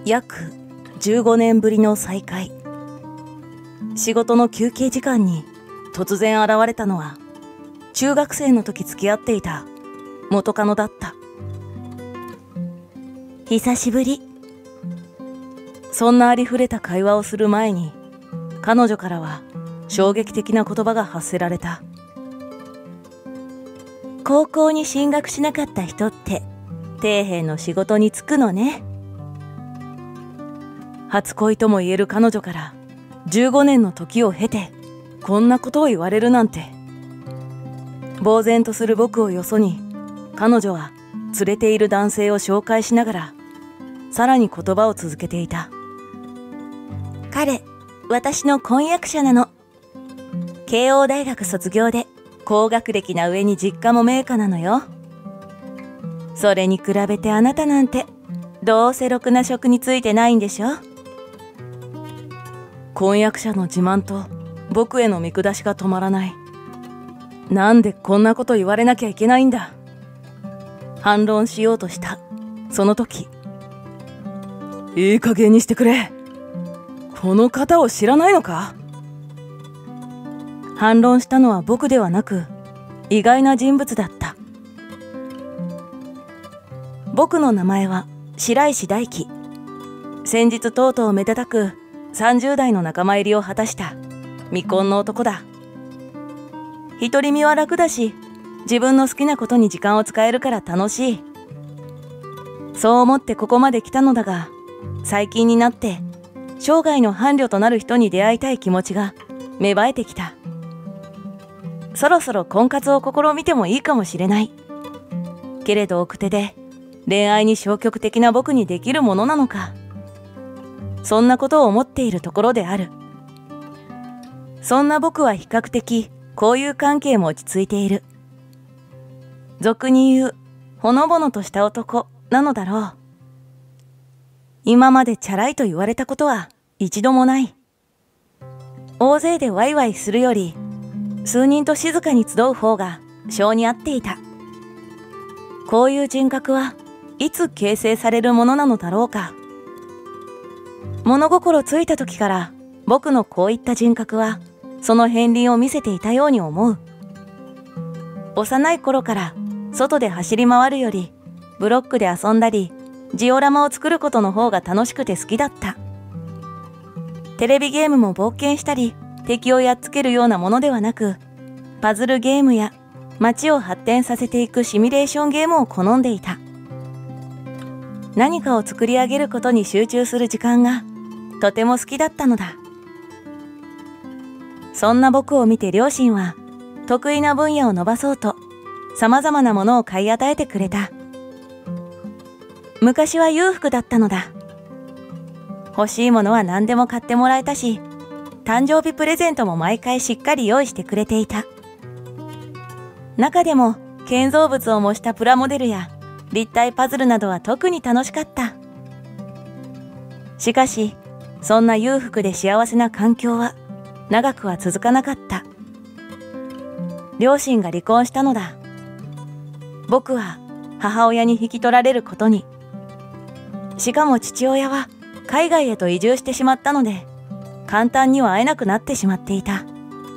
約15年ぶりの再会。仕事の休憩時間に突然現れたのは、中学生の時付き合っていた元カノだった。久しぶり。そんなありふれた会話をする前に、彼女からは衝撃的な言葉が発せられた。高校に進学しなかった人って底辺の仕事に就くのね。初恋とも言える彼女から15年の時を経てこんなことを言われるなんて。呆然とする僕をよそに、彼女は連れている男性を紹介しながらさらに言葉を続けていた。彼、私の婚約者なの。慶応大学卒業で高学歴な上に実家も名家なのよ。それに比べてあなたなんてどうせろくな職に就いてないんでしょ。婚約者の自慢と僕への見下しが止まらない。なんでこんなこと言われなきゃいけないんだ。反論しようとしたその時、いい加減にしてくれ。この方を知らないのか。反論したのは僕ではなく意外な人物だった。僕の名前は白石大輝。先日とうとうめでたく30代の仲間入りを果たした未婚の男だ。独り身は楽だし、自分の好きなことに時間を使えるから楽しい。そう思ってここまで来たのだが、最近になって生涯の伴侶となる人に出会いたい気持ちが芽生えてきた。そろそろ婚活を試みてもいいかもしれない。けれど奥手で恋愛に消極的な僕にできるものなのか。そんなことを思っているところである。そんな僕は比較的交友関係も落ち着いている。俗に言うほのぼのとした男なのだろう。今までチャラいと言われたことは一度もない。大勢でワイワイするより数人と静かに集う方が性に合っていた。こういう人格はいつ形成されるものなのだろうか。物心ついた時から僕のこういった人格はその片鱗を見せていたように思う。幼い頃から外で走り回るよりブロックで遊んだりジオラマを作ることの方が楽しくて好きだった。テレビゲームも冒険したり敵をやっつけるようなものではなく、パズルゲームや街を発展させていくシミュレーションゲームを好んでいた。何かを作り上げることに集中する時間がとても好きだったのだ。そんな僕を見て両親は得意な分野を伸ばそうと様々なものを買い与えてくれた。昔は裕福だったのだ。欲しいものは何でも買ってもらえたし、誕生日プレゼントも毎回しっかり用意してくれていた。中でも建造物を模したプラモデルや立体パズルなどは特に楽しかった。しかし、そんな裕福で幸せな環境は長くは続かなかった。両親が離婚したのだ。僕は母親に引き取られることに。しかも父親は海外へと移住してしまったので、簡単には会えなくなってしまっていた。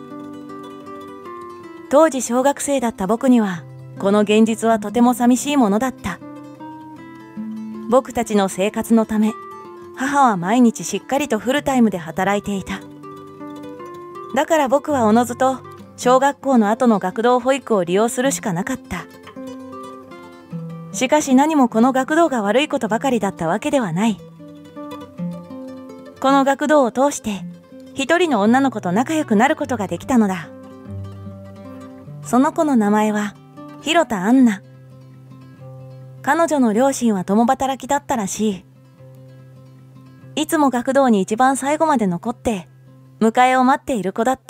当時小学生だった僕には、この現実はとても寂しいものだった。僕たちの生活のため、母は毎日しっかりとフルタイムで働いていた。だから僕はおのずと小学校の後の学童保育を利用するしかなかった。しかし何もこの学童が悪いことばかりだったわけではない。この学童を通して一人の女の子と仲良くなることができたのだ。その子の名前は広田杏奈。彼女の両親は共働きだったらしい。いつも学童に一番最後まで残って迎えを待っている子だった。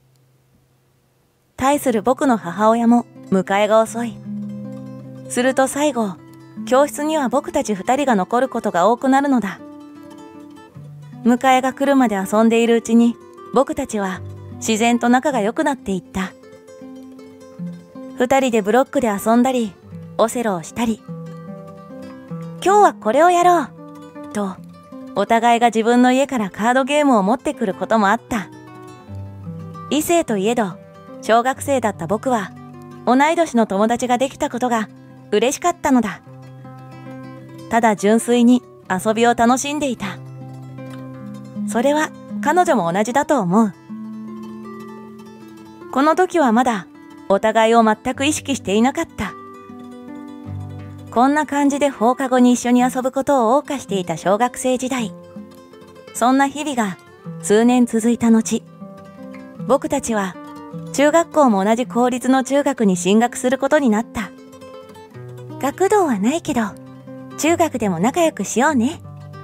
対する僕の母親も迎えが遅い。すると最後、教室には僕たち2人が残ることが多くなるのだ。迎えが来るまで遊んでいるうちに僕たちは自然と仲が良くなっていった。2人でブロックで遊んだりオセロをしたり、今日はこれをやろうとお互いが自分の家からカードゲームを持ってくることもあった。異性といえど、小学生だった僕は、同い年の友達ができたことが嬉しかったのだ。ただ純粋に遊びを楽しんでいた。それは彼女も同じだと思う。この時はまだお互いを全く意識していなかった。こんな感じで放課後に一緒に遊ぶことを謳歌していた小学生時代。そんな日々が数年続いた後、僕たちは中学校も同じ公立の中学に進学することになった。学童はないけど、中学でも仲良くしようね。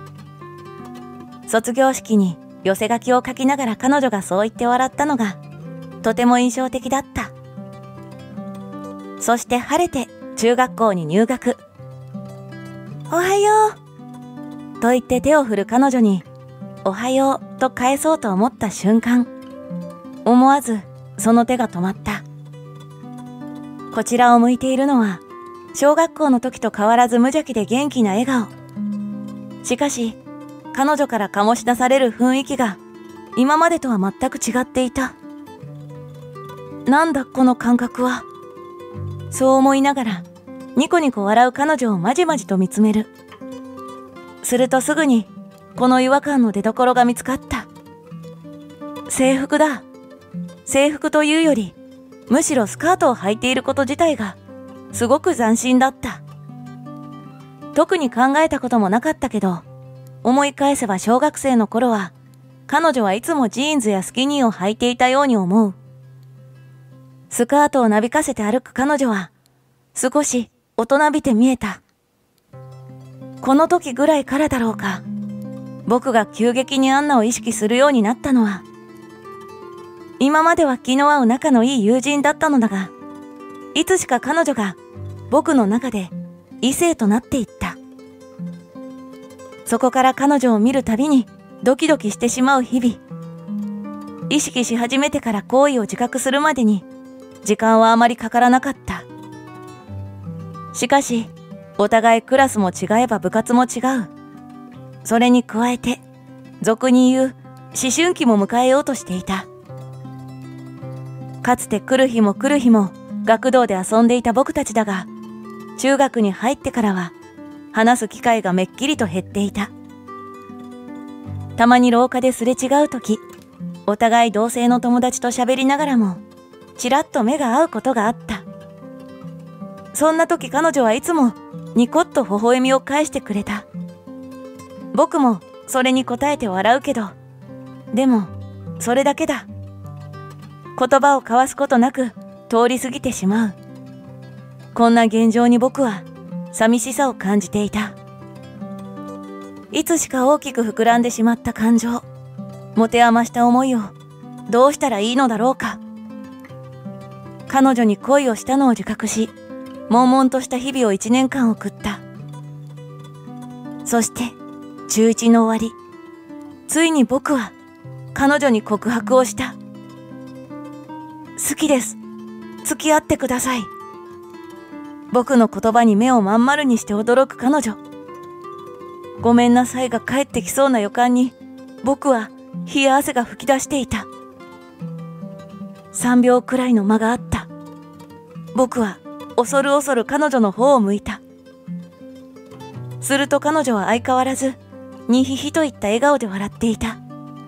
卒業式に寄せ書きを書きながら彼女がそう言って笑ったのがとても印象的だった。そして晴れて中学校に入学。おはようと言って手を振る彼女におはようと返そうと思った瞬間、思わずその手が止まった。こちらを向いているのは小学校の時と変わらず無邪気で元気な笑顔。しかし彼女から醸し出される雰囲気が今までとは全く違っていた。なんだこの感覚は。そう思いながらニコニコ笑う彼女をまじまじと見つめる。するとすぐにこの違和感の出所が見つかった。制服だ。制服というよりむしろスカートを履いていること自体がすごく斬新だった。特に考えたこともなかったけど、思い返せば小学生の頃は彼女はいつもジーンズやスキニーを履いていたように思う。スカートをなびかせて歩く彼女は少し大人びて見えた。この時ぐらいからだろうか、僕が急激にアンナを意識するようになったのは。今までは気の合う仲のいい友人だったのだが、いつしか彼女が僕の中で異性となっていった。そこから彼女を見るたびにドキドキしてしまう日々。意識し始めてから行為を自覚するまでに時間はあまりかからなかった。しかし、お互いクラスも違えば部活も違う。それに加えて、俗に言う思春期も迎えようとしていた。かつて来る日も来る日も学童で遊んでいた僕たちだが、中学に入ってからは話す機会がめっきりと減っていた。たまに廊下ですれ違うとき、お互い同性の友達と喋りながらも、ちらっと目が合うことがあった。そんな時彼女はいつもニコッと微笑みを返してくれた。僕もそれに応えて笑うけど、でもそれだけだ。言葉を交わすことなく通り過ぎてしまう。こんな現状に僕は寂しさを感じていた。いつしか大きく膨らんでしまった感情、持て余した思いをどうしたらいいのだろうか。彼女に恋をしたのを自覚し、悶々とした日々を1年間送った。そして中1の終わり、ついに僕は彼女に告白をした。好きです。付き合ってください。僕の言葉に目をまん丸にして驚く彼女。ごめんなさいが帰ってきそうな予感に、僕は冷や汗が吹き出していた。3秒くらいの間があった。僕は恐る恐る彼女の方を向いた。すると彼女は相変わらず、にひひといった笑顔で笑っていた。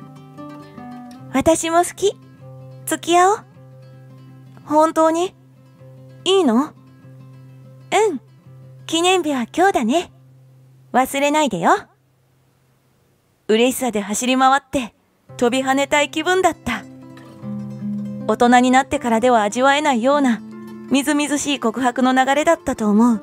私も好き。付き合おう。本当に？いいの？うん。記念日は今日だね。忘れないでよ。嬉しさで走り回って飛び跳ねたい気分だった。大人になってからでは味わえないようなみずみずしい告白の流れだったと思う。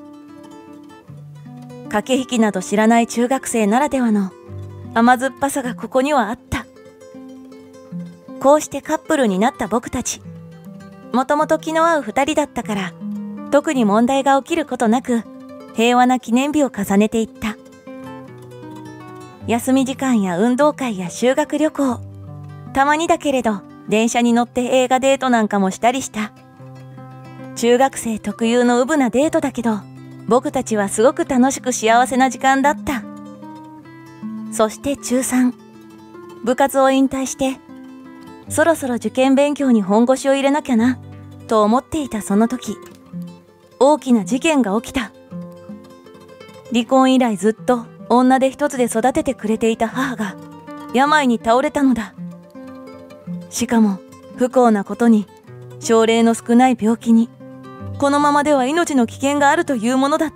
駆け引きなど知らない中学生ならではの甘酸っぱさがここにはあった。こうしてカップルになった僕たち。もともと気の合う2人だったから、特に問題が起きることなく、平和な記念日を重ねていった。休み時間や運動会や修学旅行、たまにだけれど電車に乗って映画デートなんかもしたりした。中学生特有のうぶなデートだけど、僕たちはすごく楽しく幸せな時間だった。 そして中3、部活を引退して、そろそろ受験勉強に本腰を入れなきゃな、と思っていたその時、大きな事件が起きた。離婚以来ずっと女手一つで育ててくれていた母が病に倒れたのだ。しかも不幸なことに症例の少ない病気に、このままでは命の危険があるというものだった。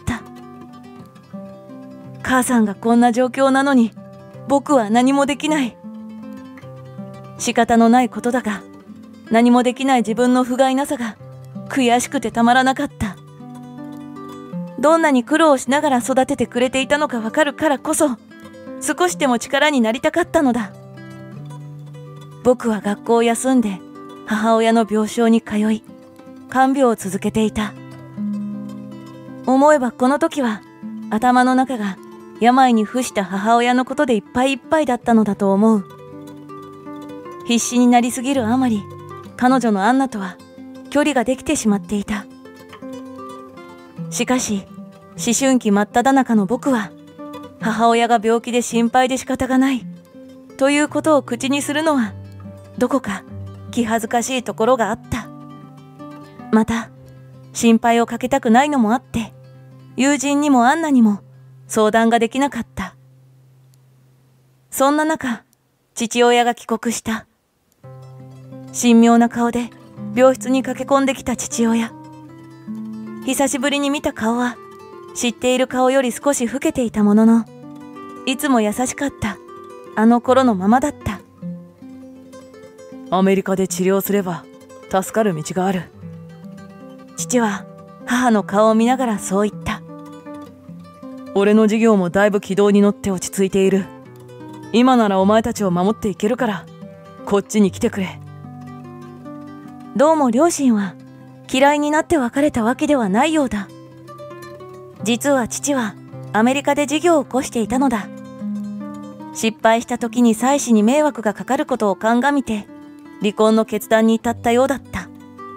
母さんがこんな状況なのに僕は何もできない。仕方のないことだが、何もできない自分の不甲斐なさが悔しくてたまらなかった。どんなに苦労しながら育ててくれていたのかわかるからこそ、少しでも力になりたかったのだ。僕は学校を休んで母親の病床に通い、看病を続けていた。思えばこの時は頭の中が病に伏した母親のことでいっぱいいっぱいだったのだと思う。必死になりすぎるあまり、彼女のアンナとは距離ができてしまっていた。しかし、思春期真っ只中の僕は、母親が病気で心配で仕方がない、ということを口にするのは、どこか気恥ずかしいところがあった。また、心配をかけたくないのもあって、友人にもアンナにも相談ができなかった。そんな中、父親が帰国した。神妙な顔で病室に駆け込んできた父親。久しぶりに見た顔は、知っている顔より少し老けていたものの、いつも優しかったあの頃のままだった。 アメリカで治療すれば助かる道がある。 父は母の顔を見ながらそう言った。 俺の事業もだいぶ軌道に乗って落ち着いている。今ならお前たちを守っていけるから、こっちに来てくれ。 どうも両親は嫌いになって別れたわけではないようだ。実は父はアメリカで事業を起こしていたのだ。失敗した時に妻子に迷惑がかかることを鑑みて、離婚の決断に至ったようだった。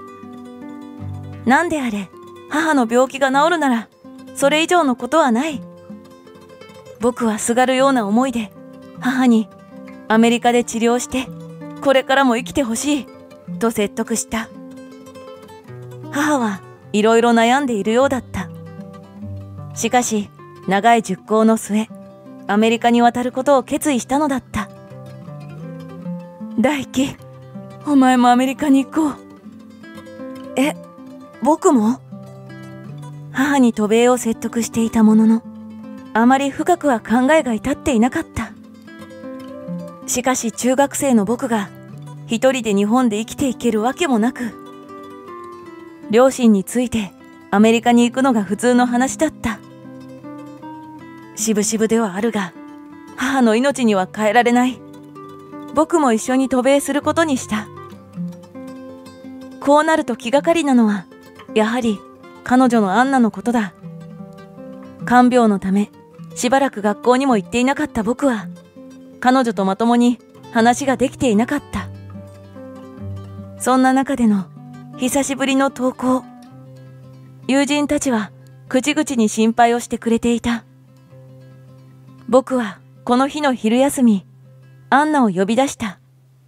なんであれ、母の病気が治るなら、それ以上のことはない。僕はすがるような思いで、母にアメリカで治療して、これからも生きてほしい、と説得した。母はいろいろ悩んでいるようだった。しかし、長い熟考の末、アメリカに渡ることを決意したのだった。大輝、お前もアメリカに行こう。え、僕も？母に渡米を説得していたものの、あまり深くは考えが至っていなかった。しかし中学生の僕が一人で日本で生きていけるわけもなく、両親についてアメリカに行くのが普通の話だった。渋々ではあるが、母の命には変えられない。僕も一緒に渡米することにした。こうなると気がかりなのは、やはり彼女のアンナのことだ。看病のため、しばらく学校にも行っていなかった僕は、彼女とまともに話ができていなかった。そんな中での久しぶりの登校。友人たちは口々に心配をしてくれていた。僕はこの日の昼休み、アンナを呼び出した。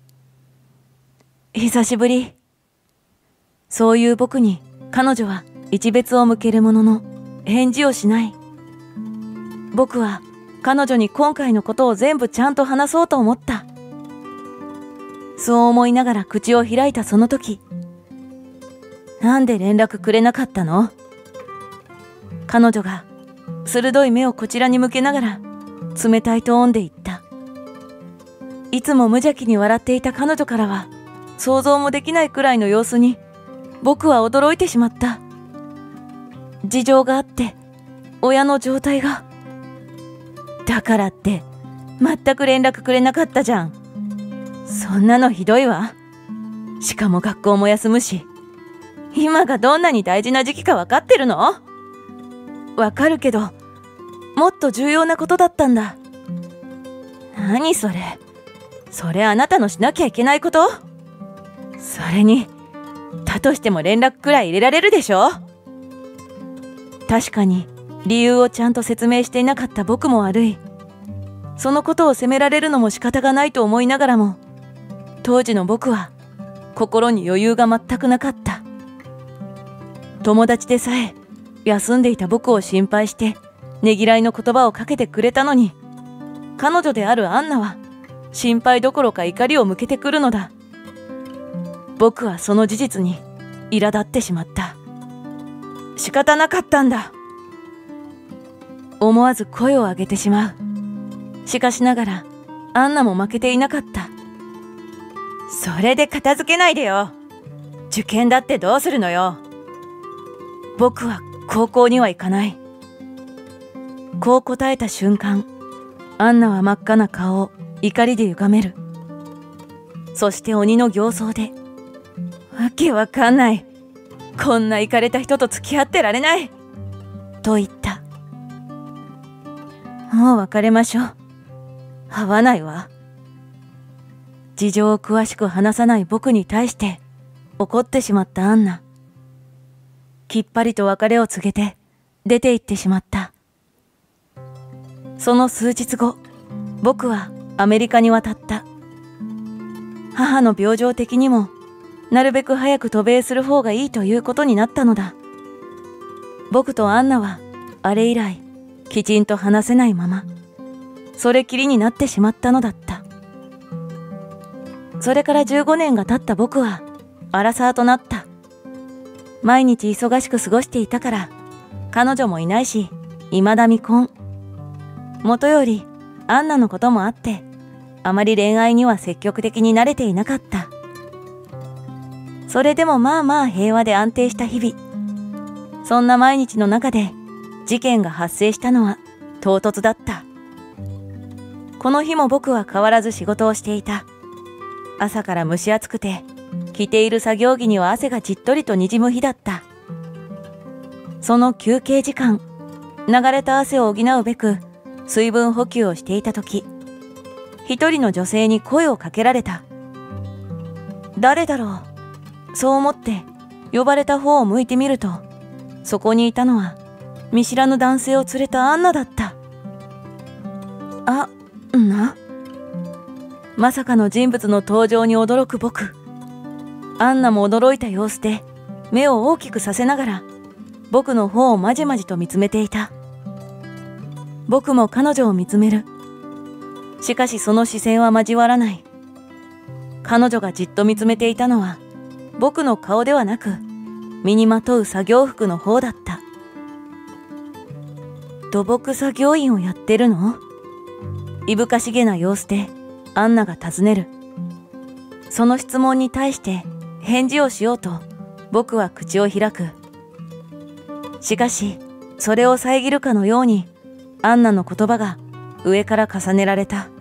久しぶり。そういう僕に彼女は一別を向けるものの返事をしない。僕は彼女に今回のことを全部ちゃんと話そうと思った。そう思いながら口を開いたその時、なんで連絡くれなかったの？彼女が鋭い目をこちらに向けながら冷たいトーンで言った。いつも無邪気に笑っていた彼女からは想像もできないくらいの様子に僕は驚いてしまった。事情があって親の状態が。だからって全く連絡くれなかったじゃん。そんなのひどいわ。しかも学校も休むし、今がどんなに大事な時期か分かってるの？分かるけど、もっと重要なことだったんだ。何それ？それあなたのしなきゃいけないこと？それに、だとしても連絡くらい入れられるでしょ？確かに理由をちゃんと説明していなかった僕も悪い。 そのことを責められるのも仕方がないと思いながらも、当時の僕は心に余裕が全くなかった。友達でさえ休んでいた僕を心配してねぎらいの言葉をかけてくれたのに、彼女であるアンナは心配どころか怒りを向けてくるのだ。僕はその事実に苛立ってしまった。仕方なかったんだ。思わず声を上げてしまう。しかしながらアンナも負けていなかった。それで片付けないでよ。受験だってどうするのよ。僕は高校には行かない。こう答えた瞬間、アンナは真っ赤な顔を怒りで歪める。そして鬼の形相で、わけわかんない。こんなイカれた人と付き合ってられない。と言った。もう別れましょう。合わないわ。事情を詳しく話さない僕に対して怒ってしまったアンナ。きっぱりと別れを告げて出て行ってしまった。その数日後、僕はアメリカに渡った。母の病状的にもなるべく早く渡米する方がいいということになったのだ。僕とアンナはあれ以来きちんと話せないままそれきりになってしまったのだった。それから15年が経った僕はアラサーとなった。毎日忙しく過ごしていたから彼女もいないし未だ未婚。もとよりアンナのこともあってあまり恋愛には積極的に慣れていなかった。それでもまあまあ平和で安定した日々。そんな毎日の中で事件が発生したのは唐突だった。この日も僕は変わらず仕事をしていた。朝から蒸し暑くて着ている作業着には汗がじっとりとにじむ日だった。その休憩時間、流れた汗を補うべく水分補給をしていた時、一人の女性に声をかけられた。誰だろう。そう思って呼ばれた方を向いてみると、そこにいたのは見知らぬ男性を連れたアンナだった。まさかの人物の登場に驚く僕。アンナも驚いた様子で目を大きくさせながら僕の方をまじまじと見つめていた。僕も彼女を見つめる。しかしその視線は交わらない。彼女がじっと見つめていたのは僕の顔ではなく身にまとう作業服の方だった。土木作業員をやってるの？いぶかしげな様子でアンナが尋ねる。その質問に対して返事をしようと僕は口を開く。しかしそれを遮るかのようにアンナの言葉が上から重ねられた。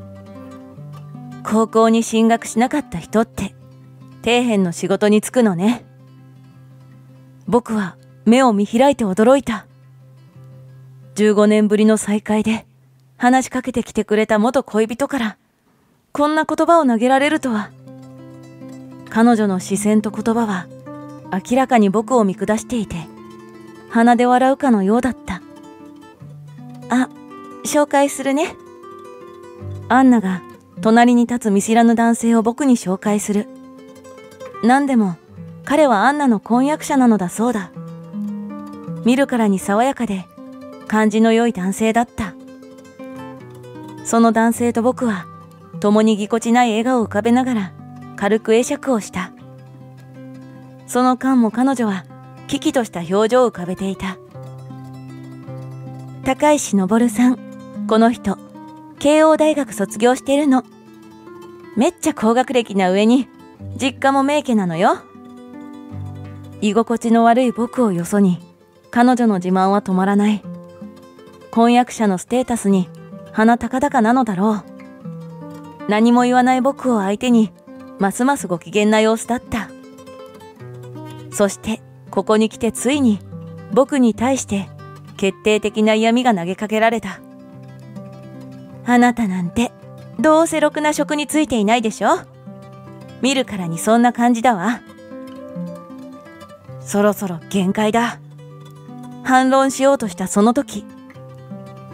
高校に進学しなかった人って底辺の仕事に就くのね。僕は目を見開いて驚いた。15年ぶりの再会で話しかけてきてくれた元恋人からこんな言葉を投げられるとは。彼女の視線と言葉は明らかに僕を見下していて鼻で笑うかのようだった。紹介するね。アンナが隣に立つ見知らぬ男性を僕に紹介する。何でも彼はアンナの婚約者なのだそうだ。見るからに爽やかで感じの良い男性だった。その男性と僕は共にぎこちない笑顔を浮かべながら軽く会釈をした。その間も彼女は危機とした表情を浮かべていた。高石昇さん、この人慶応大学卒業してるの。めっちゃ高学歴な上に実家も名家なのよ。居心地の悪い僕をよそに彼女の自慢は止まらない。婚約者のステータスに鼻高々なのだろう。何も言わない僕を相手にますますご機嫌な様子だった。そしてここに来てついに僕に対して決定的な嫌味が投げかけられた。あなたなんてどうせろくな職に就いていないでしょ。見るからにそんな感じだわ。そろそろ限界だ。反論しようとしたその時、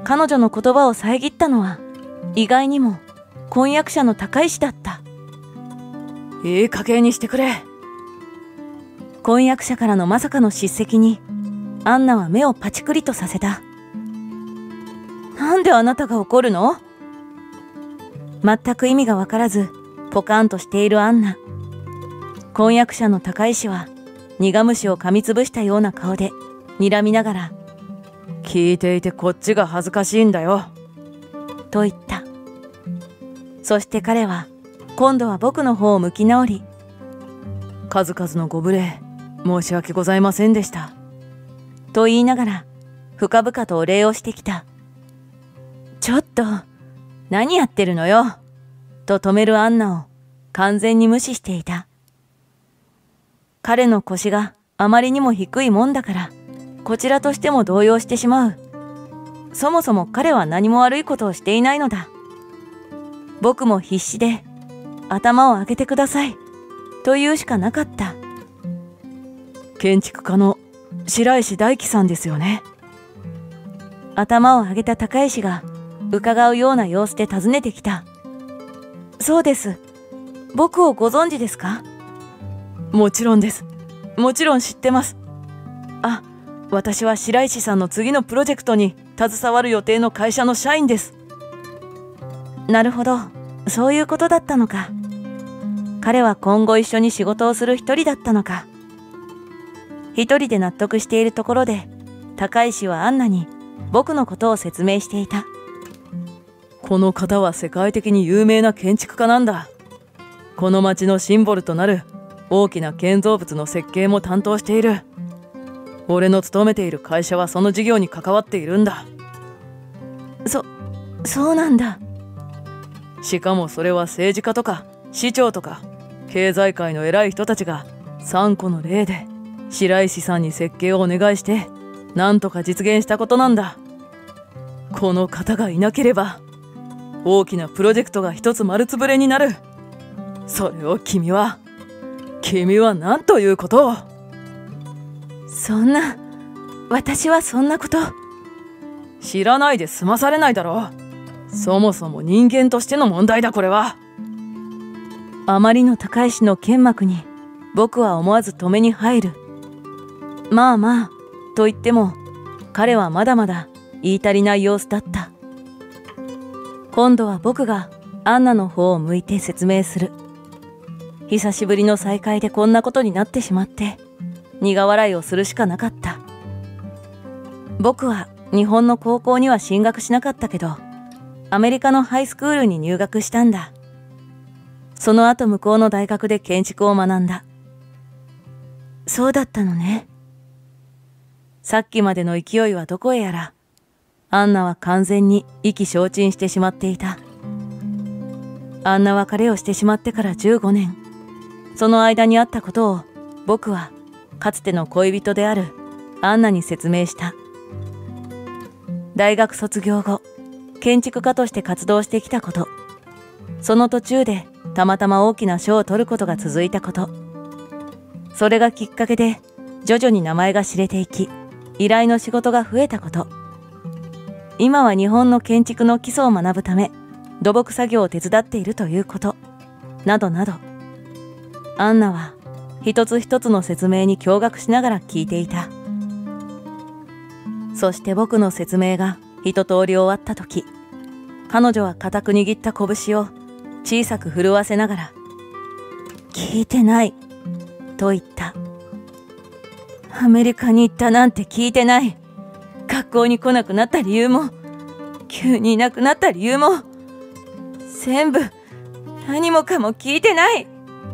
彼女の言葉を遮ったのは意外にも婚約者の高石だった。 いい加減にしてくれ。 婚約者からのまさかの叱責にアンナは目をパチクリとさせた。なんであなたが怒るの？全く意味がわからずポカンとしているアンナ。婚約者の高石は苦虫を噛みつぶしたような顔で睨みながら、 聞いていてこっちが恥ずかしいんだよと言った。そして彼は今度は僕の方を向き直り、 数々のご無礼申し訳ございませんでしたと言いながら深々とお礼をしてきた。ちょっと何やってるのよと止めるアンナを完全に無視していた。彼の腰があまりにも低いもんだからこちらとしても動揺してしまう。そもそも彼は何も悪いことをしていないのだ。僕も必死で頭を上げてくださいと言うしかなかった。 建築家の白石大樹さんですよね。 頭を上げた高石が伺うような様子で尋ねてきた。そうです。僕をご存知ですか？ もちろんです。もちろん知ってます。あ、私は白石さんの次のプロジェクトに携わる予定の会社の社員です。 なるほど、そういうことだったのか。彼は今後一緒に仕事をする一人だったのか。一人で納得しているところで高石はアンナに僕のことを説明していた。 この方は世界的に有名な建築家なんだ。この町のシンボルとなる大きな建造物の設計も担当している。俺の勤めている会社はその事業に関わっているんだ。 そうなんだ。 しかもそれは政治家とか市長とか経済界の偉い人たちが3個の例で白石さんに設計をお願いしてなんとか実現したことなんだ。この方がいなければ大きなプロジェクトが一つ丸つぶれになる。それを君は何ということを。 私はそんなこと知らないで済まされないだろう。そもそも人間としての問題だこれは。 あまりの高石の剣幕に僕は思わず止めに入る。まあまあと言っても彼はまだまだ言い足りない様子だった。今度は僕がアンナの方を向いて説明する。久しぶりの再会でこんなことになってしまって苦笑いをするしかなかった。僕は日本の高校には進学しなかったけどアメリカのハイスクールに入学したんだ。その後向こうの大学で建築を学んだ。そうだったのね。さっきまでの勢いはどこへやらアンナは完全に意気消沈してしまっていた。あんな別れをしてしまってから15年。その間にあったことを僕はかつての恋人であるアンナに説明した。大学卒業後、建築家として活動してきたこと、その途中でたまたま大きな賞を取ることが続いたこと、それがきっかけで徐々に名前が知れていき、依頼の仕事が増えたこと、今は日本の建築の基礎を学ぶため土木作業を手伝っているということなどなど、アンナは一つ一つの説明に驚愕しながら聞いていた。そして僕の説明が一通り終わった時、彼女は固く握った拳を小さく震わせながら、聞いてないと言った。アメリカに行ったなんて聞いてない。学校に来なくなった理由も急にいなくなった理由も全部何もかも聞いてない。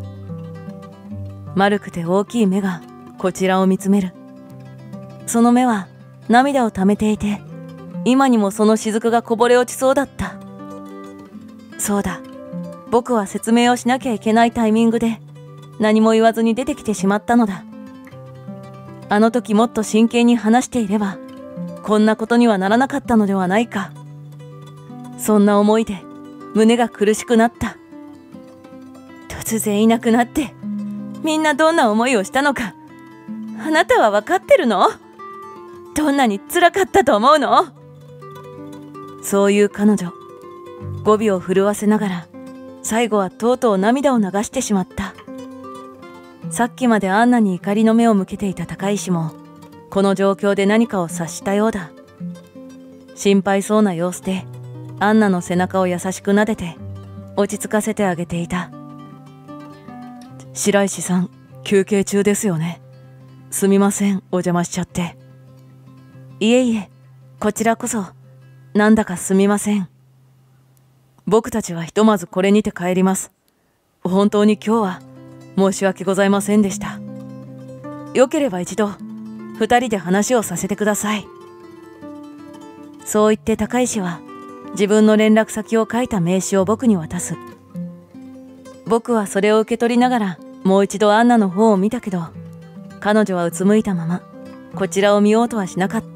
丸くて大きい目がこちらを見つめる。その目は涙をためていて、今にもその雫がこぼれ落ちそうだった。そうだ、僕は説明をしなきゃいけないタイミングで何も言わずに出てきてしまったのだ。あの時もっと真剣に話していればこんなことにはならなかったのではないか。そんな思いで胸が苦しくなった。突然いなくなってみんなどんな思いをしたのか、あなたは分かってるの？どんなに辛かったと思うの？ そういう彼女、語尾を震わせながら、最後はとうとう涙を流してしまった。さっきまでアンナに怒りの目を向けていた高石も、この状況で何かを察したようだ。心配そうな様子で、アンナの背中を優しく撫でて、落ち着かせてあげていた。 白石さん、休憩中ですよね。すみません、お邪魔しちゃって。 いえいえ、こちらこそ、なんだかすみません。 僕たちはひとまずこれにて帰ります。本当に今日は申し訳ございませんでした。よければ一度、二人で話をさせてください。 そう言って高石は、自分の連絡先を書いた名刺を僕に渡す。僕はそれを受け取りながら、もう一度アンナの方を見たけど、彼女はうつむいたまま、こちらを見ようとはしなかった。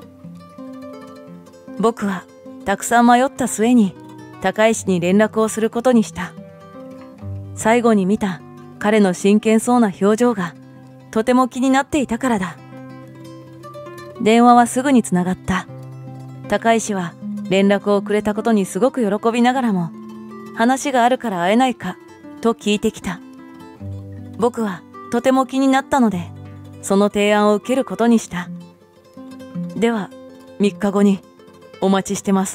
僕は、たくさん迷った末に、高石に連絡をすることにした。最後に見た彼の真剣そうな表情が、とても気になっていたからだ。電話はすぐにつながった。高石は連絡をくれたことにすごく喜びながらも、話があるから会えないか、と聞いてきた。僕はとても気になったので、その提案を受けることにした。 では、3日後にお待ちしてます。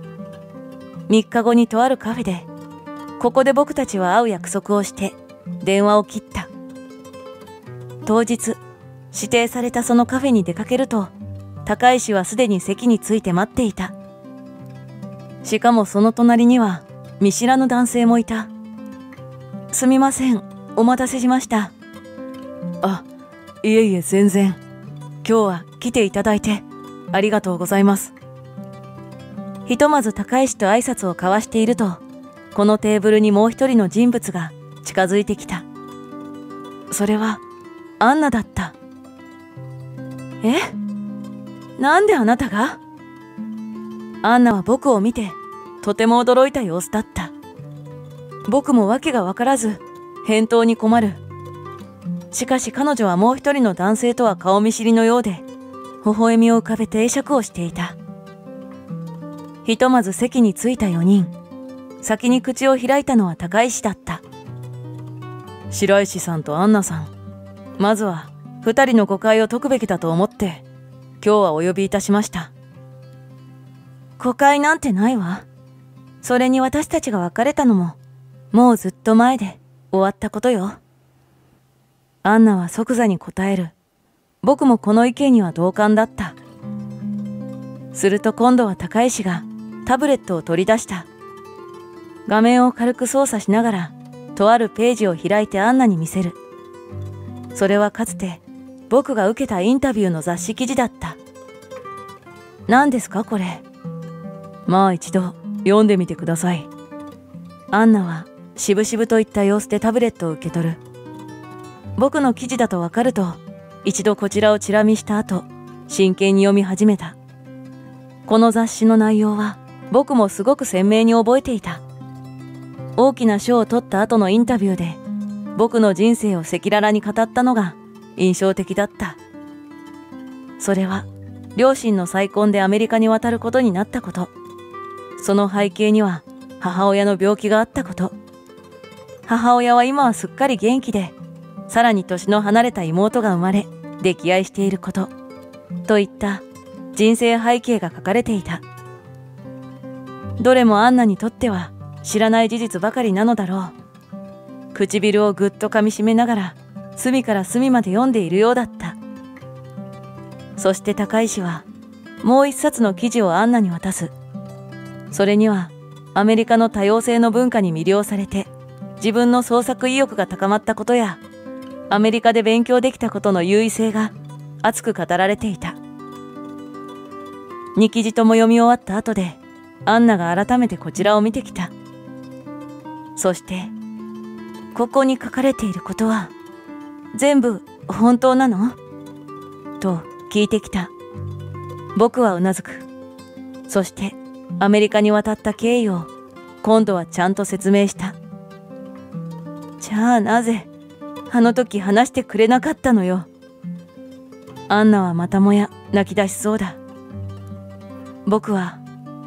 3日後にとあるカフェで、ここで僕たちは会う約束をして電話を切った。当日、指定されたそのカフェに出かけると、高石はすでに席に着いて待っていた。しかもその隣には見知らぬ男性もいた。すみません、お待たせしました。 あ、いえいえ全然。今日は来ていただいてありがとうございます。 ひとまず高石と挨拶を交わしていると、このテーブルにもう一人の人物が近づいてきた。それは、アンナだった。え？なんであなたが？アンナは僕を見て、とても驚いた様子だった。僕も訳がわからず、返答に困る。しかし彼女はもう一人の男性とは顔見知りのようで、微笑みを浮かべて会釈をしていた。ひとまず席に着いた4人。先に口を開いたのは高石だった。 白石さんとアンナさん、まずは2人の誤解を解くべきだと思って今日はお呼びいたしました。 誤解なんてないわ。それに私たちが別れたのももうずっと前で終わったことよ。アンナは即座に答える。僕もこの意見には同感だった。すると今度は高石がタブレットを取り出した。画面を軽く操作しながら、とあるページを開いてアンナに見せる。それはかつて僕が受けたインタビューの雑誌記事だった。何ですかこれ。 まあ一度読んでみてください。 アンナは渋々といった様子でタブレットを受け取る。僕の記事だとわかると、一度こちらをチラ見した後、真剣に読み始めた。この雑誌の内容は僕もすごく鮮明に覚えていた。大きな賞を取った後のインタビューで、僕の人生を赤裸々に語ったのが印象的だった。それは、両親の再婚でアメリカに渡ることになったこと。その背景には、母親の病気があったこと。母親は今はすっかり元気で、さらに年の離れた妹が生まれ、溺愛していること。といった人生背景が書かれていた。どれもアンナにとっては知らない事実ばかりなのだろう。唇をぐっと噛みしめながら隅から隅まで読んでいるようだった。そして高石はもう一冊の記事をアンナに渡す。それにはアメリカの多様性の文化に魅了されて自分の創作意欲が高まったことやアメリカで勉強できたことの優位性が熱く語られていた。2記事とも読み終わった後でアンナが改めてこちらを見てきた。そして、ここに書かれていることは、全部本当なの？と聞いてきた。僕はうなずく。そして、アメリカに渡った経緯を、今度はちゃんと説明した。じゃあなぜ、あの時話してくれなかったのよ。アンナはまたもや泣き出しそうだ。僕は、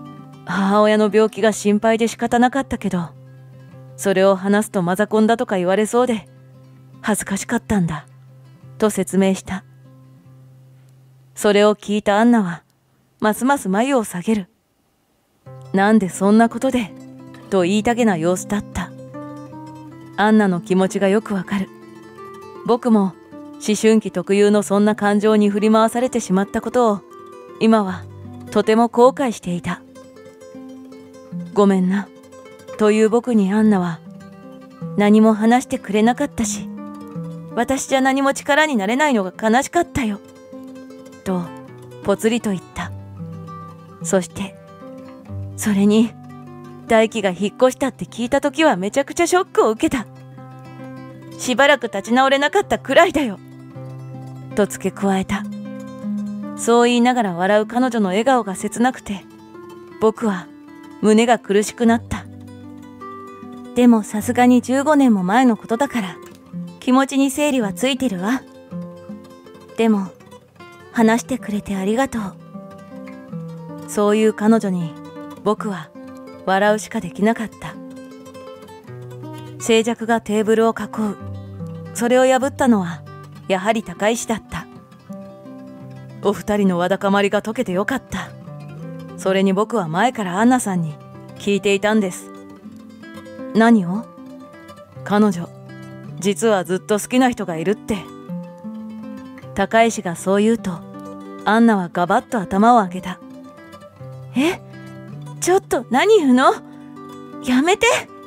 母親の病気が心配で仕方なかったけど、それを話すとマザコンだとか言われそうで恥ずかしかったんだと説明した。それを聞いたアンナはますます眉を下げる。なんでそんなことでと言いたげな様子だった。アンナの気持ちがよくわかる。僕も思春期特有のそんな感情に振り回されてしまったことを今はとても後悔していた。ごめんなという僕にアンナは何も話してくれなかったし、私じゃ何も力になれないのが悲しかったよとぽつりと言った。そしてそれに大輝が引っ越したって聞いた時はめちゃくちゃショックを受けた。しばらく立ち直れなかったくらいだよと付け加えた。そう言いながら笑う彼女の笑顔が切なくて僕は胸が苦しくなった。でもさすがに15年も前のことだから気持ちに整理はついてるわ。でも話してくれてありがとう。そういう彼女に僕は笑うしかできなかった。静寂がテーブルを囲う。それを破ったのはやはり高石だった。お二人のわだかまりが解けてよかった。それに僕は前からアンナさんに聞いていたんです。何を？彼女実はずっと好きな人がいるって。高石がそう言うとアンナはガバッと頭を上げた。え？ちょっと何言うの？やめて。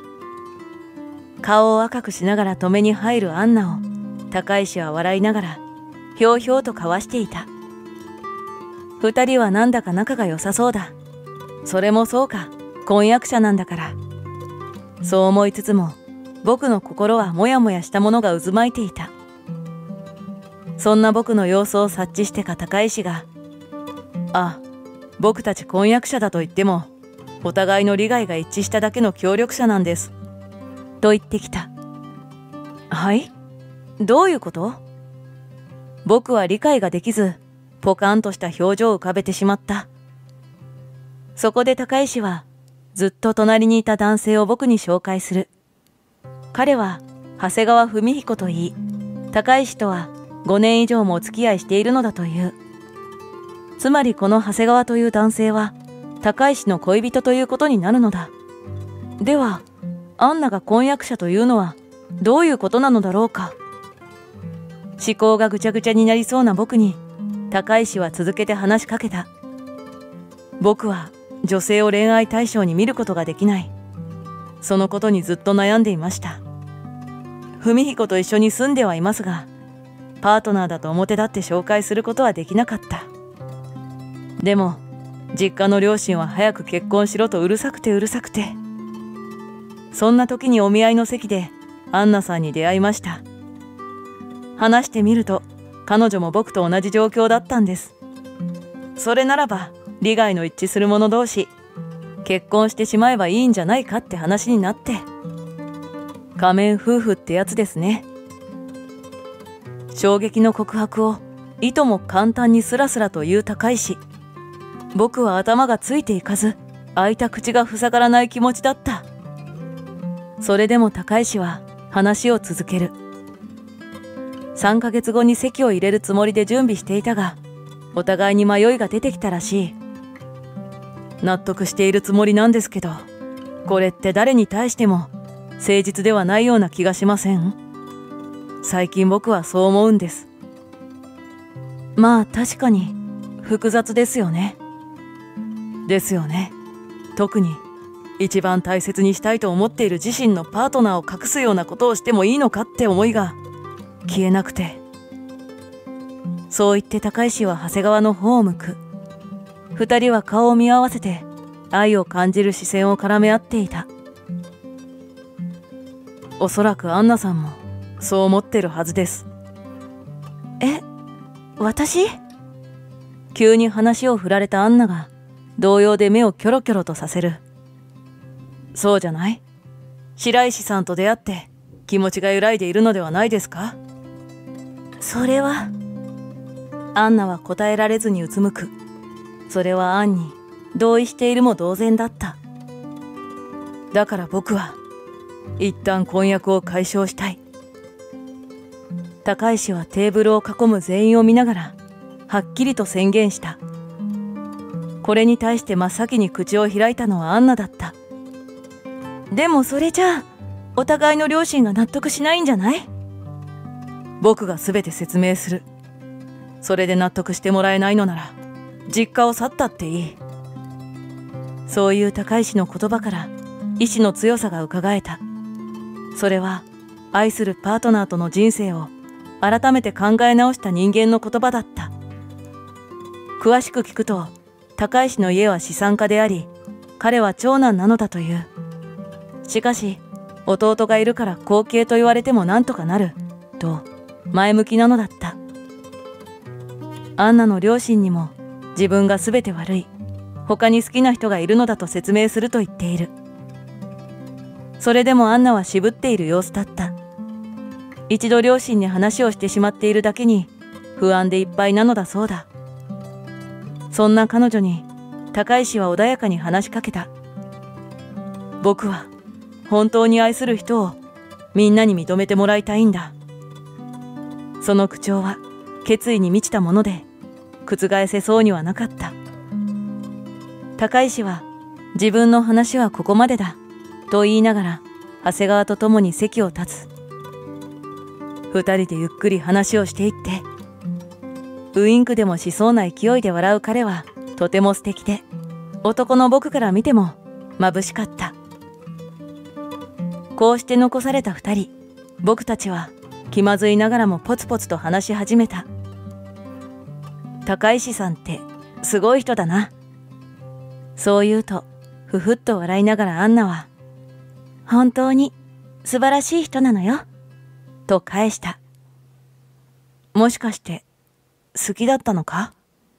顔を赤くしながら止めに入るアンナを高石は笑いながらひょうひょうとかわしていた。二人はなんだか仲が良さそうだ。それもそうか、婚約者なんだから。そう思いつつも僕の心はもやもやしたものが渦巻いていた。そんな僕の様子を察知してか高石が、あ、僕たち婚約者だと言ってもお互いの利害が一致しただけの協力者なんですと言ってきた。はい？どういうこと？僕は理解ができずポカンとした表情を浮かべてしまった。そこで高石はずっと隣にいた男性を僕に紹介する。彼は長谷川文彦といい、高石とは5年以上もお付き合いしているのだという。つまりこの長谷川という男性は高石の恋人ということになるのだ。ではアンナが婚約者というのはどういうことなのだろうか。思考がぐちゃぐちゃになりそうな僕に高石は続けて話しかけた。僕は女性を恋愛対象に見ることができない。そのことにずっと悩んでいました。文彦と一緒に住んではいますが、パートナーだと表立って紹介することはできなかった。でも実家の両親は早く結婚しろとうるさくて。そんな時にお見合いの席でアンナさんに出会いました。話してみると彼女も僕と同じ状況だったんです。それならば利害の一致する者同士結婚してしまえばいいんじゃないかって話になって、仮面夫婦ってやつですね。衝撃の告白をいとも簡単にスラスラと言う高石。僕は頭がついていかず開いた口が塞がらない気持ちだった。それでも高石は話を続ける。3ヶ月後に籍を入れるつもりで準備していたが、お互いに迷いが出てきたらしい。納得しているつもりなんですけど、これって誰に対しても誠実ではないような気がしません？最近僕はそう思うんです。まあ確かに複雑ですよね。ですよね。特に一番大切にしたいと思っている自身のパートナーを隠すようなことをしてもいいのかって思いが消えなくて。そう言って高石は長谷川の方を向く。二人は顔を見合わせて愛を感じる視線を絡め合っていた。おそらくアンナさんもそう思ってるはずです。え、私？急に話を振られたアンナが動揺で目をキョロキョロとさせる。そうじゃない？白石さんと出会って気持ちが揺らいでいるのではないですか？それは。アンナは答えられずにうつむく。それはアンに同意しているも同然だった。 だから僕は一旦婚約を解消したい。 高石はテーブルを囲む全員を見ながらはっきりと宣言した。これに対して真っ先に口を開いたのはアンナだった。でもそれじゃあお互いの両親が納得しないんじゃない？ 僕が全て説明する。それで納得してもらえないのなら実家を去ったっていい。 そういう高石の言葉から意志の強さがうかがえた。それは愛するパートナーとの人生を改めて考え直した人間の言葉だった。詳しく聞くと高石の家は資産家であり、彼は長男なのだという。しかし弟がいるから後継と言われてもなんとかなると前向きなのだった。アンナの両親にも自分が全て悪い、他に好きな人がいるのだと説明すると言っている。それでもアンナは渋っている様子だった。一度両親に話をしてしまっているだけに不安でいっぱいなのだそうだ。そんな彼女に高石は穏やかに話しかけた。僕は本当に愛する人をみんなに認めてもらいたいんだ。その口調は決意に満ちたもので覆せそうにはなかった。高石は自分の話はここまでだと言いながら長谷川と共に席を立つ。二人でゆっくり話をしていって、ウインクでもしそうな勢いで笑う彼はとても素敵で、男の僕から見ても眩しかった。こうして残された二人、僕たちは気まずいながらもポツポツと話し始めた。高石さんってすごい人だな。そう言うとふふっと笑いながらアンナは、本当に素晴らしい人なのよと返した。もしかして好きだったのか？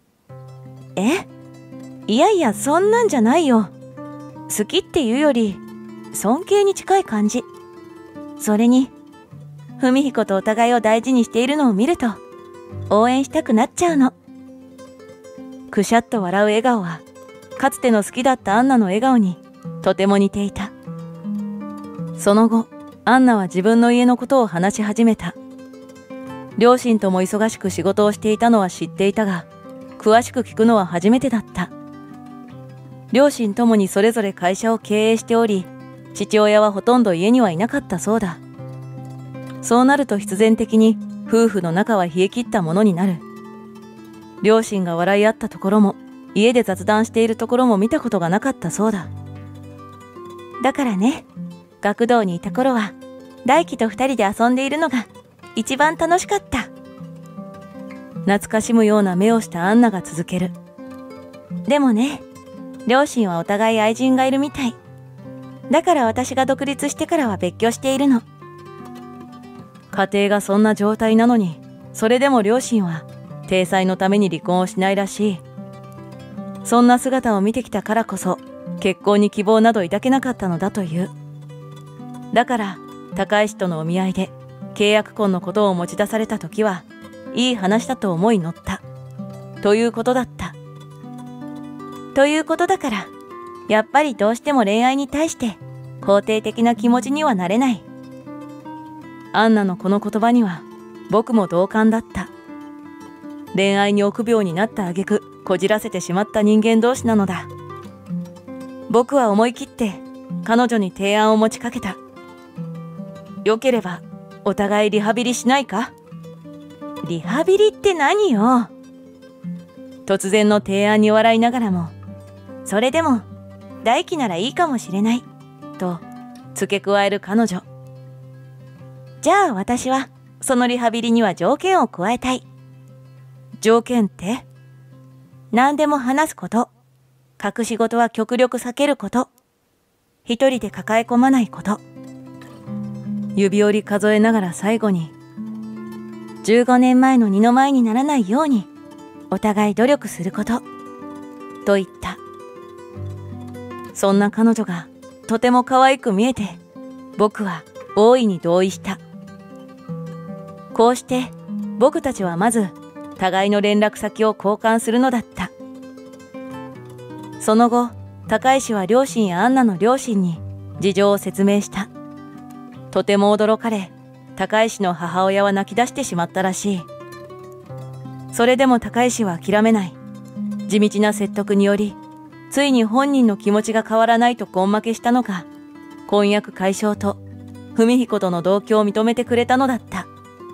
いやいや、そんなんじゃないよ。好きっていうより尊敬に近い感じ。それに文彦とお互いを大事にしているのを見ると応援したくなっちゃうの。くしゃっと笑う笑顔はかつての好きだったアンナの笑顔にとても似ていた。その後アンナは自分の家のことを話し始めた。両親とも忙しく仕事をしていたのは知っていたが、詳しく聞くのは初めてだった。両親ともにそれぞれ会社を経営しており、父親はほとんど家にはいなかったそうだ。そうなると必然的に夫婦の仲は冷え切ったものになる。両親が笑い合ったところも、家で雑談しているところも見たことがなかったそうだ。だからね、学童にいた頃は大輝と二人で遊んでいるのが一番楽しかった。懐かしむような目をしたアンナが続ける。でもね、両親はお互い愛人がいるみたい。だから私が独立してからは別居しているの。家庭がそんな状態なのに、それでも両親は体裁のために離婚をしないらしい。そんな姿を見てきたからこそ結婚に希望など抱けなかったのだという。だから高石とのお見合いで契約婚のことを持ち出された時はいい話だと思い乗ったということだった。ということだから、やっぱりどうしても恋愛に対して肯定的な気持ちにはなれない。アンナのこの言葉には僕も同感だった。恋愛に臆病になった挙句こじらせてしまった人間同士なのだ。僕は思い切って彼女に提案を持ちかけた。よければお互いリハビリしないか？リハビリって何よ。突然の提案に笑いながらも、それでも大輝ならいいかもしれないと付け加える彼女。じゃあ私はそのリハビリには条件を加えたい。条件って？何でも話すこと、隠し事は極力避けること、一人で抱え込まないこと。指折り数えながら最後に、15年前の二の舞にならないようにお互い努力することと言った。そんな彼女がとても可愛く見えて、僕は大いに同意した。こうして僕たちはまず互いの連絡先を交換するのだった。 その後、高石は両親やアンナの両親に事情を説明した。とても驚かれ、高石の母親は泣き出してしまったらしい。それでも高石は諦めない。地道な説得により、ついに本人の気持ちが変わらないと根負けしたのか、婚約解消と文彦との同居を認めてくれたのだった。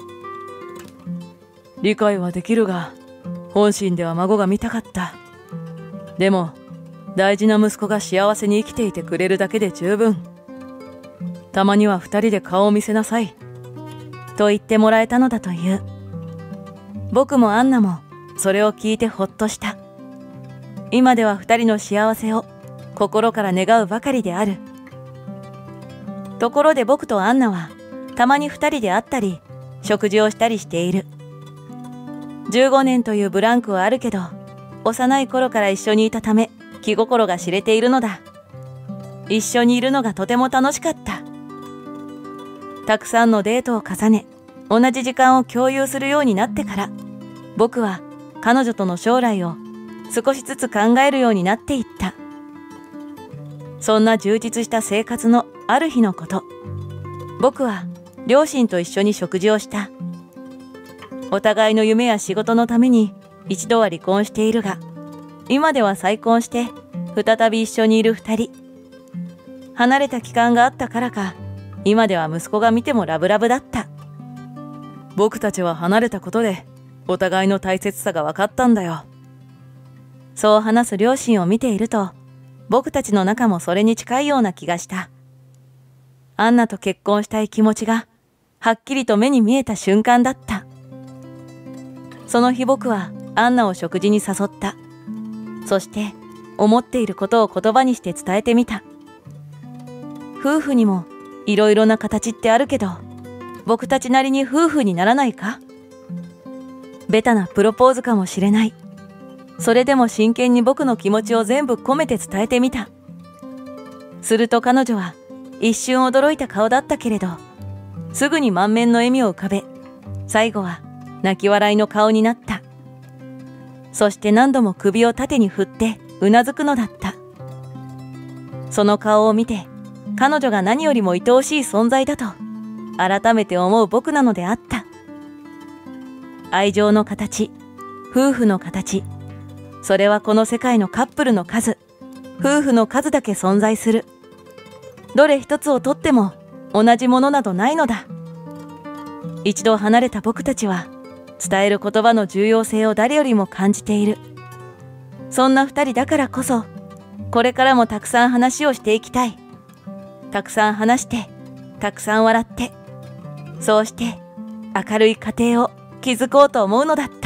理解はできるが、本心では孫が見たかった。でも、大事な息子が幸せに生きていてくれるだけで十分。たまには二人で顔を見せなさい。 と言ってもらえたのだという。僕もアンナもそれを聞いてほっとした。今では二人の幸せを心から願うばかりである。ところで僕とアンナはたまに二人で会ったり食事をしたりしている。15年というブランクはあるけど、幼い頃から一緒にいたため気心が知れているのだ。一緒にいるのがとても楽しかった。たくさんのデートを重ね、同じ時間を共有するようになってから、僕は彼女との将来を少しずつ考えるようになっていった。そんな充実した生活のある日のこと、僕は両親と一緒に食事をした。お互いの夢や仕事のために一度は離婚しているが、今では再婚して再び一緒にいる二人。離れた期間があったからか、今では息子が見てもラブラブだった。 僕たちは離れたことでお互いの大切さが分かったんだよ。 そう話す両親を見ていると、僕たちの仲もそれに近いような気がした。アンナと結婚したい気持ちがはっきりと目に見えた瞬間だった。その日僕はアンナを食事に誘った。そして思っていることを言葉にして伝えてみた。夫婦にもいろいろな形ってあるけど、僕たちなりに夫婦にならないか？ベタなプロポーズかもしれない。それでも真剣に僕の気持ちを全部込めて伝えてみた。すると彼女は一瞬驚いた顔だったけれど、すぐに満面の笑みを浮かべ、最後は泣き笑いの顔になった。そして何度も首を縦に振ってうなずくのだった。その顔を見て、彼女が何よりも愛おしい存在だと改めて思う僕なのであった。愛情の形、夫婦の形、それはこの世界のカップルの数、夫婦の数だけ存在する。どれ一つをとっても同じものなどないのだ。一度離れた僕たちは伝える言葉の重要性を誰よりも感じている。そんな二人だからこそ、これからもたくさん話をしていきたい。たくさん話して、たくさん笑って、そうして明るい家庭を築こうと思うのだった。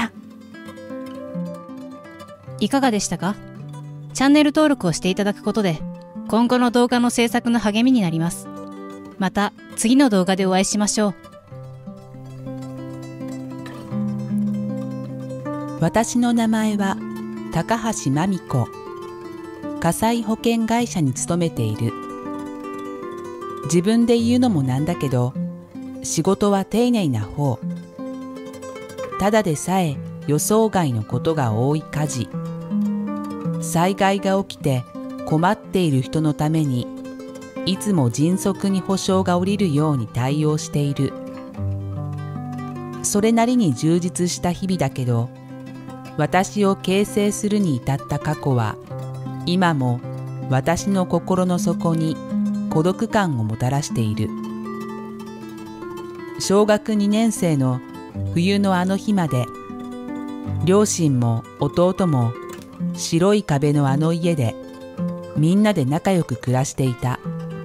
いかがでしたか？チャンネル登録をしていただくことで、今後の動画の制作の励みになります。また次の動画でお会いしましょう。 私の名前は高橋真美子。火災保険会社に勤めている。自分で言うのもなんだけど、仕事は丁寧な方。ただでさえ予想外のことが多い火事。災害が起きて困っている人のために、いつも迅速に保証が下りるように対応している。それなりに充実した日々だけど、私を形成するに至った過去は、今も私の心の底に孤独感をもたらしている。小学2年生の冬のあの日まで、両親も弟も白い壁のあの家でみんなで仲良く暮らしていた。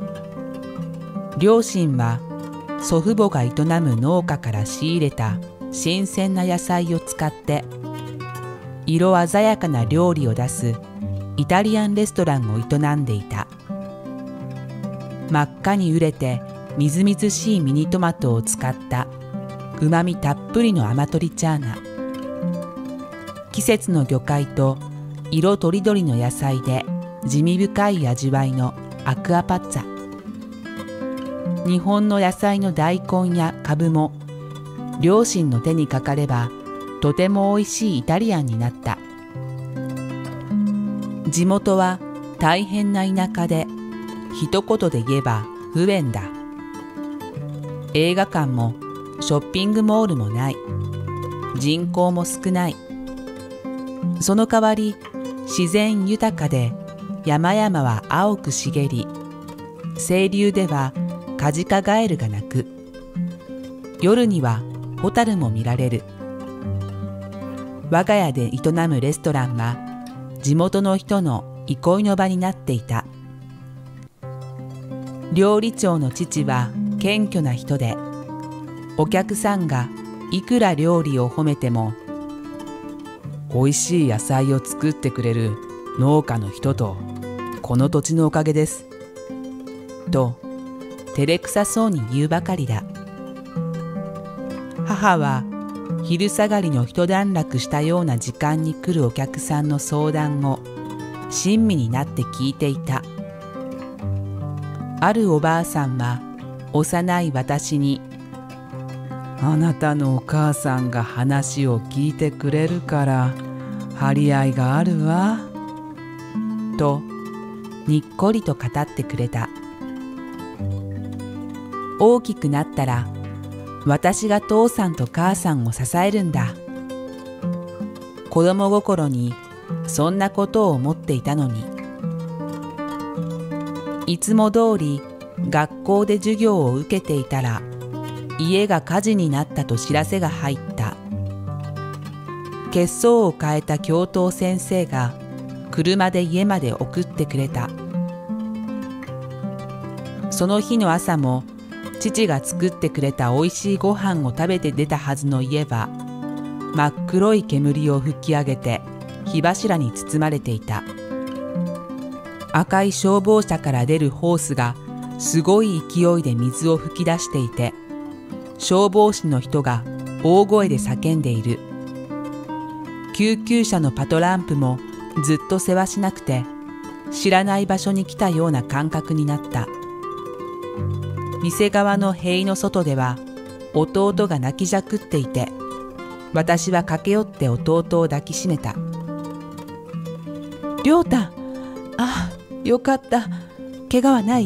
両親は祖父母が営む農家から仕入れた新鮮な野菜を使って色鮮やかな料理を出すイタリアンレストランを営んでいた。真っ赤に熟れてみずみずしいミニトマトを使ったうまみたっぷりのアマトリチャーナ。季節の魚介と色とりどりの野菜で滋味深い味わいのアクアパッツァ。日本の野菜の大根やカブも両親の手にかかればとてもおいしいイタリアンになった。 地元は大変な田舎で、一言で言えば不便だ。映画館もショッピングモールもない。人口も少ない。その代わり自然豊かで、山々は青く茂り、清流ではカジカガエルが鳴く。夜にはホタルも見られる。我が家で営むレストランは地元の人の憩いの場になっていた。料理長の父は謙虚な人で、お客さんがいくら料理を褒めても、美味しい野菜を作ってくれる農家の人とこの土地のおかげですと照れくさそうに言うばかりだ。母は昼下がりの一段落したような時間に来るお客さんの相談を親身になって聞いていた。あるおばあさんは幼い私に、あなたのお母さんが話を聞いてくれるから張り合いがあるわとにっこりと語ってくれた。大きくなったら私が父さんと母さんを支えるんだ。子供心にそんなことを思っていたのに、いつも通り学校で授業を受けていたら、家が火事になったと知らせが入った。血相を変えた教頭先生が車で家まで送ってくれた。その日の朝も父が作ってくれたおいしいご飯を食べて出たはずの家は、真っ黒い煙を吹き上げて火柱に包まれていた。赤い消防車から出るホースがすごい勢いで水を噴き出していて、消防士の人が大声で叫んでいる。救急車のパトランプもずっとせわしなくて、知らない場所に来たような感覚になった。店側の塀の外では弟が泣きじゃくっていて、私は駆け寄って弟を抱きしめた。りょうた、あ、よかった。怪我はない？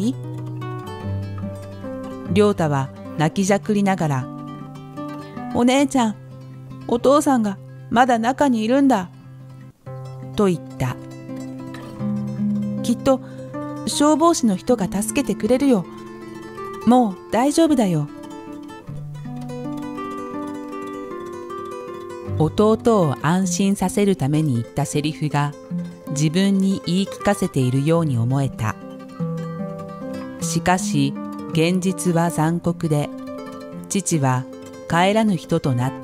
りょうたは泣きじゃくりながら、お姉ちゃん、お父さんがまだ中にいるんだと言った。きっと消防士の人が助けてくれるよ。もう大丈夫だよ。弟を安心させるために言ったセリフが自分に言い聞かせているように思えた。しかし現実は残酷で、父は帰らぬ人となった。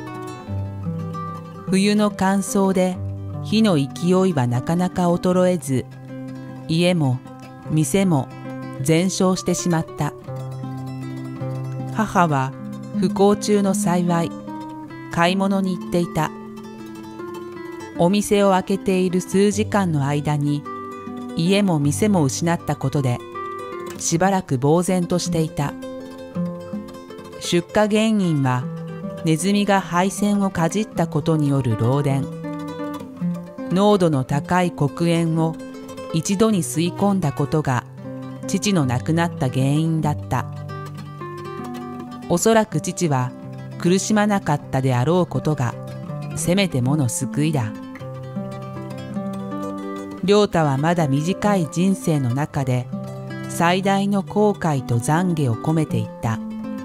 冬の乾燥で火の勢いはなかなか衰えず、家も店も全焼してしまった。母は不幸中の幸い、買い物に行っていた。お店を開けている数時間の間に家も店も失ったことでしばらく呆然としていた。出火原因はネズミが配線をかじったことによる漏電。濃度の高い黒煙を一度に吸い込んだことが父の亡くなった原因だった。おそらく父は苦しまなかったであろうことがせめてもの救いだ。亮太はまだ短い人生の中で最大の後悔と懺悔を込めていった。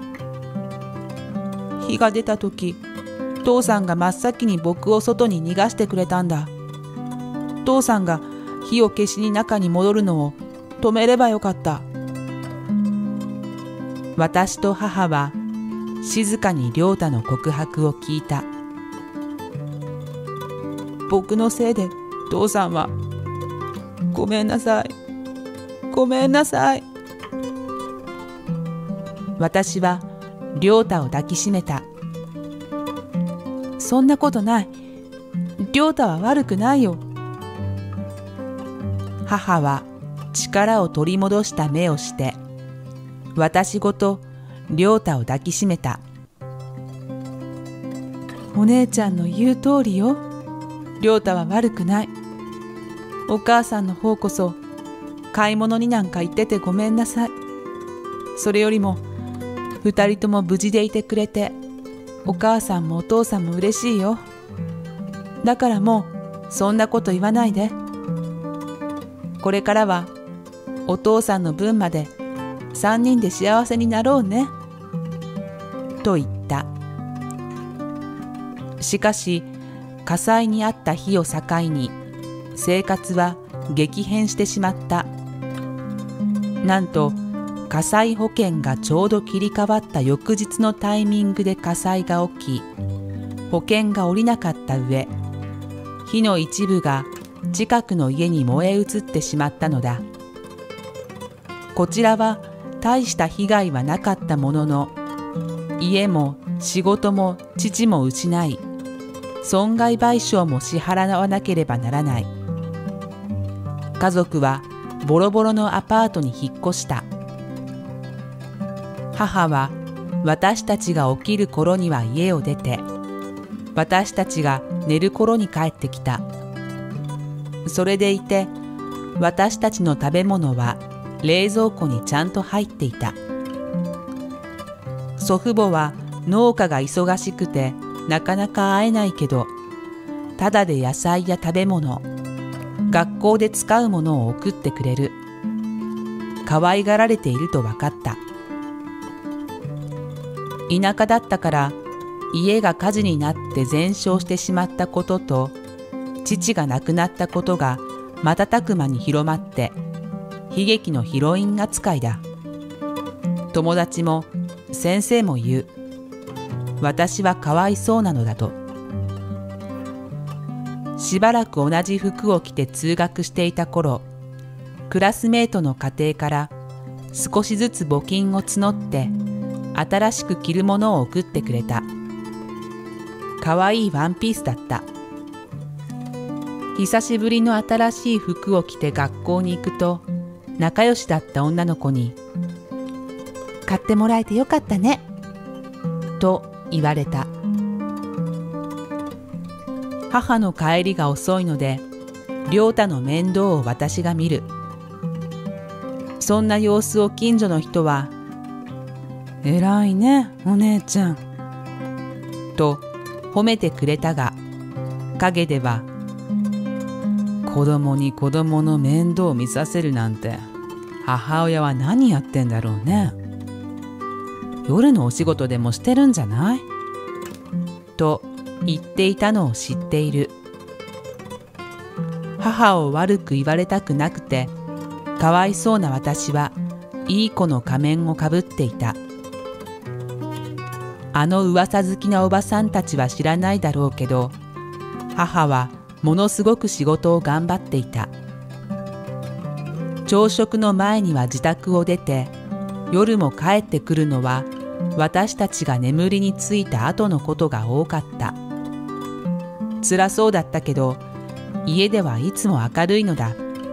火が出た時、父さんが真っ先に僕を外に逃がしてくれたんだ。父さんが火を消しに中に戻るのを止めればよかった。私と母は静かに亮太の告白を聞いた。僕のせいで父さんは、ごめんなさい、ごめんなさい。私は亮太を抱きしめた。そんなことない。亮太は悪くないよ。母は力を取り戻した目をして、私ごと亮太を抱きしめた。お姉ちゃんの言う通りよ。亮太は悪くない。 お母さんの方こそ買い物になんか行っててごめんなさい。それよりも二人とも無事でいてくれてお母さんもお父さんも嬉しいよ。だからもうそんなこと言わないで。これからはお父さんの分まで3人で幸せになろうね。と言った。しかし火災にあった日を境に生活は激変してしまった。なんと火災保険がちょうど切り替わった翌日のタイミングで火災が起き、保険が下りなかった上、火の一部が近くの家に燃え移ってしまったのだ。こちらは大した被害はなかったものの、家も仕事も父も失い、損害賠償も支払わなければならない。家族はボロボロのアパートに引っ越した。母は私たちが起きる頃には家を出て、私たちが寝る頃に帰ってきた。それでいて、私たちの食べ物は冷蔵庫にちゃんと入っていた。祖父母は農家が忙しくてなかなか会えないけど、ただで野菜や食べ物、学校で使うものを送ってくれる。可愛がられていると分かった。田舎だったから家が火事になって全焼してしまったことと、父が亡くなったことが瞬く間に広まって悲劇のヒロイン扱いだ。友達も先生も言う。私はかわいそうなのだと。しばらく同じ服を着て通学していた頃、クラスメートの家庭から少しずつ募金を募って新しく着るものを送ってくれた。かわいいワンピースだった。久しぶりの新しい服を着て学校に行くと、仲良しだった女の子に「買ってもらえてよかったね」と言われた。母の帰りが遅いので、亮太の面倒を私が見る。そんな様子を近所の人は「偉いねお姉ちゃん」と褒めてくれたが、陰では「子供に子供の面倒を見させるなんて母親は何やってんだろうね。夜のお仕事でもしてるんじゃない?」と言っていたのを知っている。母を悪く言われたくなくて、かわいそうな私はいい子の仮面をかぶっていた。あの噂好きなおばさんたちは知らないだろうけど、母はものすごく仕事を頑張っていた。朝食の前には自宅を出て、夜も帰ってくるのは私たちが眠りについた後のことが多かった。辛そうだったけど、家ではいつも明るいのだ。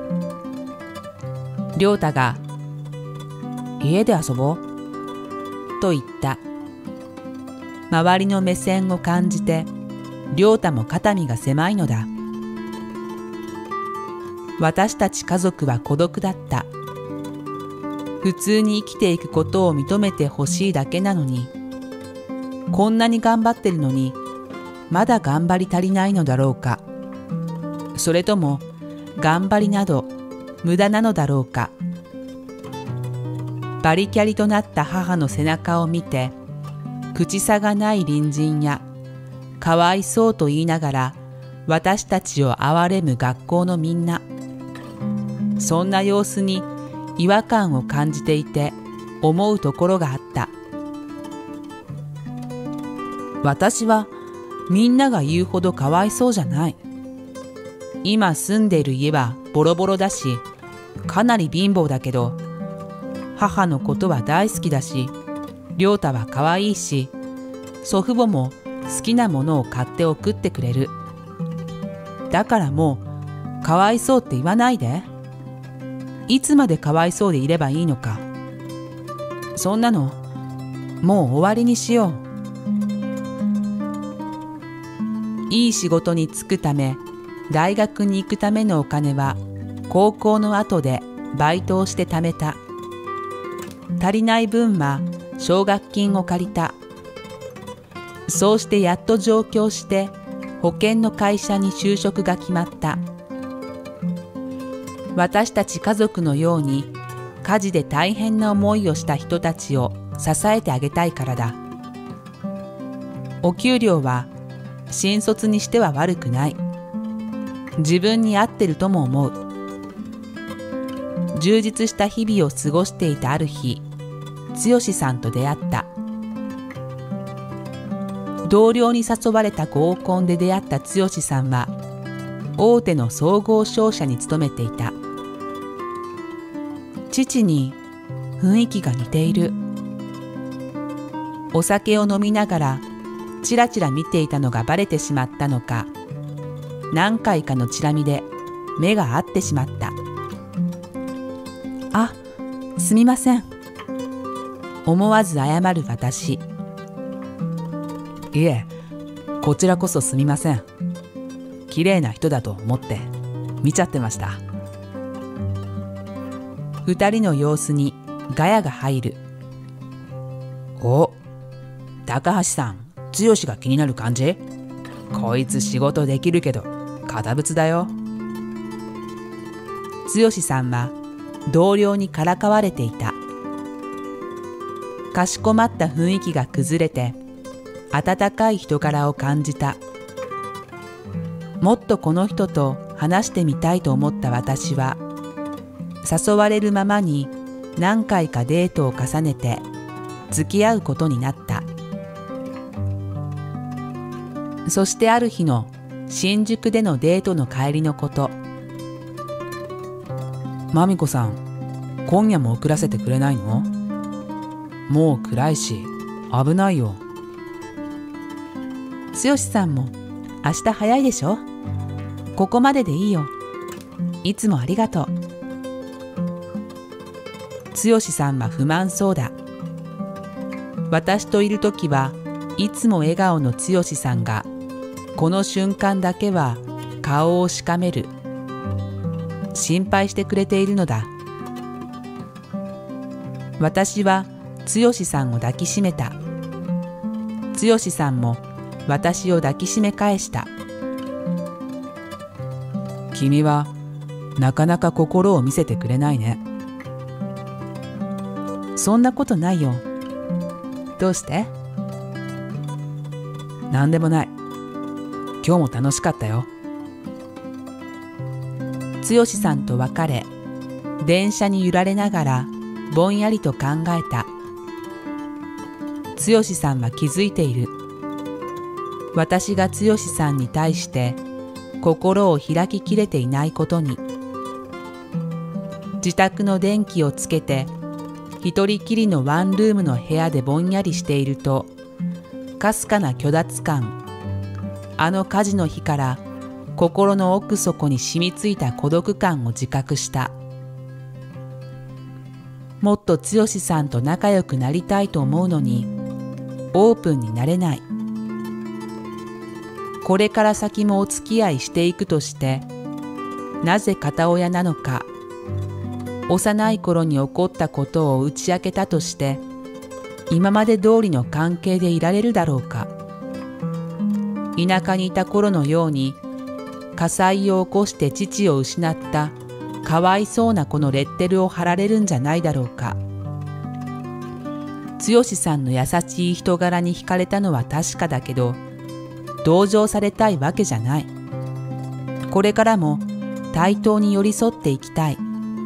亮太が「家で遊ぼう」と言った。周りの目線を感じて、亮太も肩身が狭いのだ。私たち家族は孤独だった。普通に生きていくことを認めてほしいだけなのに、こんなに頑張ってるのにまだ頑張り足りないのだろうか。それとも頑張りなど無駄なのだろうか。バリキャリとなった母の背中を見て、口差がない隣人やかわいそうと言いながら私たちを憐れむ学校のみんな、そんな様子に違和感を感じていて思うところがあった。私はみんなが言うほどかわいそうじゃない。今住んでいる家はボロボロだし、かなり貧乏だけど、母のことは大好きだし、亮太はかわいいし、祖父母も好きなものを買って送ってくれる。だからもうかわいそうって言わないで。いつまでかわいそうでいればいいのか。そんなのもう終わりにしよう。いい仕事に就くため大学に行くためのお金は高校の後でバイトをして貯めた。足りない分は奨学金を借りた。そうしてやっと上京して保険の会社に就職が決まった。私たち家族のように火事で大変な思いをした人たちを支えてあげたいからだ。お給料は新卒にしては悪くない。自分に合ってるとも思う。充実した日々を過ごしていたある日、剛さんと出会った。同僚に誘われた合コンで出会った剛さんは大手の総合商社に勤めていた。父に雰囲気が似ている。お酒を飲みながらちらちら見ていたのがバレてしまったのか、何回かのチラ見で目が合ってしまった。あ、すみません。思わず謝る私。 いえ、こちらこそすみません。綺麗な人だと思って見ちゃってました。 二人の様子にガヤが入る。 お、高橋さん、剛が気になる感じ？こいつ仕事できるけど堅物だよ。 剛さんは同僚にからかわれていた。かしこまった雰囲気が崩れて温かい人柄を感じた。もっとこの人と話してみたいと思った私は誘われるままに何回かデートを重ねて付き合うことになった。そしてある日の新宿でのデートの帰りのこと。 まみこさん、今夜も送らせてくれないの？もう暗いし危ないよ。 剛さんも明日早いでしょ？ここまででいいよ。いつもありがとう。剛さんは不満そうだ。私といるときはいつも笑顔の剛さんがこの瞬間だけは顔をしかめる。心配してくれているのだ。私は剛さんを抱きしめた。剛さんも私を抱きしめ返した。 君はなかなか心を見せてくれないね。 そんなことないよ。どうして？ なんでもない。今日も楽しかったよ。 剛さんと別れ、電車に揺られながらぼんやりと考えた。剛さんは気づいている。私が剛さんに対して心を開ききれていないことに。自宅の電気をつけて一人きりのワンルームの部屋でぼんやりしていると、かすかな虚脱感、あの火事の日から心の奥底に染みついた孤独感を自覚した。もっと剛さんと仲良くなりたいと思うのにオープンになれない。これから先もお付き合いしていくとして、なぜ片親なのか、幼い頃に起こったことを打ち明けたとして今まで通りの関係でいられるだろうか。田舎にいた頃のように火災を起こして父を失ったかわいそうな子のレッテルを貼られるんじゃないだろうか。剛さんの優しい人柄に惹かれたのは確かだけど、同情されたいわけじゃない。これからも対等に寄り添っていきたい。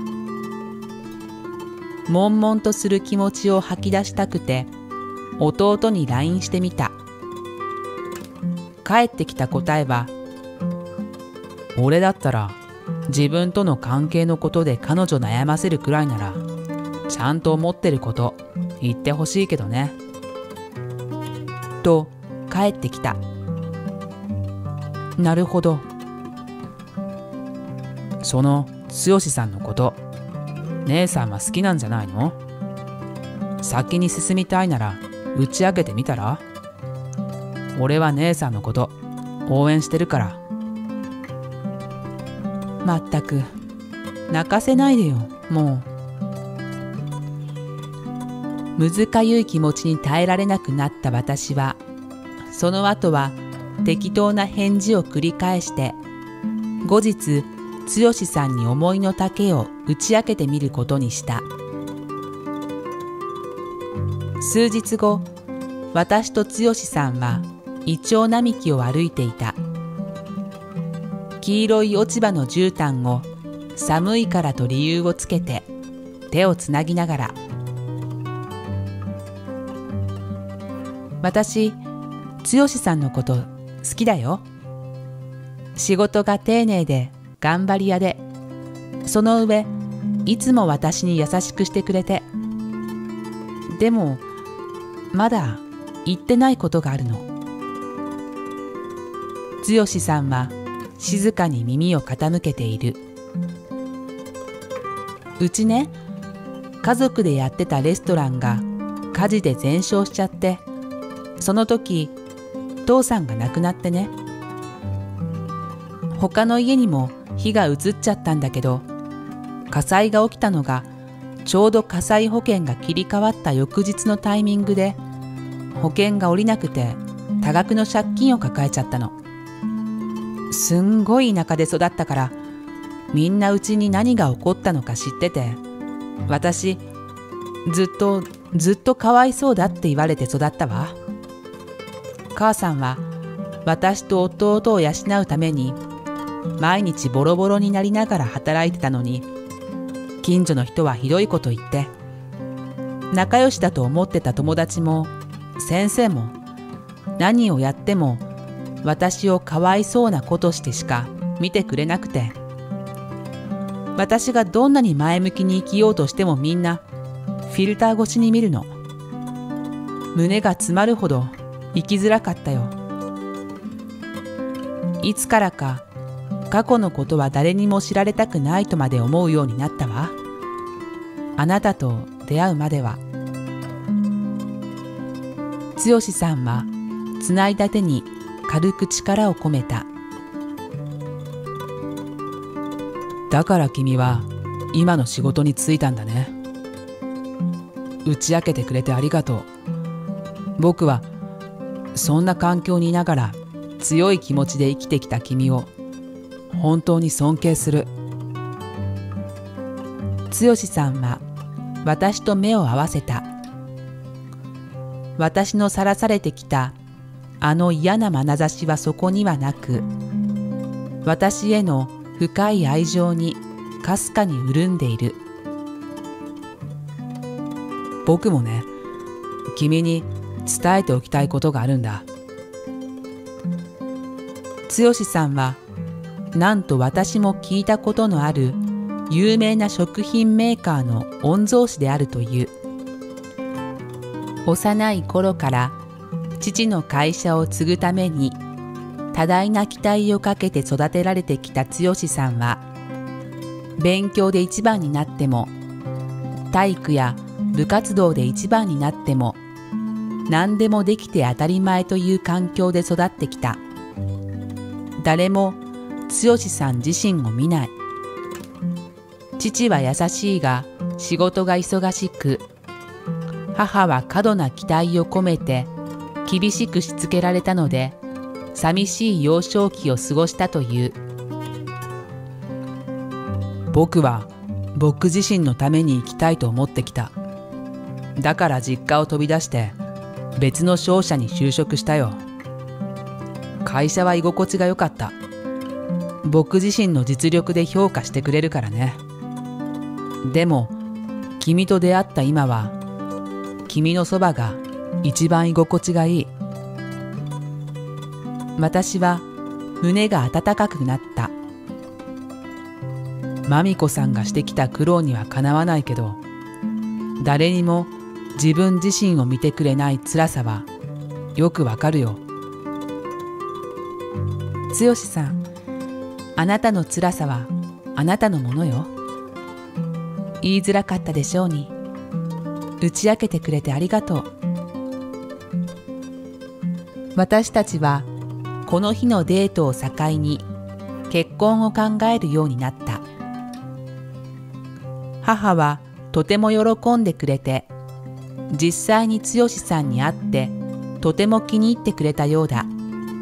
悶々とする気持ちを吐き出したくて弟に LINE してみた。返ってきた答えは、 俺だったら自分との関係のことで彼女悩ませるくらいならちゃんと思ってること言ってほしいけどね。 と返ってきた。なるほど。 その剛さんのこと姉さんは好きなんじゃないの？先に進みたいなら打ち明けてみたら？俺は姉さんのこと応援してるから。 まったく、泣かせないでよ、もう。むずかゆい気持ちに耐えられなくなった私は、その後は適当な返事を繰り返して、後日、剛さんに思いの丈を打ち明けてみることにした。数日後、私と剛さんはイチョウ並木を歩いていた。黄色い落ち葉の絨毯を寒いからと理由をつけて手をつなぎながら、私、剛さんのこと好きだよ。仕事が丁寧で頑張り屋で、その上いつも私に優しくしてくれて、でもまだ言ってないことがあるの。剛さんは静かに耳を傾けている。うちね、家族でやってたレストランが火事で全焼しちゃって、その時父さんが亡くなってね。他の家にも火が移っちゃったんだけど、火災が起きたのがちょうど火災保険が切り替わった翌日のタイミングで、保険が下りなくて多額の借金を抱えちゃったの。すんごい田舎で育ったから、みんなうちに何が起こったのか知ってて、私ずっとかわいそうだって言われて育ったわ。母さんは私と弟を養うために毎日ボロボロになりながら働いてたのに、近所の人はひどいこと言って、仲良しだと思ってた友達も先生も何をやっても私をかわいそうなことしてしか見てくれなくて、私がどんなに前向きに生きようとしてもみんなフィルター越しに見るの。胸が詰まるほど生きづらかったよ。いつからか過去のことは誰にも知られたくないとまで思うようになったわ。あなたと出会うまでは。剛さんはつないだ手に軽く力を込めた。だから君は今の仕事に就いたんだね。打ち明けてくれてありがとう。僕はそんな環境にいながら強い気持ちで生きてきた君を本当に尊敬する。剛さんは私と目を合わせた。私のさらされてきたあの嫌な眼差しはそこにはなく、私への深い愛情にかすかに潤んでいる。僕もね、君に伝えておきたいことがあるんだ。剛さんはなんと私も聞いたことのある有名な食品メーカーの御曹司であるという。幼い頃から父の会社を継ぐために多大な期待をかけて育てられてきた剛さんは、勉強で一番になっても体育や部活動で一番になっても何でもできて当たり前という環境で育ってきた。誰も剛さん自身を見ない。父は優しいが仕事が忙しく、母は過度な期待を込めて厳しくしつけられたので、寂しい幼少期を過ごしたという。僕は僕自身のために生きたいと思ってきた。だから実家を飛び出して別の商社に就職したよ。会社は居心地が良かった。僕自身の実力で評価してくれるからね。でも君と出会った今は君のそばが一番居心地がいい。私は胸が温かくなった。まみこさんがしてきた苦労にはかなわないけど、誰にも自分自身を見てくれない辛さはよくわかるよ。剛さん、あなたの辛さはあなたのものよ。言いづらかったでしょうに。打ち明けてくれてありがとう。私たちはこの日のデートを境に結婚を考えるようになった。母はとても喜んでくれて、実際に剛さんに会ってとても気に入ってくれたようだ。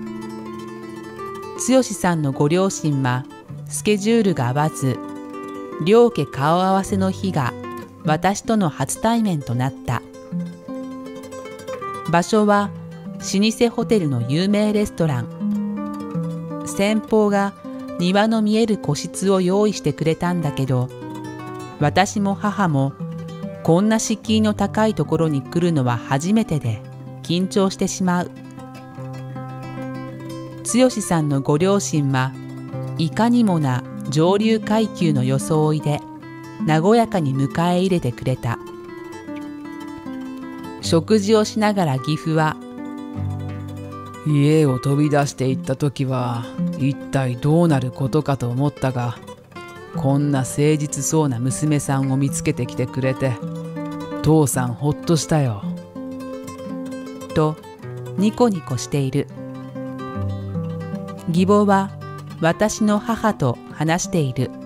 剛さんのご両親はスケジュールが合わず、両家顔合わせの日が私との初対面となった。場所は老舗ホテルの有名レストラン。先方が庭の見える個室を用意してくれたんだけど、私も母もこんな敷居の高いところに来るのは初めてで緊張してしまう。剛さんのご両親はいかにもな上流階級の装いで和やかに迎え入れてくれた。食事をしながら義父は、 家を飛び出していった時は一体どうなることかと思ったが、こんな誠実そうな娘さんを見つけてきてくれて、父さんほっとしたよ。 とニコニコしている。義母は私の母と話している。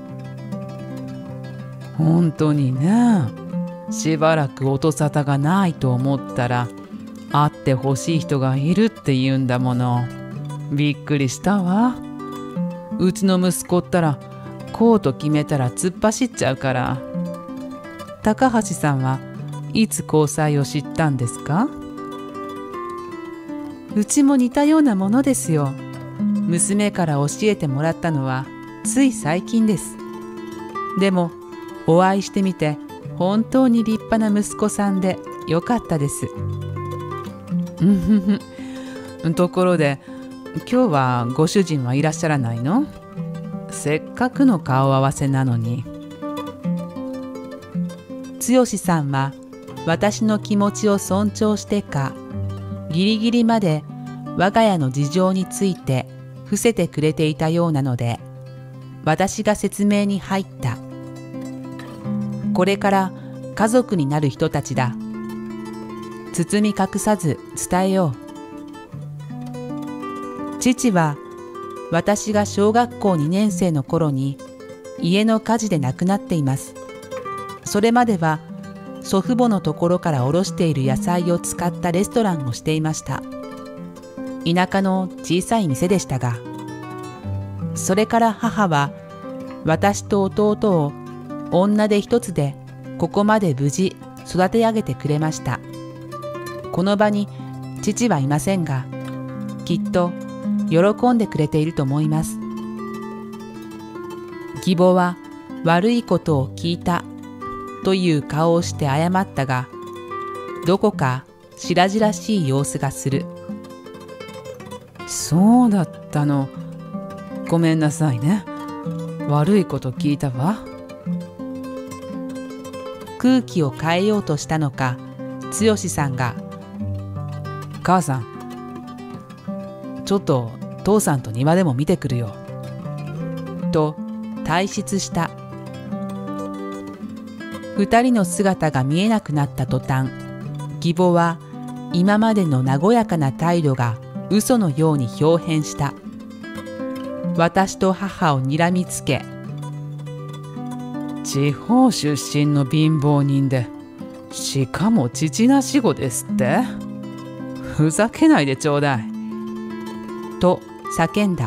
本当にね、しばらく音沙汰がないと思ったら、会ってほしい人がいるって言うんだもの。びっくりしたわ。うちの息子ったら、こうと決めたら突っ走っちゃうから。高橋さんはいつ交際を知ったんですか？ うちも似たようなものですよ。娘から教えてもらったのはつい最近です。でもお会いしてみて本当に立派な息子さんでよかったです。 ところで今日はご主人はいらっしゃらないの？せっかくの顔合わせなのに。 剛さんは私の気持ちを尊重してか、ギリギリまで我が家の事情について伏せてくれていたようなので、私が説明に入った。これから家族になる人たちだ。包み隠さず伝えよう。父は私が小学校2年生の頃に家の火事で亡くなっています。それまでは祖父母のところからおろしている野菜を使ったレストランをしていました。田舎の小さい店でしたが、それから母は私と弟を女手一つでここまで無事育て上げてくれました。この場に父はいませんが、きっと喜んでくれていると思います。義母は悪いことを聞いたという顔をして謝ったが、どこか白々しい様子がする。 そうだったの。ごめんなさいね。悪いこと聞いたわ。 空気を変えようとしたのか、剛さんが、 母さん、ちょっと父さんと庭でも見てくるよ。 と退出した。二人の姿が見えなくなった途端、義母は今までの和やかな態度が嘘のように表変した。私と母を睨みつけ、 地方出身の貧乏人で、しかも父なし子ですって？ふざけないでちょうだい。 と叫んだ。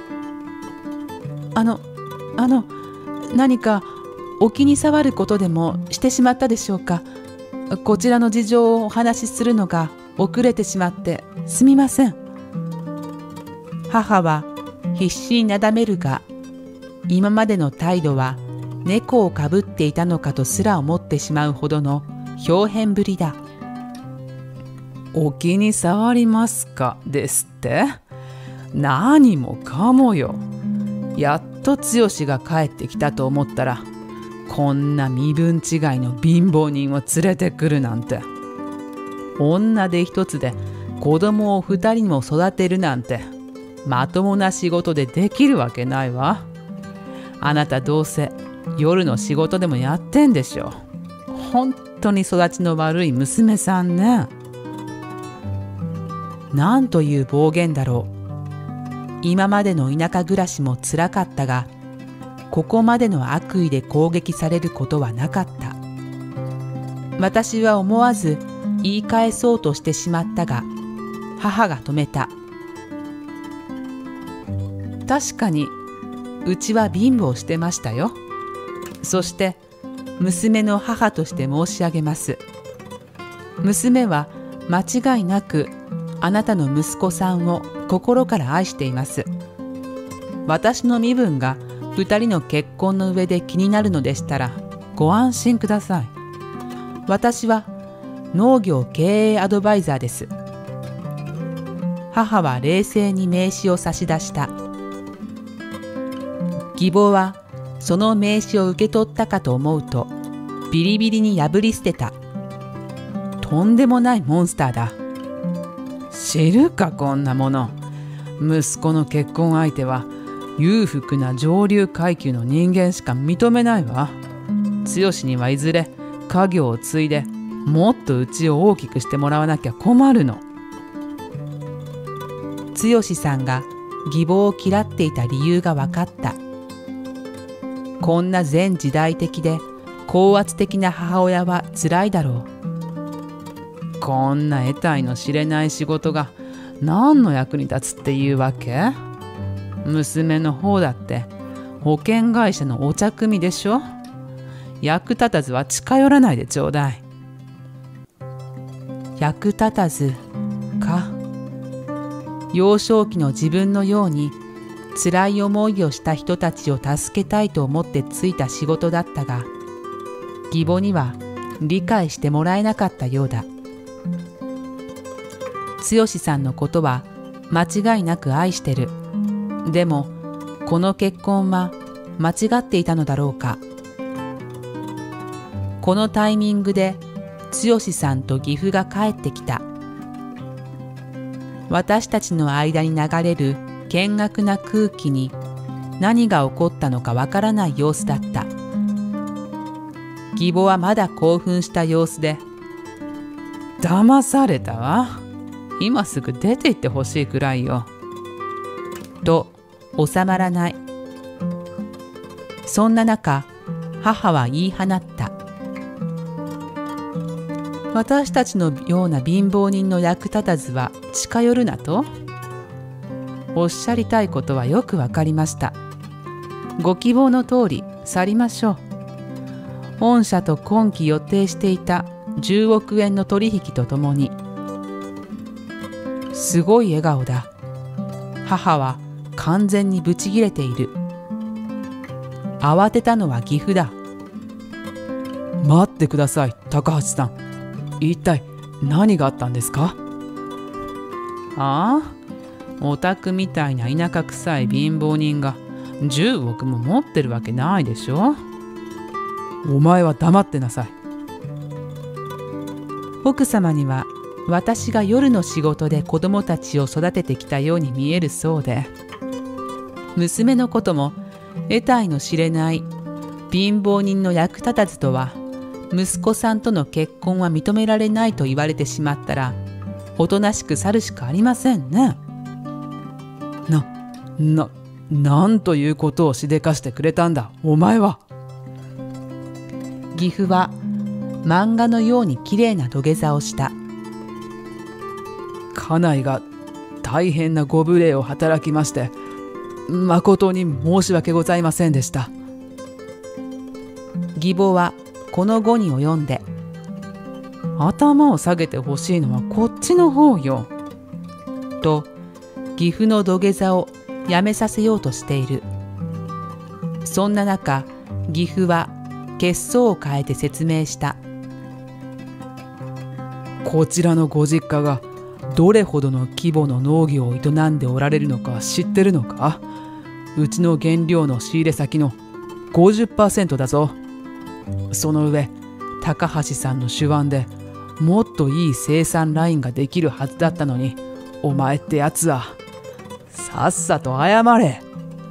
何かお気に障ることでもしてしまったでしょうか。こちらの事情をお話しするのが遅れてしまってすみません。母は必死になだめるが、今までの態度は猫をかぶっていたのかとすら思ってしまうほどの表変ぶりだ。 お気に障りますかですって？何もかもよ。やっと剛が帰ってきたと思ったら、こんな身分違いの貧乏人を連れてくるなんて。女で一つで子供を2人も育てるなんて、まともな仕事でできるわけないわ。あなたどうせ夜の仕事でもやってんでしょ。本当に育ちの悪い娘さんね。 なんという暴言だろう。 今までの田舎暮らしもつらかったが、ここまでの悪意で攻撃されることはなかった。私は思わず言い返そうとしてしまったが、母が止めた。確かにうちは貧乏してましたよ。そして娘の母として申し上げます。娘は間違いなくあなたの息子さんを心から愛しています。私の身分が2人の結婚の上で気になるのでしたらご安心ください。私は農業経営アドバイザーです。母は冷静に名刺を差し出した。義母はその名刺を受け取ったかと思うと、ビリビリに破り捨てた。とんでもないモンスターだ。 知るかこんなもの。息子の結婚相手は裕福な上流階級の人間しか認めないわ。剛にはいずれ家業を継いでもっとうちを大きくしてもらわなきゃ困るの。 剛さんが義母を嫌っていた理由が分かった。こんな前時代的で高圧的な母親はつらいだろう。こんな得体の知れない仕事が何の役に立つっていうわけ？娘の方だって保険会社のお茶組でしょ。役立たずは近寄らないでちょうだい。 役立たずか。幼少期の自分のように辛い思いをした人たちを助けたいと思ってついた仕事だったが、義母には理解してもらえなかったようだ。剛さんのことは間違いなく愛してる。でもこの結婚は間違っていたのだろうか。このタイミングで剛さんと義父が帰ってきた。私たちの間に流れる険悪な空気に何が起こったのかわからない様子だった。義母はまだ興奮した様子で、 騙されたわ。今すぐ出て行ってほしいくらいよ。 と収まらない。そんな中、母は言い放った。私たちのような貧乏人の役立たずは近寄るなと？おっしゃりたいことはよくわかりました。ご希望の通り去りましょう。御社と今期予定していた10億円の取引とともに。すごい笑顔だ。母は完全にブチ切れている。慌てたのは義父だ。 待ってください、高橋さん。一体何があったんですか？ ああ、オタクみたいな田舎臭い貧乏人が10億も持ってるわけないでしょ。 お前は黙ってなさい。 奥様には私が夜の仕事で子供たちを育ててきたように見えるそうで、娘のことも得体の知れない貧乏人の役立たずとは息子さんとの結婚は認められないと言われてしまったら、おとなしく去るしかありませんね。 なんということをしでかしてくれたんだ、お前は。 義父は漫画のようにきれいな土下座をした。 家内が大変なご無礼を働きまして、誠に申し訳ございませんでした。 義母はこの後に及んで、 頭を下げてほしいのはこっちの方よ。 と義父の土下座をやめさせようとしている。そんな中、義父は血相を変えて説明した。 こちらのご実家がどれほどの規模の農業を営んでおられるのか知ってるのか？うちの原料の仕入れ先の 50% だぞ。その上、高橋さんの手腕でもっといい生産ラインができるはずだったのに、お前ってやつはさっさと謝れ。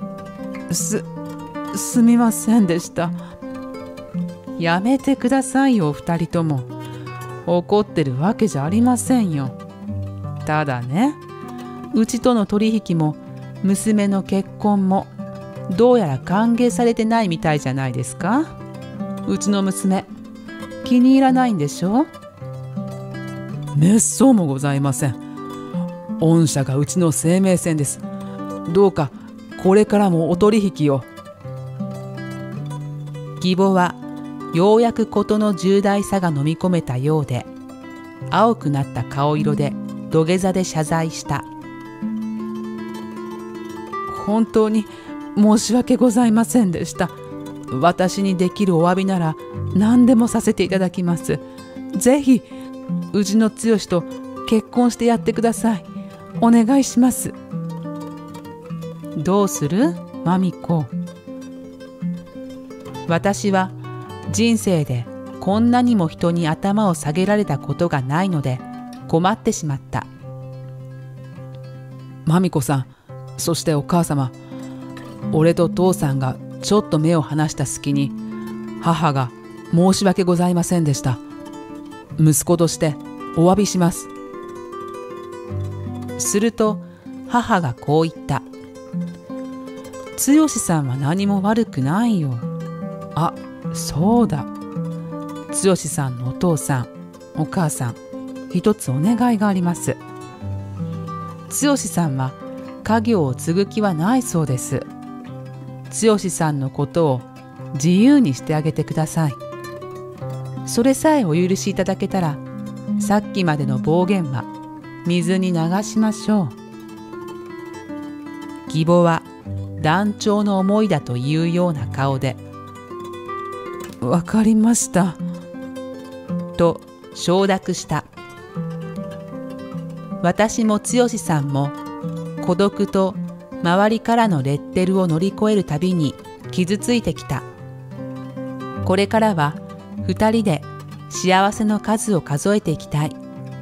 すみませんでした。やめてくださいよ、お二人とも。怒ってるわけじゃありませんよ。ただね、うちとの取引も娘の結婚もどうやら歓迎されてないみたいじゃないですか。うちの娘、気に入らないんでしょ。 めっそうもございません。御社がうちの生命線です。どうかこれからもお取引を。 義母はようやく事の重大さが飲み込めたようで、青くなった顔色で土下座で謝罪した。 本当に申し訳ございませんでした。私にできるお詫びなら何でもさせていただきます。ぜひうちの剛と結婚してやってください。お願いします。 どうする？まみこ。私は人生でこんなにも人に頭を下げられたことがないので困ってしまった。 まみこさん、そしてお母様、俺と父さんがちょっと目を離した隙に母が申し訳ございませんでした。息子としてお詫びします。 すると母がこう言った。剛さんは何も悪くないよ。あ、そうだ。剛さんのお父さん、お母さん、一つお願いがあります。剛さんは家業を継ぐ気はないそうです。剛さんのことを自由にしてあげてください。それさえお許しいただけたら、さっきまでの暴言は水に流しましょう。義母は断腸の思いだというような顔で、 わかりましたと承諾した。私も剛さんも孤独と周りからのレッテルを乗り越えるたびに傷ついてきた。これからは2人で幸せの数を数えていきたい。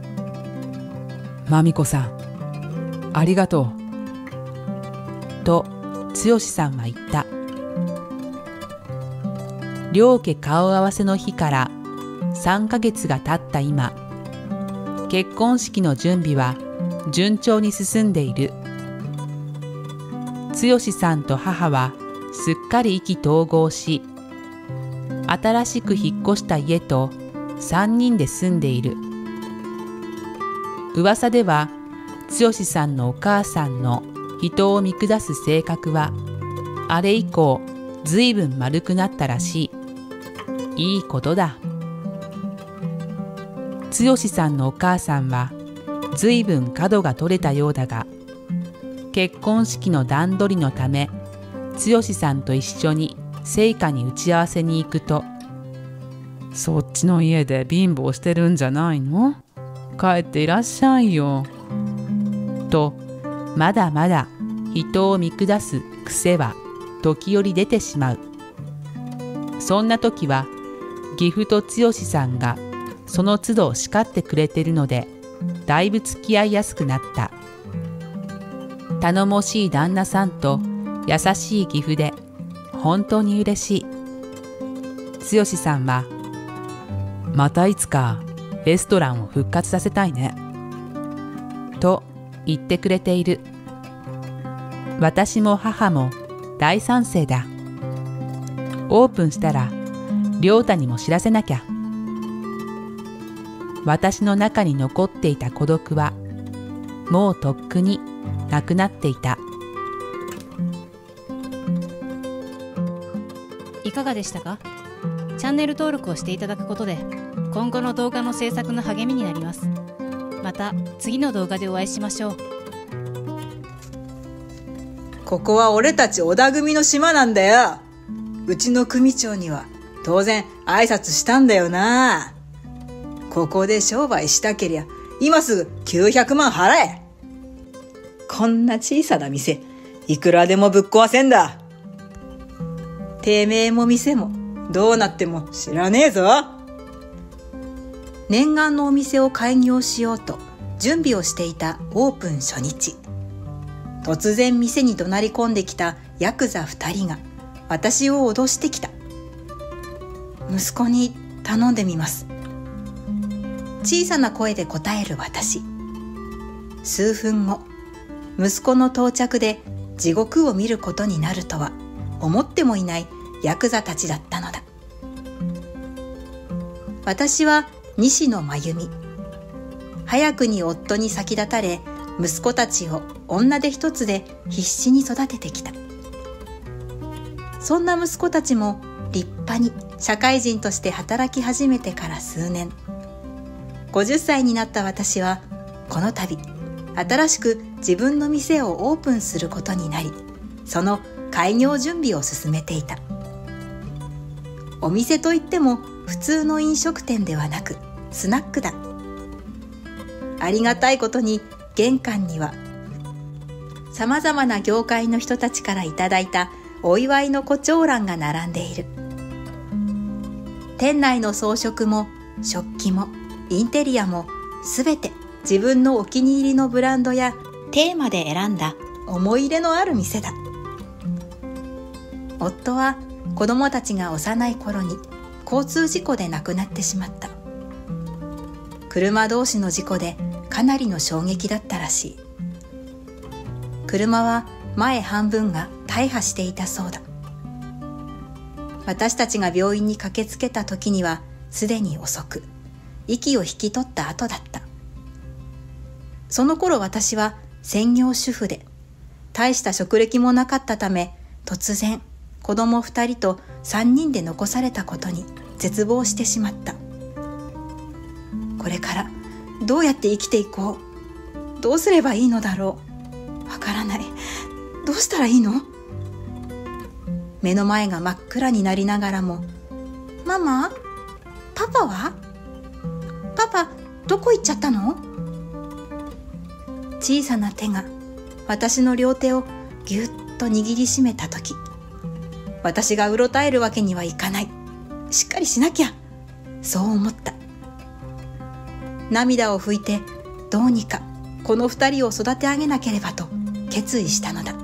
まみこさん、ありがとう。と剛さんは言った。両家顔合わせの日から3ヶ月が経った今、結婚式の準備は順調に進んでいる。剛さんと母はすっかり意気投合し、新しく引っ越した家と3人で住んでいる。噂では剛さんのお母さんの人を見下す性格はあれ以降ずいぶん丸くなったらしい。いいことだ。剛さんのお母さんはずいぶん角が取れたようだが、結婚式の段取りのため剛さんと一緒に生家に打ち合わせに行くと、 そっちの家で貧乏してるんじゃないの？帰っていらっしゃいよ。 とまだまだ人を見下す癖は時折出てしまう。そんな時は義父と剛さんがその都度叱ってくれてるので、だいぶ付き合いやすくなった。頼もしい旦那さんと優しい義父で本当に嬉しい。剛さんは、 またいつかレストランを復活させたいねと言ってくれている。私も母も大賛成だ。オープンしたら亮太にも知らせなきゃ。私の中に残っていた孤独はもうとっくになくなっていた。 いかがでしたか？チャンネル登録をしていただくことで今後の動画の制作の励みになります。また次の動画でお会いしましょう。 ここは俺たち小田組の島なんだよ。うちの組長には当然挨拶したんだよな。ここで商売したけりゃ今すぐ900万払え。こんな小さな店いくらでもぶっ壊せんだ。てめえも店もどうなっても知らねえぞ。念願のお店を開業しようと準備をしていたオープン初日、突然店に怒鳴り込んできたヤクザ2人が私を脅してきた。息子に頼んでみます。小さな声で答える私。数分後、息子の到着で地獄を見ることになるとは思ってもいないヤクザたちだったのだ。私は西野真由美。早くに夫に先立たれ、息子たちを女手一つで必死に育ててきた。そんな息子たちも立派に社会人として働き始めてから数年、50歳になった私はこの度新しく自分の店をオープンすることになり、その開業準備を進めていた。お店といっても普通の飲食店ではなくスナックだ。ありがたいことに玄関にはさまざまな業界の人たちからいただいたお祝いの胡蝶蘭が並んでいる。店内の装飾も食器もインテリアもすべて自分のお気に入りのブランドやテーマで選んだ思い入れのある店だ。夫は子供たちが幼い頃に交通事故で亡くなってしまった。車同士の事故でかなりの衝撃だったらしい。車は前半分が大破していたそうだ。私たちが病院に駆けつけた時にはすでに遅く、息を引き取った後だった。その頃私は専業主婦で、大した職歴もなかったため、突然子供2人と3人で残されたことに絶望してしまった。これからどうやって生きていこう。どうすればいいのだろう。わからない。どうしたらいいの？目の前が真っ暗になりながらも、ママ、パパは？パパ、どこ行っちゃったの？小さな手が私の両手をぎゅっと握りしめたとき、私がうろたえるわけにはいかない。しっかりしなきゃ。そう思った。涙を拭いてどうにかこの2人を育て上げなければと決意したのだ。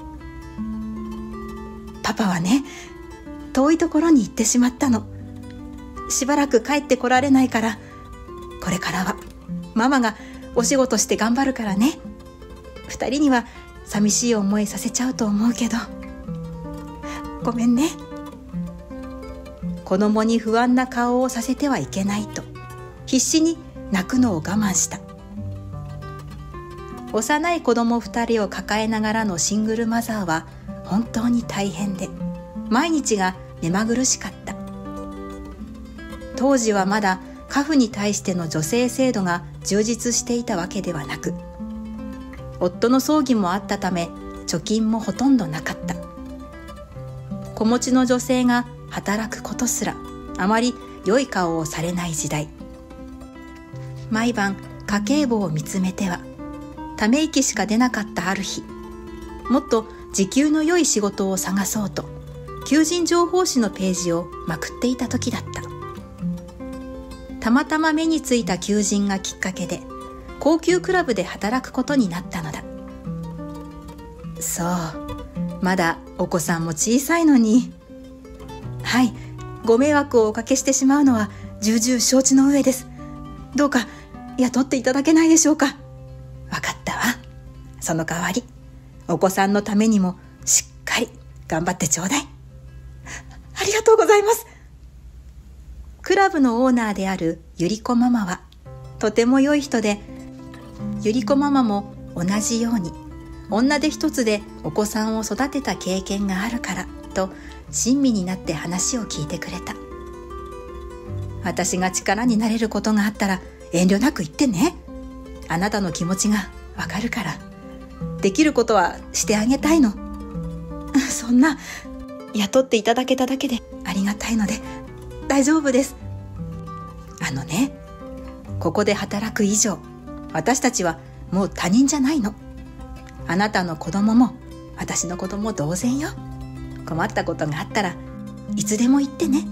パパはね、遠いところに行ってしまったの。しばらく帰ってこられないから、これからはママがお仕事して頑張るからね。2人には寂しい思いさせちゃうと思うけど、ごめんね。子供に不安な顔をさせてはいけないと必死に泣くのを我慢した。幼い子供2人を抱えながらのシングルマザーは本当に大変で、毎日が目まぐるしかった。当時はまだ家父に対しての助成制度が充実していたわけではなく、夫の葬儀もあったため貯金もほとんどなかった。子持ちの女性が働くことすらあまり良い顔をされない時代。毎晩家計簿を見つめてはため息しか出なかったある日、もっと時給の良い仕事を探そうと求人情報誌のページをまくっていた時だった。たまたま目についた求人がきっかけで高級クラブで働くことになったのだ。そう、まだお子さんも小さいのに。はい、ご迷惑をおかけしてしまうのは重々承知の上です。どうか雇っていただけないでしょうか。わかったわ。その代わりお子さんのためにもしっかり頑張ってちょうだい。ありがとうございます。クラブのオーナーであるゆりこママはとても良い人で、ゆりこママも同じように女手一つでお子さんを育てた経験があるからと親身になって話を聞いてくれた。私が力になれることがあったら遠慮なく言ってね。あなたの気持ちがわかるから。できることはしてあげたいの。そんな、雇っていただけただけでありがたいので大丈夫です。ここで働く以上、私たちはもう他人じゃないの。あなたの子供も私の子供同然よ。困ったことがあったらいつでも言ってね。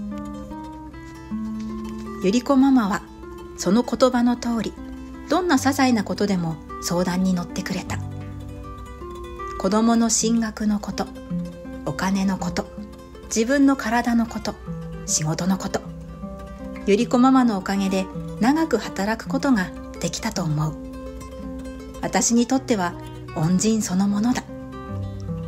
ゆりこママはその言葉の通り、どんな些細なことでも相談に乗ってくれた。子供の進学のこと、お金のこと、自分の体のこと、仕事のこと。ゆりこママのおかげで長く働くことができたと思う。私にとっては恩人そのものだ。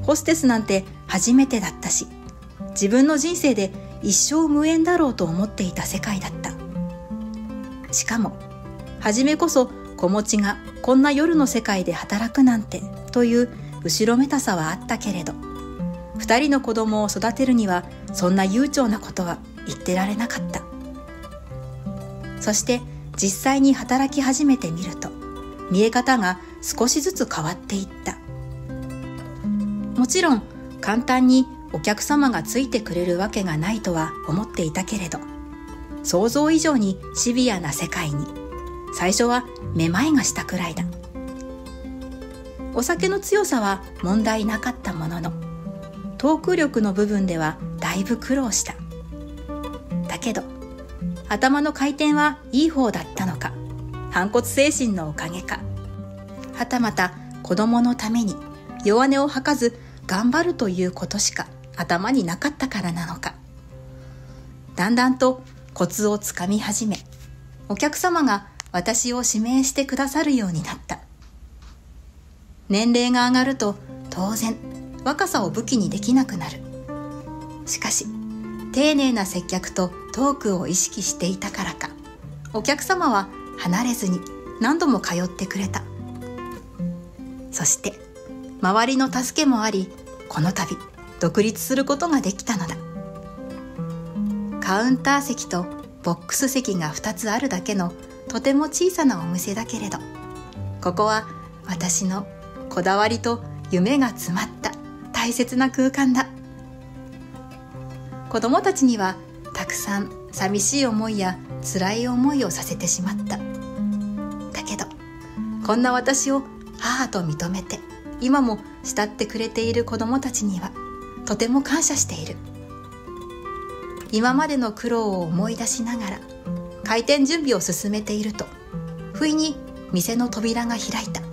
ホステスなんて初めてだったし、自分の人生で一生無縁だろうと思っていた世界だった。しかも、初めこそ子持ちがこんな夜の世界で働くなんてという後ろめたさはあったけれど、2人の子供を育てるにはそんな悠長なことは言ってられなかった。そして実際に働き始めてみると、見え方が少しずつ変わっていった。もちろん簡単にお客様がついてくれるわけがないとは思っていたけれど、想像以上にシビアな世界に最初はめまいがしたくらいだ。お酒の強さは問題なかったものの、トーク力の部分ではだいぶ苦労した。だけど頭の回転はいい方だったのか、反骨精神のおかげか、はたまた子供のために弱音を吐かず頑張るということしか頭になかったからなのか、だんだんとコツをつかみ始め、お客様が私を指名してくださるようになった。年齢が上がると当然若さを武器にできなくなる。しかし丁寧な接客とトークを意識していたからか、お客様は離れずに何度も通ってくれた。そして周りの助けもあり、この度独立することができたのだ。カウンター席とボックス席が2つあるだけのとても小さなお店だけれど、ここは私のこだわりと夢が詰まった大切な空間だ。子供たちにはたくさん寂しい思いや辛い思いをさせてしまった。だけどこんな私を母と認めて今も慕ってくれている子供たちにはとても感謝している。今までの苦労を思い出しながら開店準備を進めていると、不意に店の扉が開いた。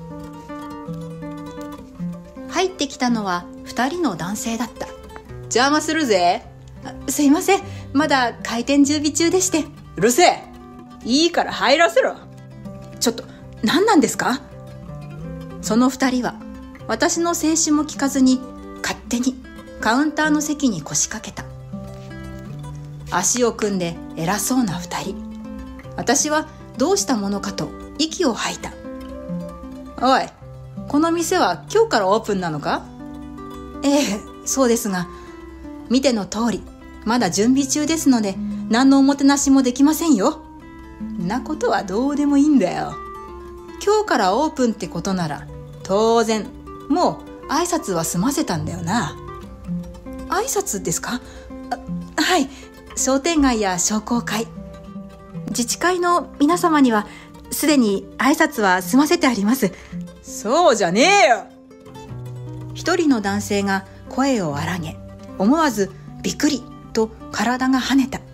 入ってきたのは2人の男性だった。 邪魔するぜ。 すいません、まだ開店準備中でして。 うるせえ。いいから入らせろ。 ちょっと何なんですか？その2人は私の制止も聞かずに勝手にカウンターの席に腰掛けた。足を組んで偉そうな2人。私はどうしたものかと息を吐いた。 おい、この店は今日からオープンなのか？ ええ、そうですが、見ての通りまだ準備中ですので、何のおもてなしもできませんよ。 なことはどうでもいいんだよ。今日からオープンってことなら当然もう挨拶は済ませたんだよな。 挨拶ですか？はい、商店街や商工会、自治会の皆様にはすでに挨拶は済ませてあります。 そうじゃねえよ。 一人の男性が声を荒げ、思わずびっくりと体が跳ねた。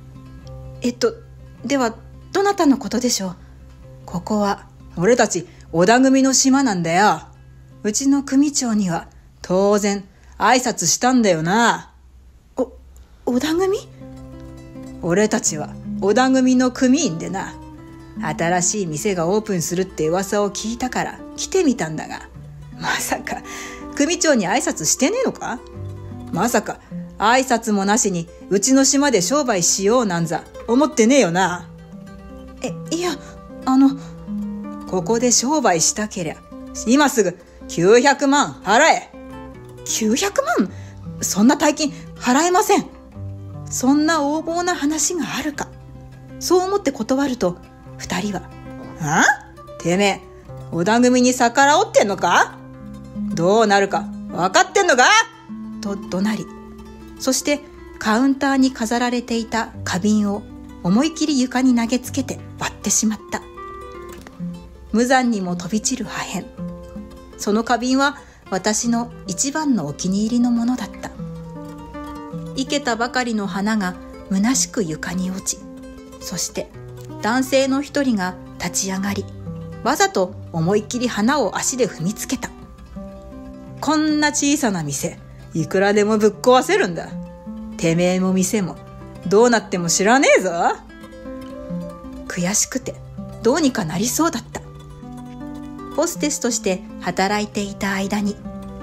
ではどなたのことでしょう？ ここは俺たち小田組の島なんだよ。うちの組長には当然挨拶したんだよな。 小田組？ 俺たちは小田組の組員でな、新しい店がオープンするって噂を聞いたから来てみたんだが、まさか組長に挨拶してねえのか？まさか挨拶もなしにうちの島で商売しようなんざ思ってねえよな。 いや、 ここで商売したけりゃ今すぐ900万払え。 900万？そんな大金払えません。そんな横暴な話があるか。そう思って断ると、二人は、 てめえ小田組に逆らおってんのか？どうなるか分かってんのか？ と怒鳴り、そしてカウンターに飾られていた花瓶を思い切り床に投げつけて割ってしまった。無残にも飛び散る破片。その花瓶は私の一番のお気に入りのものだった。生けたばかりの花が虚しく床に落ち、そして男性の一人が立ち上がり、わざと思いっきり花を足で踏みつけた。 こんな小さな店いくらでもぶっ壊せるんだ。てめえも店もどうなっても知らねえぞ。 悔しくてどうにかなりそうだった。ホステスとして働いていた間に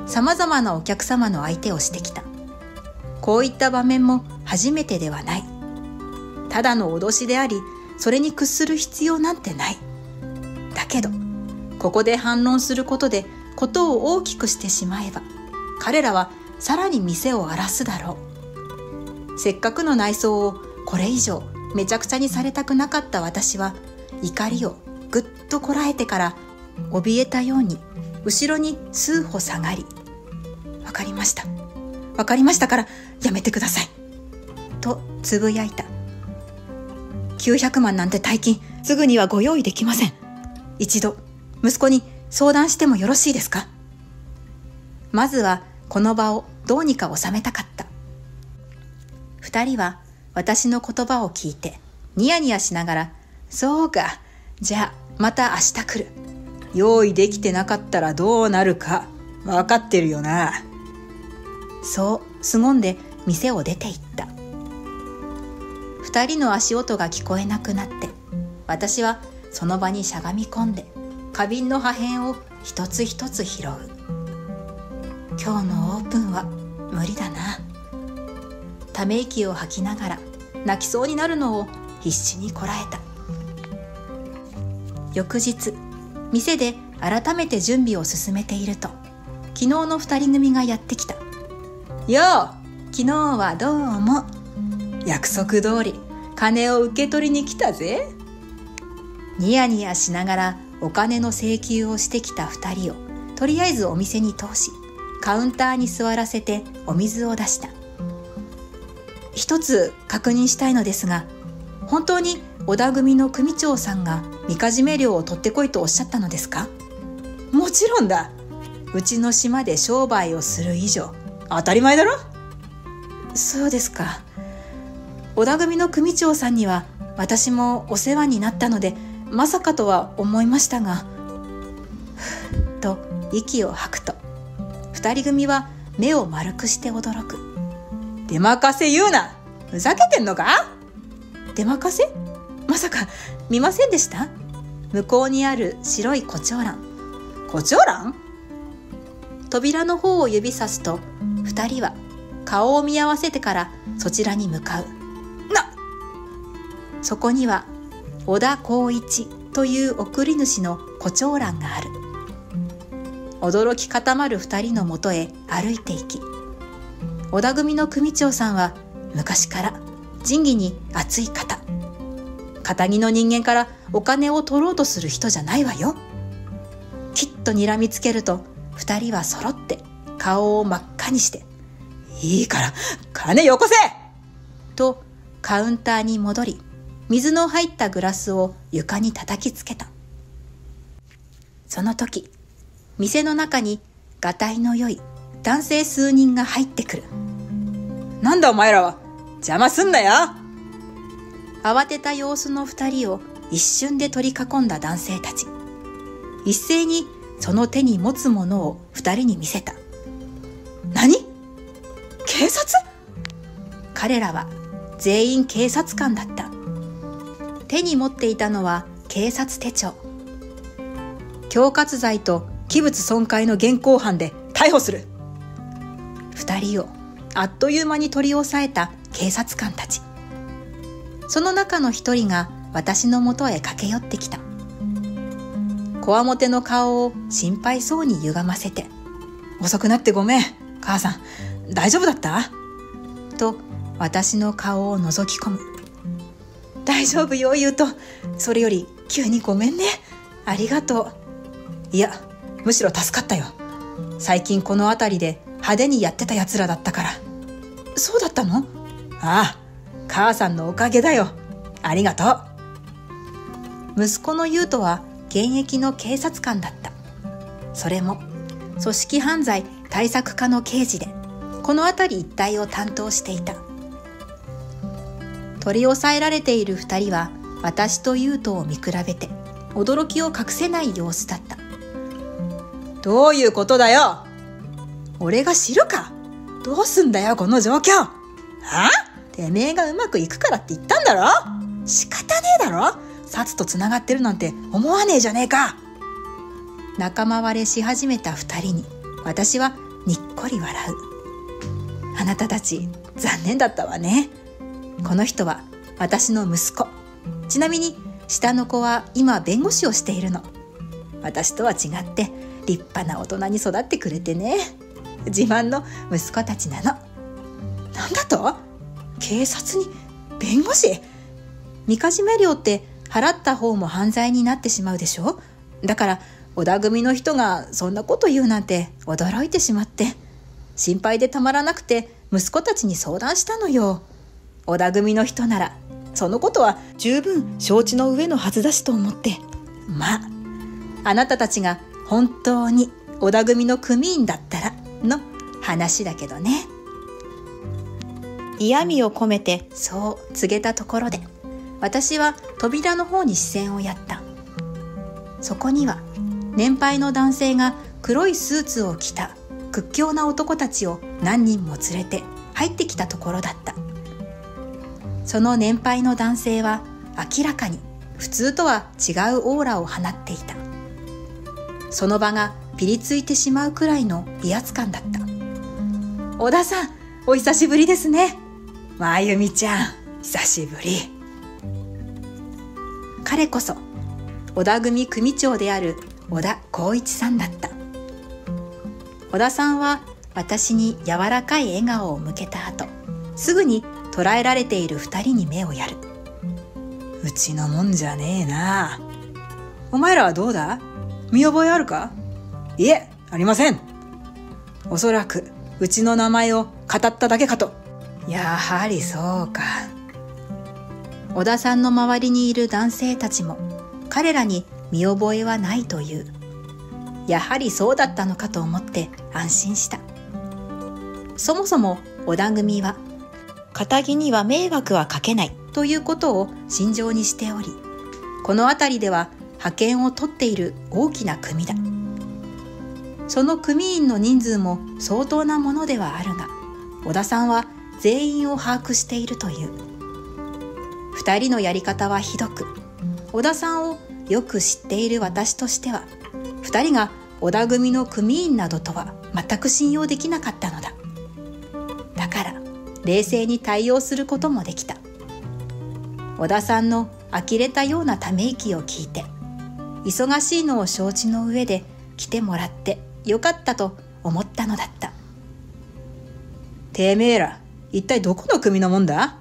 様々なお客様の相手をしてきた。こういった場面も初めてではない。ただの脅しであり、それに屈する必要なんてない。だけど、ここで反論することでことを大きくしてしまえば、彼らはさらに店を荒らすだろう。せっかくの内装をこれ以上めちゃくちゃにされたくなかった私は、怒りをぐっとこらえてから怯えたように後ろに数歩下がり、わかりましたからやめてくださいとつぶやいた。900万なんて大金すぐにはご用意できません。一度息子に相談してもよろしいですか。まずはこの場をどうにか収めたかった。二人は私の言葉を聞いてニヤニヤしながら、そうか、じゃあまた明日来る。用意できてなかったらどうなるかわかってるよな。そう凄んで店を出て行った。二人の足音が聞こえなくなって、私はその場にしゃがみ込んで花瓶の破片を一つ一つ拾う。今日のオープンは無理だな。ため息を吐きながら泣きそうになるのを必死にこらえた。翌日、店で改めて準備を進めていると、昨日の二人組がやってきた。よう、昨日はどうも。約束通り金を受け取りに来たぜ。ニヤニヤしながらお金の請求をしてきた二人をとりあえずお店に通し、カウンターに座らせてお水を出した。一つ確認したいのですが、本当に小田組の組長さんがみかじめ料を取ってこいとおっしゃったのですか。もちろんだ。うちの島で商売をする以上当たり前だろ。そうですか。小田組の組長さんには私もお世話になったので、まさかとは思いましたが、と息を吐くと、二人組は目を丸くして驚く。出任せ言うな。ふざけてんのか。出任せ？まさか見ませんでした？向こうにある白い胡蝶蘭。胡蝶蘭？扉の方を指さすと、二人は顔を見合わせてからそちらに向かう。そこには小田光一という送り主の胡蝶蘭がある。驚き固まる二人のもとへ歩いていき、小田組の組長さんは昔から仁義に熱い方。堅気の人間からお金を取ろうとする人じゃないわよ。きっと睨みつけると、二人は揃って顔を真っ赤にして、いいから金よこせとカウンターに戻り、水の入ったグラスを床に叩きつけた。その時、店の中にがたいの良い男性数人が入ってくる。なんだお前らは、邪魔すんなよ。慌てた様子の二人を一瞬で取り囲んだ男性たち。一斉にその手に持つものを二人に見せた。何？警察？彼らは全員警察官だった。手に持っていたのは警察手帳。恐喝罪と器物損壊の現行犯で逮捕する。二人をあっという間に取り押さえた警察官たち。その中の一人が私のもとへ駆け寄ってきた。こわもての顔を心配そうに歪ませて、遅くなってごめん、母さん、大丈夫だった？と私の顔を覗き込む。大丈夫よ、言うと。それより急にごめんね。ありがとう。いや、むしろ助かったよ。最近この辺りで派手にやってた奴らだったから。そうだったの？ああ、母さんのおかげだよ。ありがとう。息子の優斗は現役の警察官だった。それも組織犯罪対策課の刑事で、この辺り一帯を担当していた。取り押さえられている二人は私と優斗を見比べて驚きを隠せない様子だった。どういうことだよ。俺が知るか。どうすんだよこの状況。はあ？てめえがうまくいくからって言ったんだろ。仕方ねえだろ。札とつながってるなんて思わねえじゃねえか。仲間割れし始めた二人に私はにっこり笑う。あなたたち残念だったわね。この人は私の息子。ちなみに下の子は今弁護士をしているの。私とは違って立派な大人に育ってくれてね。自慢の息子たちなの。なんだと？警察に弁護士？みかじめ料って払った方も犯罪になってしまうでしょ。だから小田組の人がそんなこと言うなんて驚いてしまって、心配でたまらなくて息子たちに相談したのよ。小田組の人ならそのことは十分承知の上のはずだしと思って。まあ、あなたたちが本当に小田組の組員だったらの話だけどね。嫌味を込めてそう告げたところで、私は扉の方に視線をやった。そこには年配の男性が黒いスーツを着た屈強な男たちを何人も連れて入ってきたところだった。その年配の男性は明らかに普通とは違うオーラを放っていた。その場がピリついてしまうくらいの威圧感だった。小田さん、お久しぶりですね。まゆみちゃん、久しぶり。彼こそ小田組組長である小田光一さんだった。小田さんは私に柔らかい笑顔を向けた後、すぐに捕らえられている二人に目をやる。うちのもんじゃねえな。お前らはどうだ？見覚えあるか？いえ、ありません。おそらくうちの名前を語っただけかと。やはりそうか。小田さんの周りにいる男性たちも彼らに見覚えはないという。やはりそうだったのかと思って安心した。そもそも小田組は堅気には迷惑はかけないということを信条にしており、この辺りでは派遣を取っている大きな組だ。その組員の人数も相当なものではあるが、小田さんは全員を把握しているという。二人のやり方はひどく、小田さんをよく知っている私としては、二人が小田組の組員などとは全く信用できなかったのだ。だから冷静に対応することもできた。小田さんの呆れたようなため息を聞いて、忙しいのを承知の上で来てもらってよかったと思ったのだった。てめえら、一体どこの組のもんだ？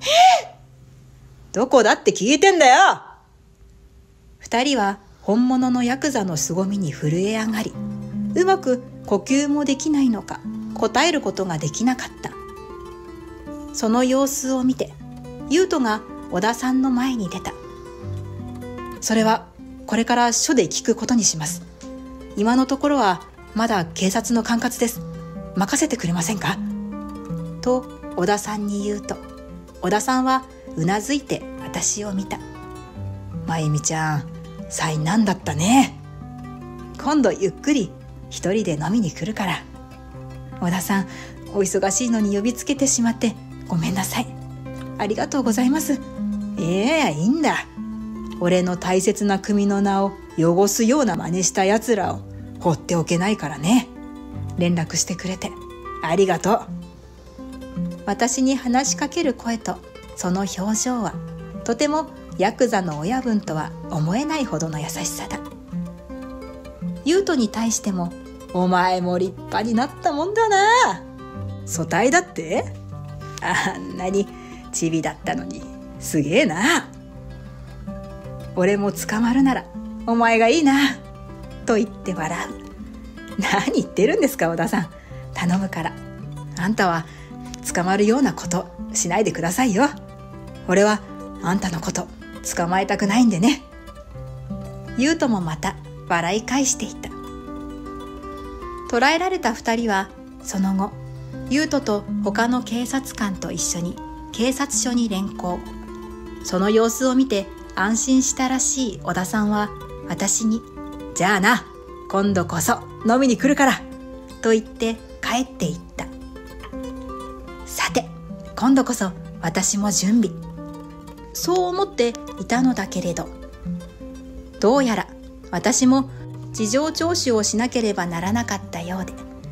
どこだって聞いてんだよ。二人は本物のヤクザの凄みに震え上がり、うまく呼吸もできないのか答えることができなかった。その様子を見て、優斗が小田さんの前に出た。それはこれから署で聞くことにします。今のところはまだ警察の管轄です。任せてくれませんか？と小田さんに言うと、小田さんはうなずいて私を見た。まゆみちゃん、災難だったね。今度ゆっくり一人で飲みに来るから。小田さん、お忙しいのに呼びつけてしまってごめんなさい。ありがとうございます。いいんだ。俺の大切な組の名を汚すような真似した奴らを放っておけないからね。連絡してくれてありがとう。私に話しかける声とその表情は、とてもヤクザの親分とは思えないほどの優しさだ。優斗に対しても、お前も立派になったもんだな。組対だって？あんなにチビだったのにすげえな。俺も捕まるならお前がいいなと言って笑う。何言ってるんですか小田さん、頼むから。あんたは捕まるようなことしないでくださいよ。俺はあんたのこと捕まえたくないんでね。優斗もまた笑い返していた。捕らえられた二人はその後、優斗と他の警察官と一緒に警察署に連行。その様子を見て安心したらしい小田さんは私に、じゃあな、今度こそ飲みに来るからと言って帰っていった。さて、今度こそ私も準備。そう思っていたのだけれど、どうやら私も事情聴取をしなければならなかったようで、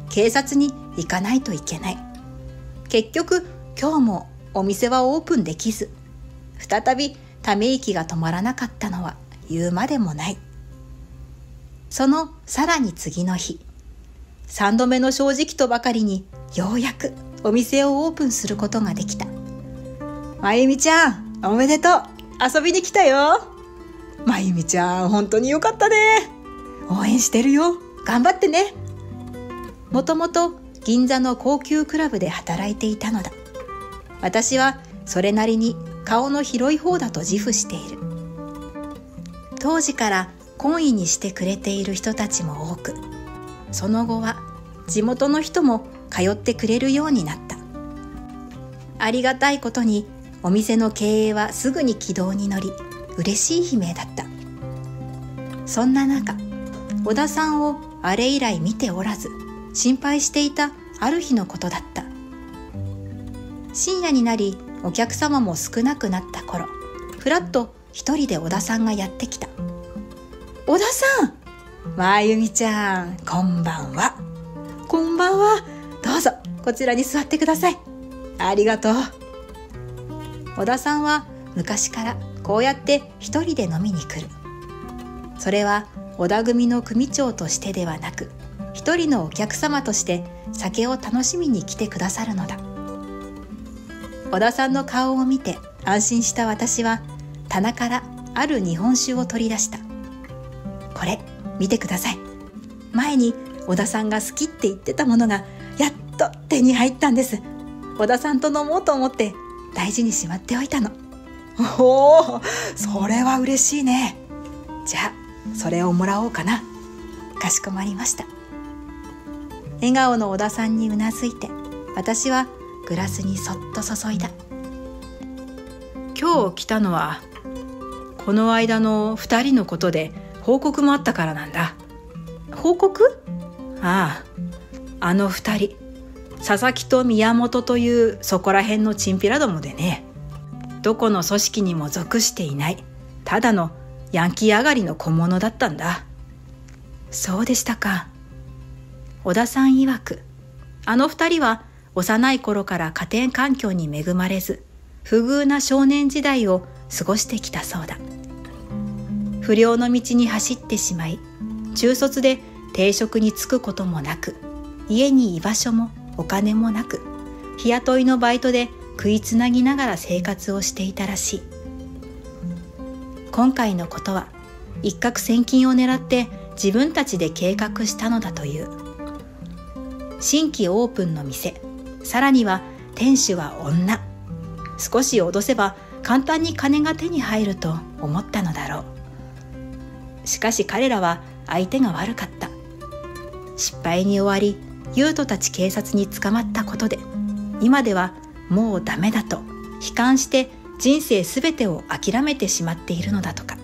警察に行かないといけない。結局今日もお店はオープンできず、再びため息が止まらなかったのは言うまでもない。そのさらに次の日、3度目の正直とばかりにようやくお店をオープンすることができた。まゆみちゃん、おめでとう。遊びに来たよ。まゆみちゃん、本当によかったね。応援してるよ。頑張ってね。もともと銀座の高級クラブで働いていたのだ。私はそれなりに顔の広い方だと自負している。当時から懇意にしてくれている人たちも多く、その後は地元の人も通ってくれるようになった。ありがたいことにお店の経営はすぐに軌道に乗り、嬉しい悲鳴だった。そんな中、小田さんをあれ以来見ておらず、心配していたある日のことだった。深夜になり、お客様も少なくなった頃、ふらっと一人で小田さんがやってきた。小田さん、まゆみちゃん、こんばんは。こんばんは。どうぞこちらに座ってください。ありがとう。小田さんは昔からこうやって一人で飲みに来る。それは小田組の組長としてではなく、一人のお客様として酒を楽しみに来てくださるのだ。小田さんの顔を見て安心した私は、棚からある日本酒を取り出した。これ見てください。前に小田さんが好きって言ってたものがやっと手に入ったんです。小田さんと飲もうと思って大事にしまっておいたの。おお、それは嬉しいね。じゃあそれをもらおうかな。かしこまりました。笑顔の小田さんにうなずいて、私はグラスにそっと注いだ。今日来たのはこの間の2人のことで報告もあったからなんだ。報告？ああ、あの2人、佐々木と宮本というそこら辺のチンピラどもでね、どこの組織にも属していないただのヤンキー上がりの小物だったんだ。そうでしたか。小田さん曰く、あの2人は幼い頃から家庭環境に恵まれず、不遇な少年時代を過ごしてきたそうだ。不良の道に走ってしまい、中卒で定職に就くこともなく、家に居場所もお金もなく、日雇いのバイトで食いつなぎながら生活をしていたらしい。今回のことは一攫千金を狙って自分たちで計画したのだという。新規オープンの店、さらには店主は女。少し脅せば簡単に金が手に入ると思ったのだろう。しかし彼らは相手が悪かった。失敗に終わり、優斗たち警察に捕まったことで、今ではもうダメだと悲観して人生すべてを諦めてしまっているのだとか。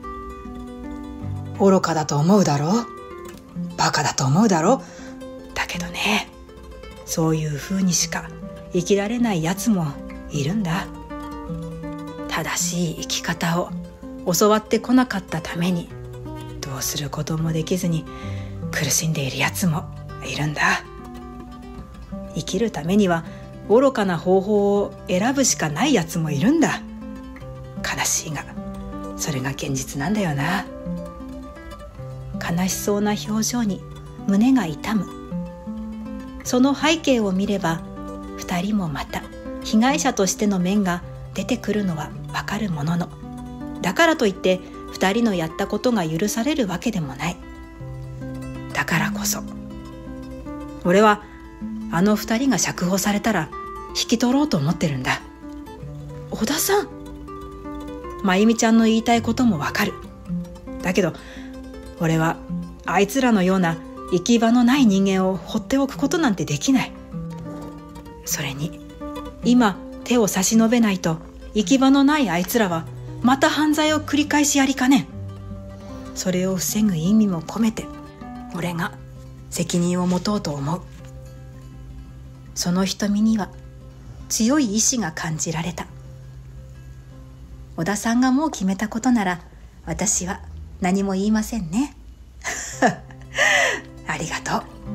愚かだと思うだろう。バカだと思うだろう。だけどね、そういう風にしか生きられないやつもいるんだ。正しい生き方を教わってこなかったために、どうすることもできずに苦しんでいるやつもいるんだ。生きるためには愚かな方法を選ぶしかないやつもいるんだ。悲しいが、それが現実なんだよな。悲しそうな表情に胸が痛む。その背景を見れば、二人もまた被害者としての面が出てくるのはわかるものの、だからといって二人のやったことが許されるわけでもない。だからこそ俺はあの二人が釈放されたら引き取ろうと思ってるんだ。小田さん、まゆみちゃんの言いたいこともわかる。だけど俺はあいつらのような行き場のない人間を放っておくことなんてできない。それに今手を差し伸べないと、行き場のないあいつらはまた犯罪を繰り返しやりかねん。それを防ぐ意味も込めて俺が責任を持とうと思う。その瞳には強い意志が感じられた。小田さんがもう決めたことなら私は何も言いませんね。ありがとう。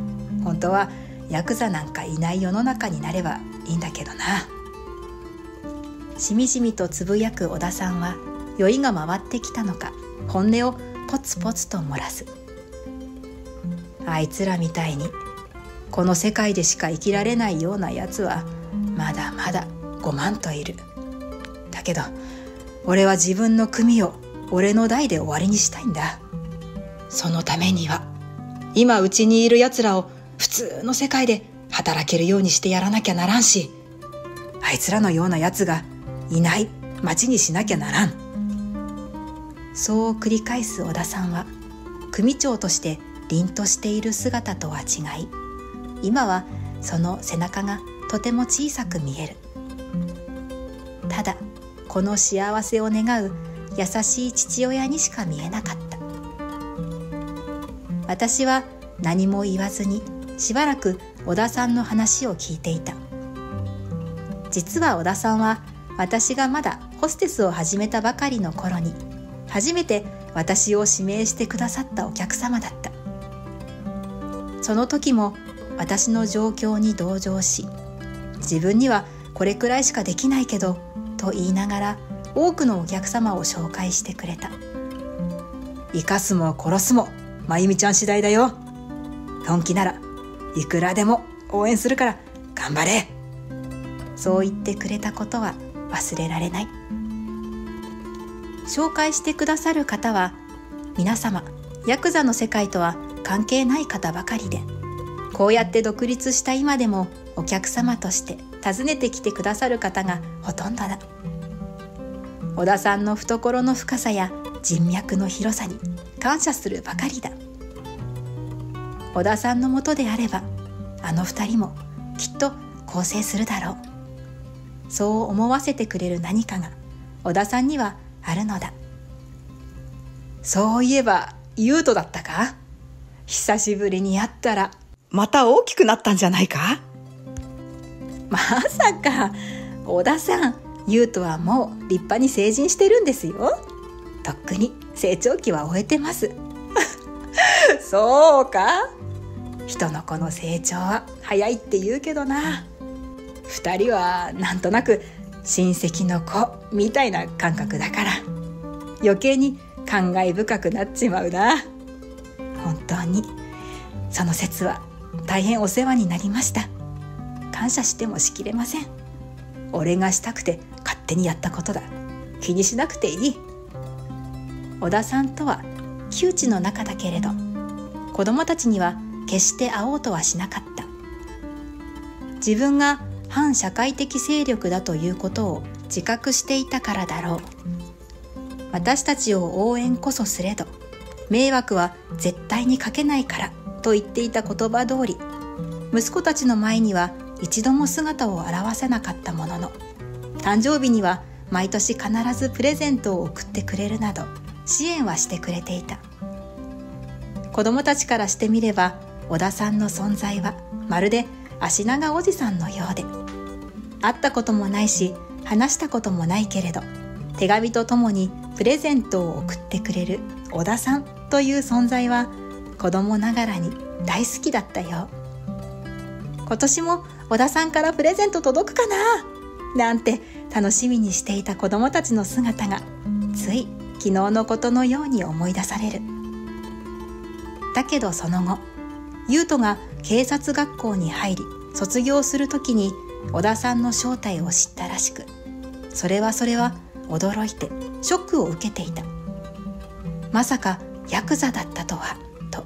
本当はヤクザなんかいない世の中になればいいんだけどな。しみじみとつぶやく小田さんは、酔いが回ってきたのか本音をポツポツと漏らす。あいつらみたいにこの世界でしか生きられないようなやつはまだまだ5万といる。だけど俺は自分の組を俺の代で終わりにしたいんだ。そのためには今うちにいるやつらを普通の世界で働けるようにしてやらなきゃならんし、あいつらのようなやつがいない町にしなきゃならん。そう繰り返す小田さんは、組長として凛としている姿とは違い、今はその背中がとても小さく見える。ただこの幸せを願う優しい父親にしか見えなかった。私は何も言わずにしばらく小田さんの話を聞いていた。実は小田さんは私がまだホステスを始めたばかりの頃に初めて私を指名してくださったお客様だった。その時も私の状況に同情し、自分にはこれくらいしかできないけどと言いながら多くのお客様を紹介してくれた。生かすも殺すもまゆみちゃん次第だよ。本気ならいくらでも応援するから頑張れ。そう言ってくれたことは忘れられない。紹介してくださる方は皆様ヤクザの世界とは関係ない方ばかりで、こうやって独立した今でもお客様として訪ねてきてくださる方がほとんどだ。小田さんの懐の深さや人脈の広さに感謝するばかりだ。小田さんのもとであればあの二人もきっと更生するだろう。そう思わせてくれる何かが小田さんにはあるのだ。そういえば優斗だったか？久しぶりに会ったらまた大きくなったんじゃないか？まさか。小田さん、優斗はもう立派に成人してるんですよ。とっくに成長期は終えてますそうか。人の子の成長は早いって言うけどな。二人はなんとなく親戚の子みたいな感覚だから余計に感慨深くなっちまうな。本当にその節は大変お世話になりました。感謝してもしきれません。俺がしたくて勝手にやったことだ。気にしなくていい。小田さんとは旧知の仲だけれど、子供たちには決して会おうとはしなかった。自分が反社会的勢力だということを自覚していたからだろう。私たちを応援こそすれど迷惑は絶対にかけないからと言っていた言葉通り、息子たちの前には一度も姿を現せなかったものの、誕生日には毎年必ずプレゼントを送ってくれるなど支援はしてくれていた。子供たちからしてみれば小田さんの存在はまるで足長おじさんのようで、会ったこともないし話したこともないけれど手紙とともにプレゼントを送ってくれる小田さんという存在は子供ながらに大好きだったよ。今年も小田さんからプレゼント届くかななんて楽しみにしていた子供たちの姿がつい昨日のことのように思い出される。だけどその後、優斗が警察学校に入り卒業するときに小田さんの正体を知ったらしく、それは驚いてショックを受けていた。まさかヤクザだったとはと。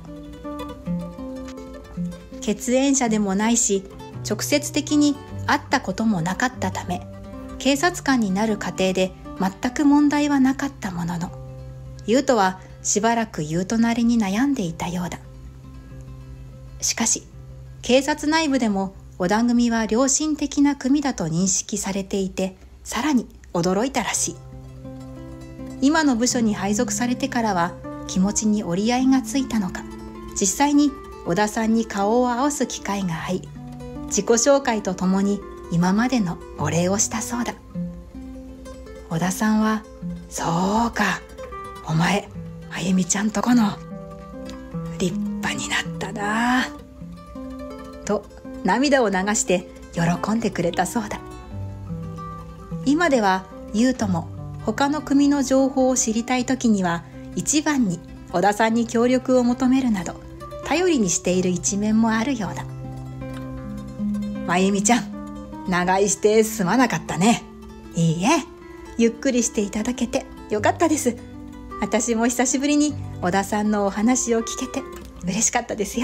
血縁者でもないし直接的に会ったこともなかったため、警察官になる過程で全く問題はなかったものの、優斗はしばらく優斗なりに悩んでいたようだ。しかし警察内部でも小田組は良心的な組だと認識されていて、さらに驚いたらしい。今の部署に配属されてからは気持ちに折り合いがついたのか、実際に小田さんに顔を合わす機会があり、自己紹介とともに今までのお礼をしたそうだ。小田さんは、そうか、お前あゆみちゃんとこの立派になったな。 と涙を流して喜んでくれたそうだ。今では優斗も他の組の情報を知りたいときには一番に小田さんに協力を求めるなど頼りにしている一面もあるようだ。まゆみちゃん、長居してすまなかったね。いいえ、ゆっくりしていただけてよかったです。私も久しぶりに小田さんのお話を聞けて嬉しかったですよ。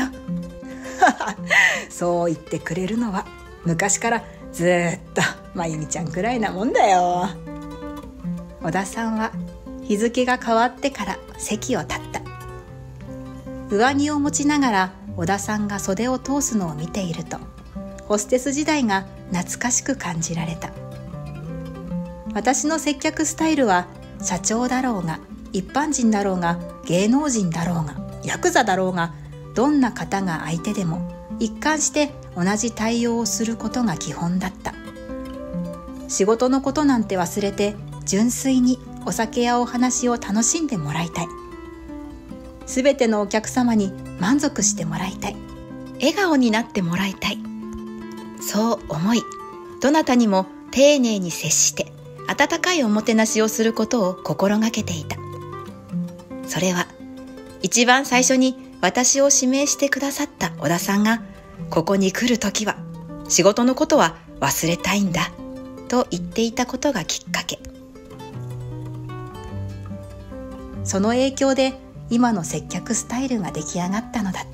そう言ってくれるのは昔からずっとまゆみちゃんくらいなもんだよ。小田さんは日付が変わってから席を立った。上着を持ちながら小田さんが袖を通すのを見ていると、ホステス時代が懐かしく感じられた。私の接客スタイルは社長だろうが一般人だろうが芸能人だろうがヤクザだろうが、どんな方が相手でも一貫して同じ対応をすることが基本だった。仕事のことなんて忘れて純粋にお酒やお話を楽しんでもらいたい。すべてのお客様に満足してもらいたい。笑顔になってもらいたい。そう思い、どなたにも丁寧に接して温かいおもてなしをすることを心がけていた。それは一番最初に私を指名してくださった小田さんが、ここに来るときは仕事のことは忘れたいんだと言っていたことがきっかけ。その影響で今の接客スタイルが出来上がったのだった。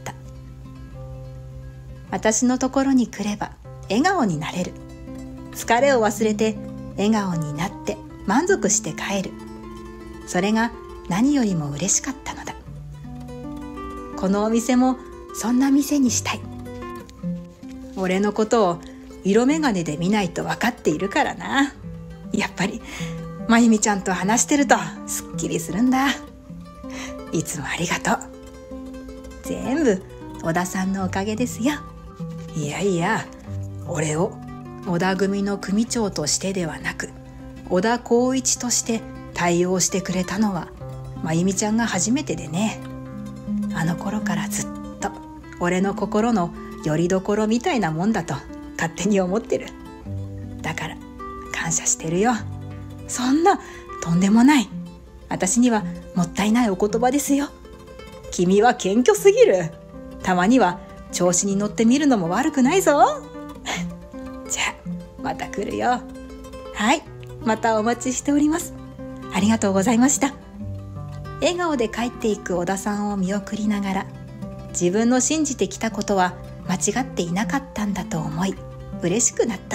私のところに来れば笑顔になれる。疲れを忘れて笑顔になって満足して帰る。それが何よりも嬉しかったのだ。このお店もそんな店にしたい。俺のことを色眼鏡で見ないと分かっているからな。やっぱりまゆみちゃんと話してるとすっきりするんだ。いつもありがとう。全部小田さんのおかげですよ。いやいや、俺を小田組の組長としてではなく小田光一として対応してくれたのはまゆみちゃんが初めてでね。あの頃からずっと俺の心の拠り所みたいなもんだと勝手に思ってる。だから感謝してるよ。そんなとんでもない。私にはもったいないお言葉ですよ。君は謙虚すぎる。たまには調子に乗ってみるのも悪くないぞ。じゃあまた来るよ。はい、またお待ちしております。ありがとうございました。笑顔で帰っていく小田さんを見送りながら、自分の信じてきたことは間違っていなかったんだと思い嬉しくなった。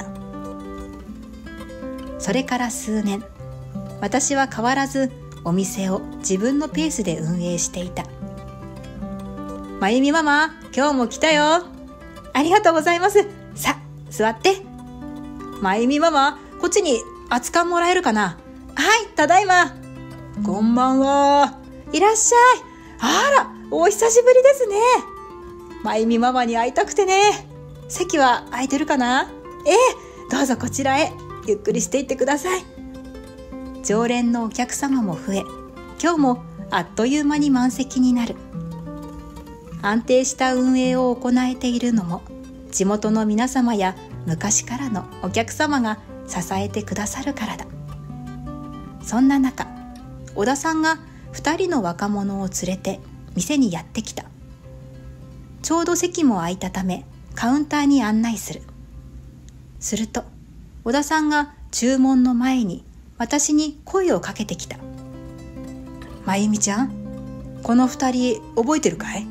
それから数年、私は変わらずお店を自分のペースで運営していた。まゆみママ、今日も来たよ。ありがとうございます。さあ座って。まゆみママ、こっちに熱燗もらえるかな。はい、ただいま。こんばんは。いらっしゃい。あら、お久しぶりですね。まゆみママに会いたくてね。席は空いてるかな。どうぞこちらへ。ゆっくりしていってください。常連のお客様も増え、今日もあっという間に満席になる。安定した運営を行えているのも、地元の皆様や昔からのお客様が支えてくださるからだ。そんな中、小田さんが2人の若者を連れて店にやってきた。ちょうど席も空いたためカウンターに案内する。すると小田さんが注文の前に私に声をかけてきた。まゆみちゃん、この2人覚えてるかい？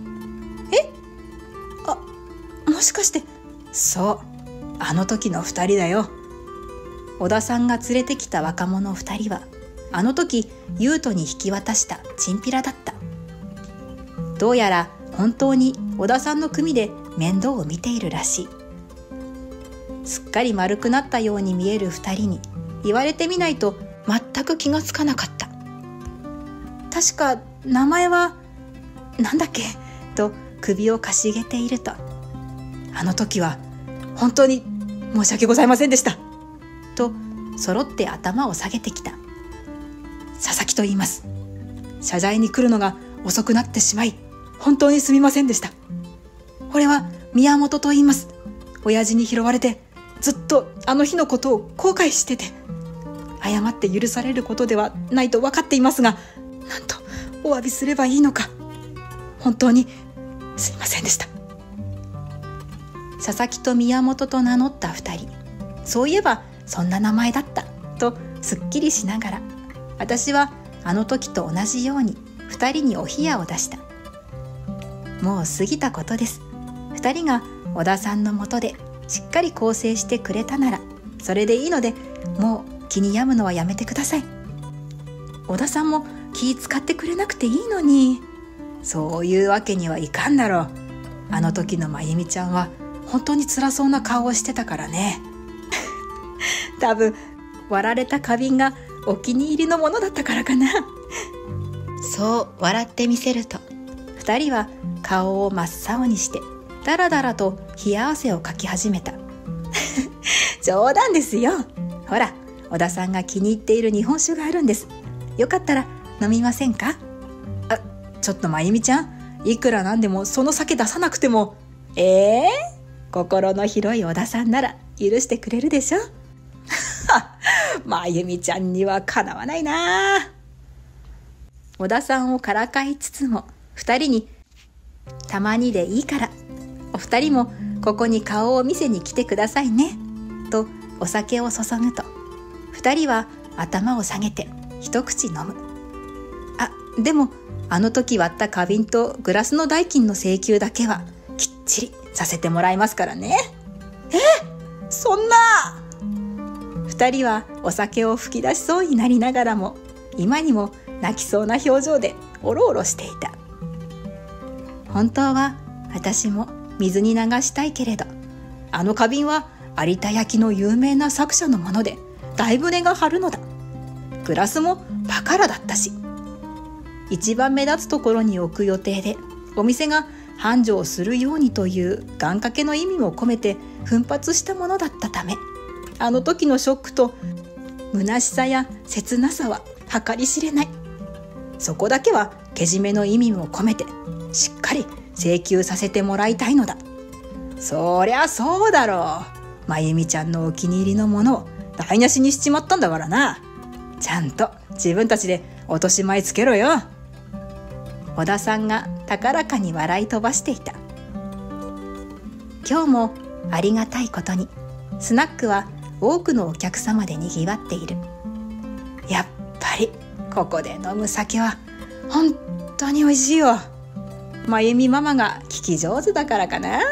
もしかして。そう、あの時の2人だよ。小田さんが連れてきた若者2人はあの時優斗に引き渡したチンピラだった。どうやら本当に小田さんの組で面倒を見ているらしい。すっかり丸くなったように見える2人に言われてみないと全く気がつかなかった。確か名前はなんだっけと首をかしげていると、あの時は本当に申し訳ございませんでしたと揃って頭を下げてきた。佐々木と言います。謝罪に来るのが遅くなってしまい本当にすみませんでした。これは宮本と言います。 親父に拾われて、ずっとあの日のことを後悔してて、謝って許されることではないと分かっていますが、なんとお詫びすればいいのか。本当にすいませんでした。佐々木と宮本と名乗った2人、そういえばそんな名前だったとすっきりしながら、私はあの時と同じように2人にお冷やを出した。もう過ぎたことです。2人が小田さんのもとでしっかり更生してくれたならそれでいいので、もう気に病むのはやめてください。小田さんも気使ってくれなくていいのに。そういうわけにはいかんだろう。あの時のまゆみちゃんは本当に辛そうな顔をしてたからね。多分割られた花瓶がお気に入りのものだったからかな。そう笑ってみせると、2人は顔を真っ青にしてだらだらと冷や汗をかき始めた。冗談ですよ。ほら、小田さんが気に入っている日本酒があるんです。よかったら飲みませんか？ちょっとまゆみちゃん、いくらなんでもその酒出さなくても。心の広い小田さんなら許してくれるでしょ。まゆみちゃんにはかなわないな。小田さんをからかいつつも、2人にたまにでいいからお二人もここに顔を見せに来てくださいねとお酒を注ぐと、2人は頭を下げて一口飲む。でもあの時割った花瓶とグラスの代金の請求だけはきっちりさせてもらいますからね。そんな。2人はお酒を吹き出しそうになりながらも、今にも泣きそうな表情でおろおろしていた。本当は私も水に流したいけれど、あの花瓶は有田焼の有名な作者のものでだいぶ値が張るのだ。グラスもバカラだったし、一番目立つところに置く予定で、お店が繁盛するようにという願掛けの意味も込めて奮発したものだったため、あの時のショックと虚しさや切なさは計り知れない。そこだけはけじめの意味も込めてしっかり請求させてもらいたいのだ。そりゃそうだろう。まゆみちゃんのお気に入りのものを台無しにしちまったんだからな。ちゃんと自分たちで落とし前つけろよ。小田さんが高らかに笑い飛ばしていた。今日もありがたいことにスナックは多くのお客様でにぎわっている。やっぱりここで飲む酒は本当に美味しいよ。まゆみママが聞き上手だからかな。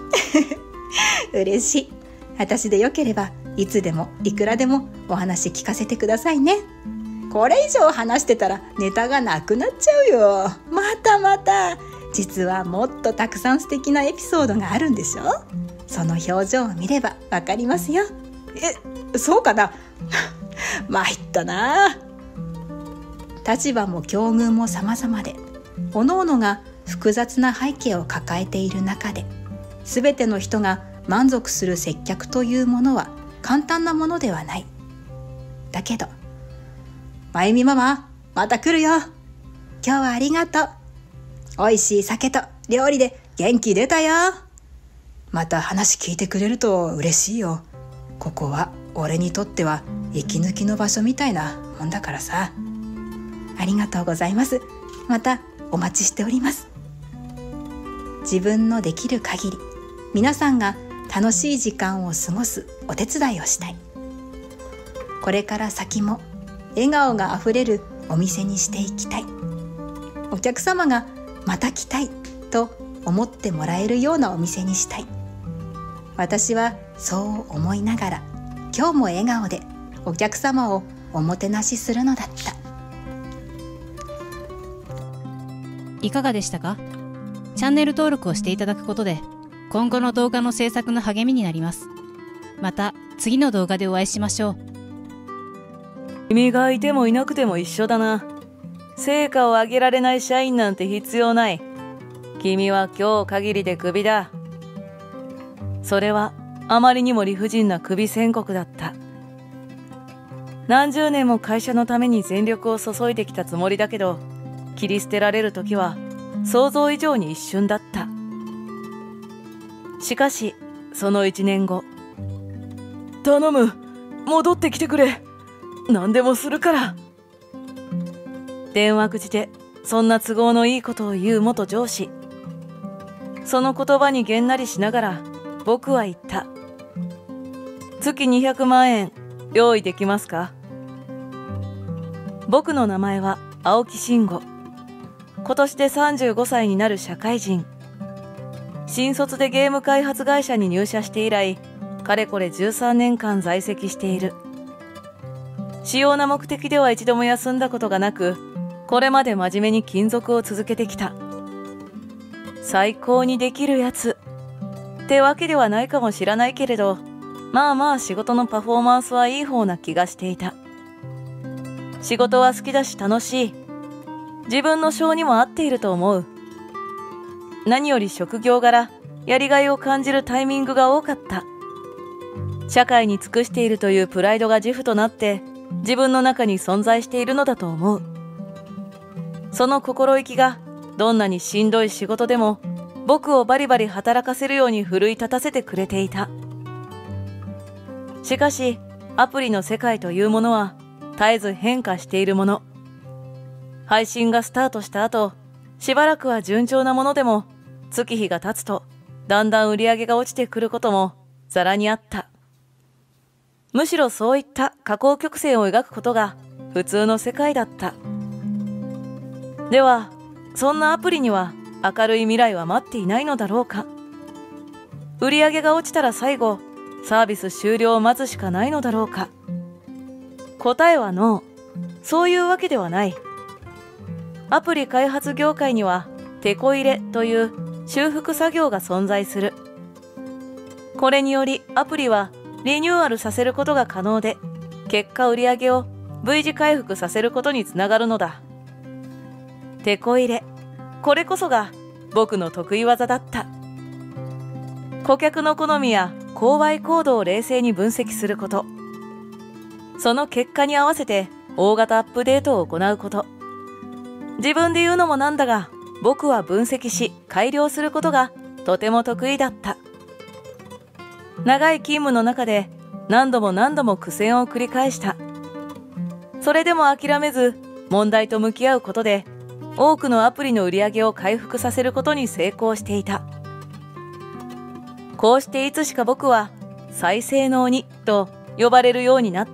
嬉しい。私でよければいつでもいくらでもお話聞かせてくださいね。これ以上話してたらネタがなくなっちゃうよ。また実はもっとたくさん素敵なエピソードがあるんでしょ。その表情を見ればわかりますよ。そうかな。参ったな。立場も境遇も様々で、各々が複雑な背景を抱えている中で、全ての人が満足する接客というものは簡単なものではない。だけど、まゆみママ、また来るよ。今日はありがとう。おいしい酒と料理で元気出たよ。また話聞いてくれると嬉しいよ。ここは俺にとっては息抜きの場所みたいなもんだからさ。ありがとうございます。またお待ちしております。自分のできる限り、皆さんが楽しい時間を過ごすお手伝いをしたい。これから先も笑顔があふれるお店にしていきたい。お客様がまた来たいと思ってもらえるようなお店にしたい。私はそう思いながら、今日も笑顔でお客様をおもてなしするのだった。 いかがでしたか？チャンネル登録をしていただくことで今後の動画の制作の励みになります。また次の動画でお会いしましょう。 君がいてもいなくても一緒だな。成果を上げられない社員なんて必要ない。君は今日限りでクビだ。それはあまりにも理不尽なクビ宣告だった。何十年も会社のために全力を注いできたつもりだけど、切り捨てられる時は想像以上に一瞬だった。しかしその1年後。頼む、戻ってきてくれ。何でもするから。電話口でそんな都合のいいことを言う元上司。その言葉にげんなりしながら僕は言った。月200万円用意できますか？僕の名前は青木慎吾。今年で35歳になる社会人。新卒でゲーム開発会社に入社して以来、かれこれ13年間在籍している。主要な目的では一度も休んだことがなく、これまで真面目に勤続を続けてきた。最高にできるやつってわけではないかもしれないけれど、まあまあ仕事のパフォーマンスはいい方な気がしていた。仕事は好きだし楽しい。自分の性にも合っていると思う。何より職業柄、やりがいを感じるタイミングが多かった。社会に尽くしているというプライドが自負となって自分の中に存在しているのだと思う。その心意気がどんなにしんどい仕事でも僕をバリバリ働かせるように奮い立たせてくれていた。しかしアプリの世界というものは絶えず変化しているもの。配信がスタートした後、しばらくは順調なものでも月日が経つとだんだん売り上げが落ちてくることもざらにあった。むしろそういった下降曲線を描くことが普通の世界だった。ではそんなアプリには明るい未来は待っていないのだろうか。売り上げが落ちたら最後サービス終了を待つしかないのだろうか。答えはノー。そういうわけではない。アプリ開発業界にはテコ入れという修復作業が存在する。これによりアプリはリニューアルさせることが可能で、結果売り上げを V 字回復させることにつながるのだ。テコ入れ、これこそが僕の得意技だった。顧客の好みや購買行動を冷静に分析すること。その結果に合わせて大型アップデートを行うこと。自分で言うのもなんだが、僕は分析し改良することがとても得意だった。長い勤務の中で何度も何度も苦戦を繰り返した。それでも諦めず問題と向き合うことで多くのアプリの売り上げを回復させることに成功していた。こうしていつしか僕は再生の鬼と呼ばれるようになった。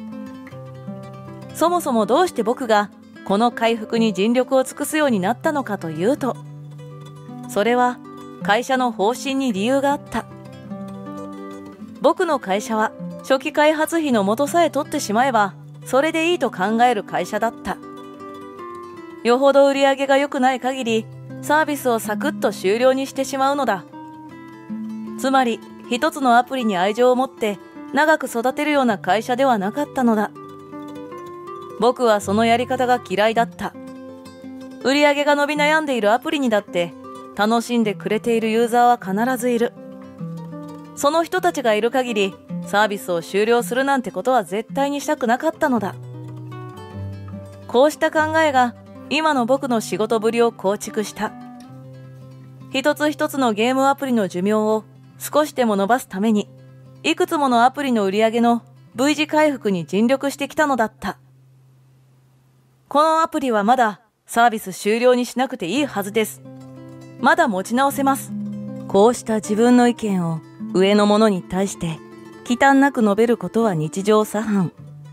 そもそもどうして僕がこの回復に尽力を尽くすようになったのかというと、それは会社の方針に理由があった。僕の会社は初期開発費の元さえ取ってしまえばそれでいいと考える会社だった。よほど売り上げが良くない限りサービスをサクッと終了にしてしまうのだ。つまり一つのアプリに愛情を持って長く育てるような会社ではなかったのだ。僕はそのやり方が嫌いだった。売り上げが伸び悩んでいるアプリにだって楽しんでくれているユーザーは必ずいる。その人たちがいる限りサービスを終了するなんてことは絶対にしたくなかったのだ。こうした考えが今の僕の仕事ぶりを構築した。一つ一つのゲームアプリの寿命を少しでも伸ばすためにいくつものアプリの売り上げの V 字回復に尽力してきたのだった。このアプリはまだサービス終了にしなくていいはずです。まだ持ち直せます。こうした自分の意見を上の者に対して忌憚なく述べることは日常茶飯。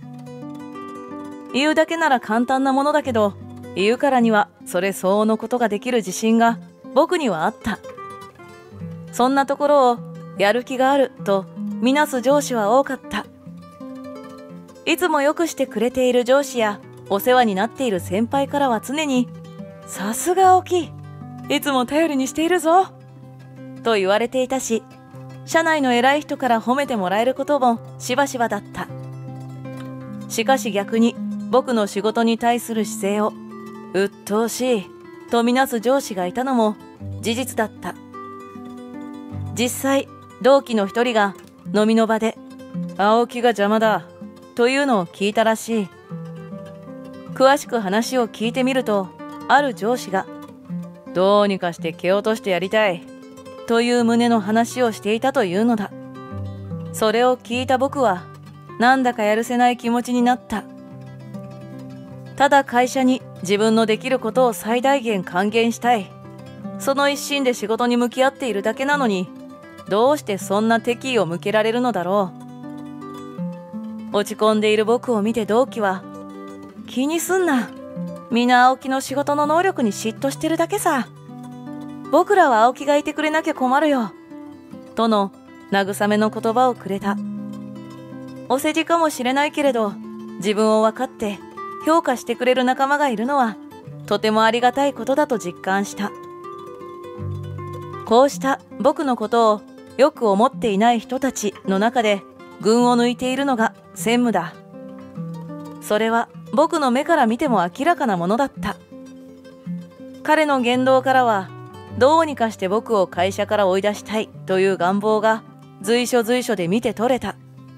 言うだけなら簡単なものだけど、言うからにはそれ相応のことができる自信が僕にはあった。そんなところをやる気があるとみなす上司は多かった。いつもよくしてくれている上司やお世話になっている先輩からは常にさすが大きい、いつも頼りにしているぞと言われていたし、社内の偉い人から褒めてもらえることもしばしばだった。しかし逆に僕の仕事に対する姿勢を鬱陶しいとみなす上司がいたのも事実だった。実際同期の一人が飲みの場で青木が邪魔だというのを聞いたらしい。詳しく話を聞いてみると、ある上司がどうにかして蹴落としてやりたいという旨の話をしていたというのだ。それを聞いた僕はなんだかやるせない気持ちになった。ただ会社に自分のできることを最大限還元したい。その一心で仕事に向き合っているだけなのに、どうしてそんな敵意を向けられるのだろう。落ち込んでいる僕を見て同期は、気にすんな。皆青木の仕事の能力に嫉妬してるだけさ。僕らは青木がいてくれなきゃ困るよ。との慰めの言葉をくれた。お世辞かもしれないけれど、自分を分かって評価してくれる仲間がいるのはとてもありがたいことだと実感した。こうした僕のことをよく思っていない人たちの中で群を抜いているのが専務だ。それは僕の目から見ても明らかなものだった。彼の言動からは、どうにかして僕を会社から追い出したいという願望が随所随所で見て取れた。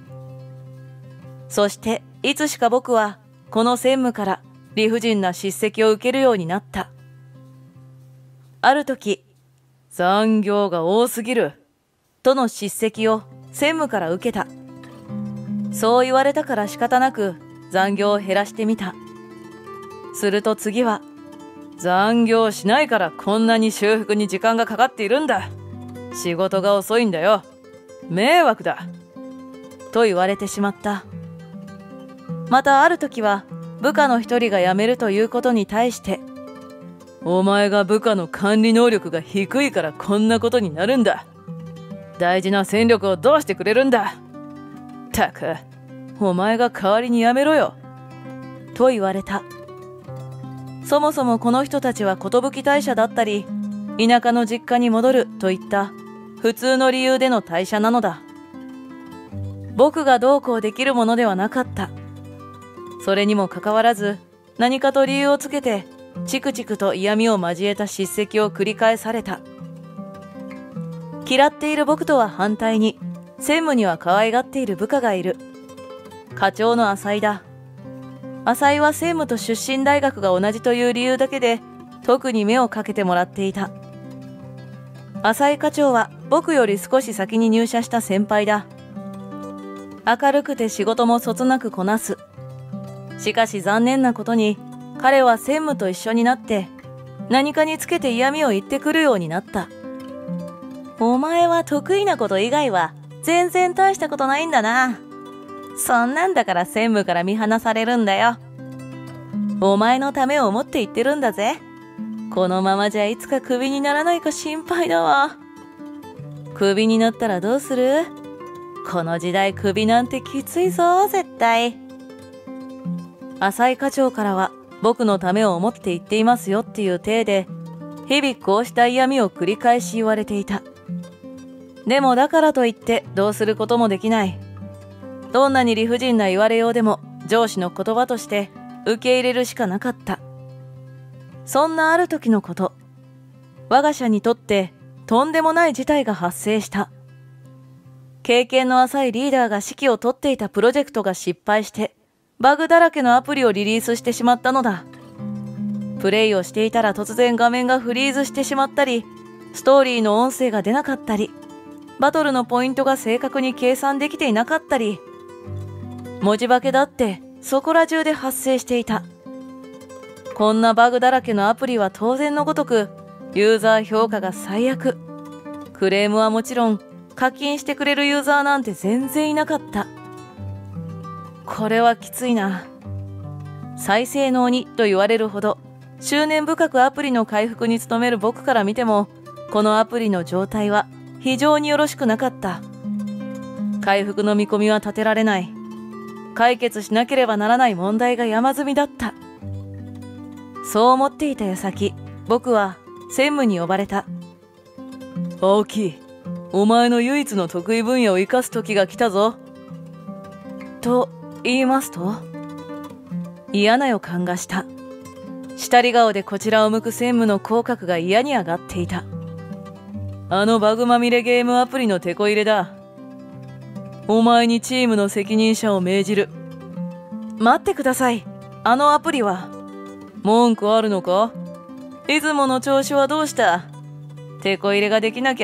そしていつしか僕はこの専務から理不尽な叱責を受けるようになった。ある時、残業が多すぎるとの叱責を専務から受けた。そう言われたから仕方なく残業を減らしてみた。すると次は、残業しないからこんなに修復に時間がかかっているんだ。仕事が遅いんだよ。迷惑だ。と言われてしまった。またある時は、部下の一人が辞めるということに対して、お前が部下の管理能力が低いからこんなことになるんだ。大事な戦力をどうしてくれるんだ。ったく、お前が代わりに辞めろよ。と言われた。そもそもこの人たちは寿退社だったり、田舎の実家に戻るといった普通の理由での退社なのだ。僕がどうこうできるものではなかった。それにもかかわらず、何かと理由をつけて、チクチクと嫌味を交えた叱責を繰り返された。嫌っている僕とは反対に、専務には可愛がっている部下がいる。課長の浅井だ。浅井は専務と出身大学が同じという理由だけで、特に目をかけてもらっていた。浅井課長は僕より少し先に入社した先輩だ。明るくて仕事もそつなくこなす。しかし残念なことに、彼は専務と一緒になって、何かにつけて嫌味を言ってくるようになった。お前は得意なこと以外は全然大したことないんだな。そんなんだから専務から見放されるんだよ。お前のためを思って言ってるんだぜ。このままじゃいつかクビにならないか心配だわ。クビになったらどうする？この時代クビなんてきついぞ、絶対。浅井課長からは僕のためを思って言っていますよっていう体で、日々こうした嫌味を繰り返し言われていた。でもだからといってどうすることもできない。どんなに理不尽な言われようでも上司の言葉として受け入れるしかなかった。そんなある時のこと、我が社にとってとんでもない事態が発生した。経験の浅いリーダーが指揮を執っていたプロジェクトが失敗して、バグだらけのアプリをリリースしてしまったのだ。プレイをしていたら突然画面がフリーズしてしまったり、ストーリーの音声が出なかったり、バトルのポイントが正確に計算できていなかったり、文字化けだってそこら中で発生していた。こんなバグだらけのアプリは当然のごとく、ユーザー評価が最悪。クレームはもちろん、課金してくれるユーザーなんて全然いなかった。これはきついな。再性能にと言われるほど、執念深くアプリの回復に努める僕から見ても、このアプリの状態は非常によろしくなかった。回復の見込みは立てられない。解決しなければならない問題が山積みだった。そう思っていた矢先、僕は専務に呼ばれた。青木、お前の唯一の得意分野を生かす時が来たぞ。と言いますと、嫌な予感がした。下り顔でこちらを向く専務の口角が嫌に上がっていた。あのバグまみれゲームアプリのテこ入れだ。お前にチームの責任者を命じる。待ってください。あのアプリは。文句あるのか？いつもの調子はどうした？テこ入れができなきゃ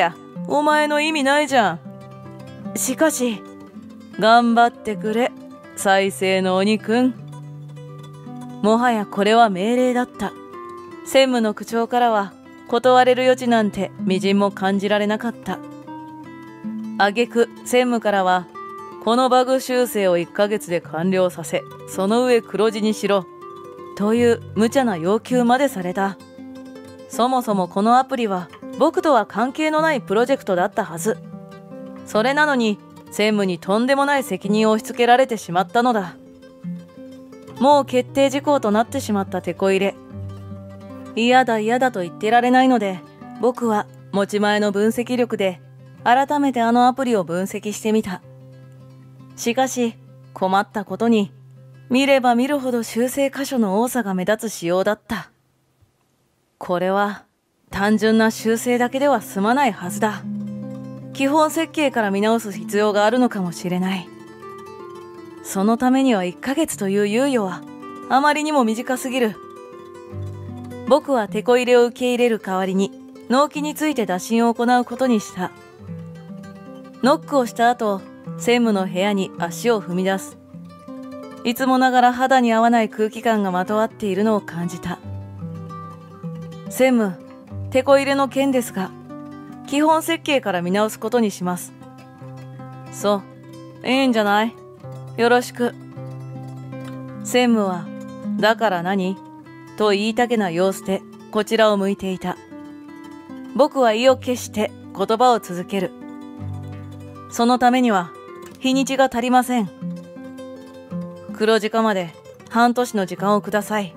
お前の意味ないじゃん。しかし、頑張ってくれ、再生の鬼くん。もはやこれは命令だった。専務の口調からは断れる余地なんてみじんも感じられなかった。挙句専務からは、このバグ修正を1ヶ月で完了させ、その上黒字にしろ、という無茶な要求までされた。そもそもこのアプリは僕とは関係のないプロジェクトだったはず。それなのに専務にとんでもない責任を押し付けられてしまったのだ。もう決定事項となってしまったテこ入れ。嫌だ嫌だと言ってられないので、僕は持ち前の分析力で改めてあのアプリを分析してみた。しかし困ったことに、見れば見るほど修正箇所の多さが目立つ仕様だった。これは単純な修正だけでは済まないはずだ。基本設計から見直す必要があるのかもしれない。そのためには1ヶ月という猶予はあまりにも短すぎる。僕はテこ入れを受け入れる代わりに納期について打診を行うことにした。ノックをした後、専務の部屋に足を踏み出す。いつもながら肌に合わない空気感がまとわっているのを感じた。専務、テこ入れの件ですが、基本設計から見直すことにします。そう、いいんじゃない？よろしく。専務は、だから何？と言いたげな様子でこちらを向いていた。僕は意を決して言葉を続ける。そのためには日にちが足りません。黒字化まで半年の時間をください。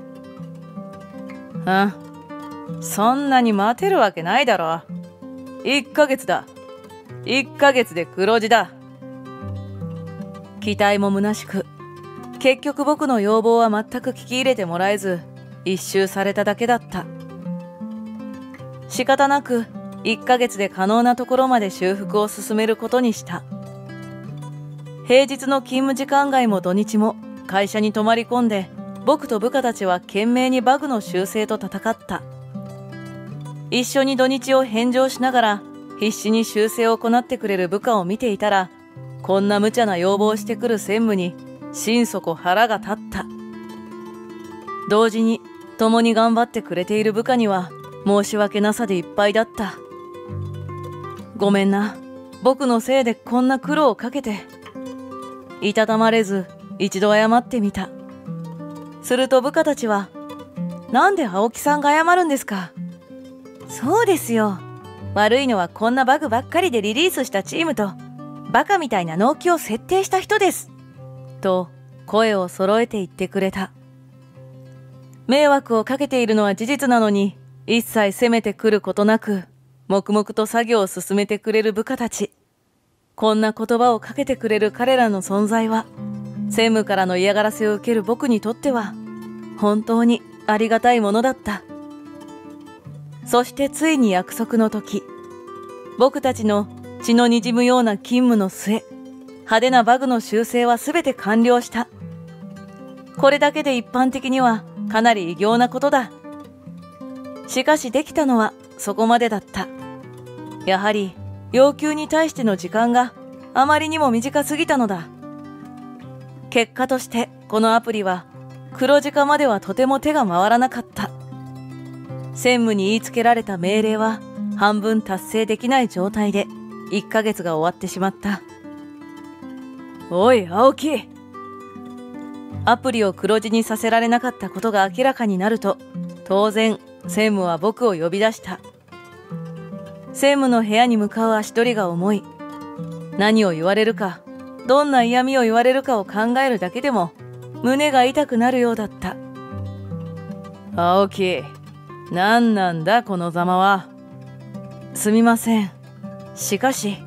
そんなに待てるわけないだろ。1ヶ月だ。1ヶ月で黒字だ。期待も虚しく、結局僕の要望は全く聞き入れてもらえず、一蹴されただけだった。仕方なく1ヶ月で可能なところまで修復を進めることにした。平日の勤務時間外も土日も会社に泊まり込んで、僕と部下たちは懸命にバグの修正と戦った。一緒に土日を返上しながら必死に修正を行ってくれる部下を見ていたら、こんな無茶な要望をしてくる専務に心底腹が立った。同時に共に頑張ってくれている部下には申し訳なさでいっぱいだった。ごめんな、僕のせいでこんな苦労をかけて。いたたまれず一度謝ってみた。すると部下たちは、なんで青木さんが謝るんですか？そうですよ。悪いのはこんなバグばっかりでリリースしたチームと、バカみたいな納期を設定した人です。と声を揃えて言ってくれた。迷惑をかけているのは事実なのに、一切責めてくることなく、黙々と作業を進めてくれる部下たち。こんな言葉をかけてくれる彼らの存在は、専務からの嫌がらせを受ける僕にとっては、本当にありがたいものだった。そしてついに約束の時、僕たちの血の滲むような勤務の末、派手なバグの修正はすべて完了した。これだけで一般的にはかなり偉業なことだ。しかしできたのはそこまでだった。やはり要求に対しての時間があまりにも短すぎたのだ。結果としてこのアプリは黒字化まではとても手が回らなかった。専務に言いつけられた命令は半分達成できない状態で1ヶ月が終わってしまった。おい青木、アプリを黒字にさせられなかったことが明らかになると、当然専務は僕を呼び出した。専務の部屋に向かう足取りが重い。何を言われるか、どんな嫌味を言われるかを考えるだけでも胸が痛くなるようだった。青木、何なんだこのざまは。すみません。しかし、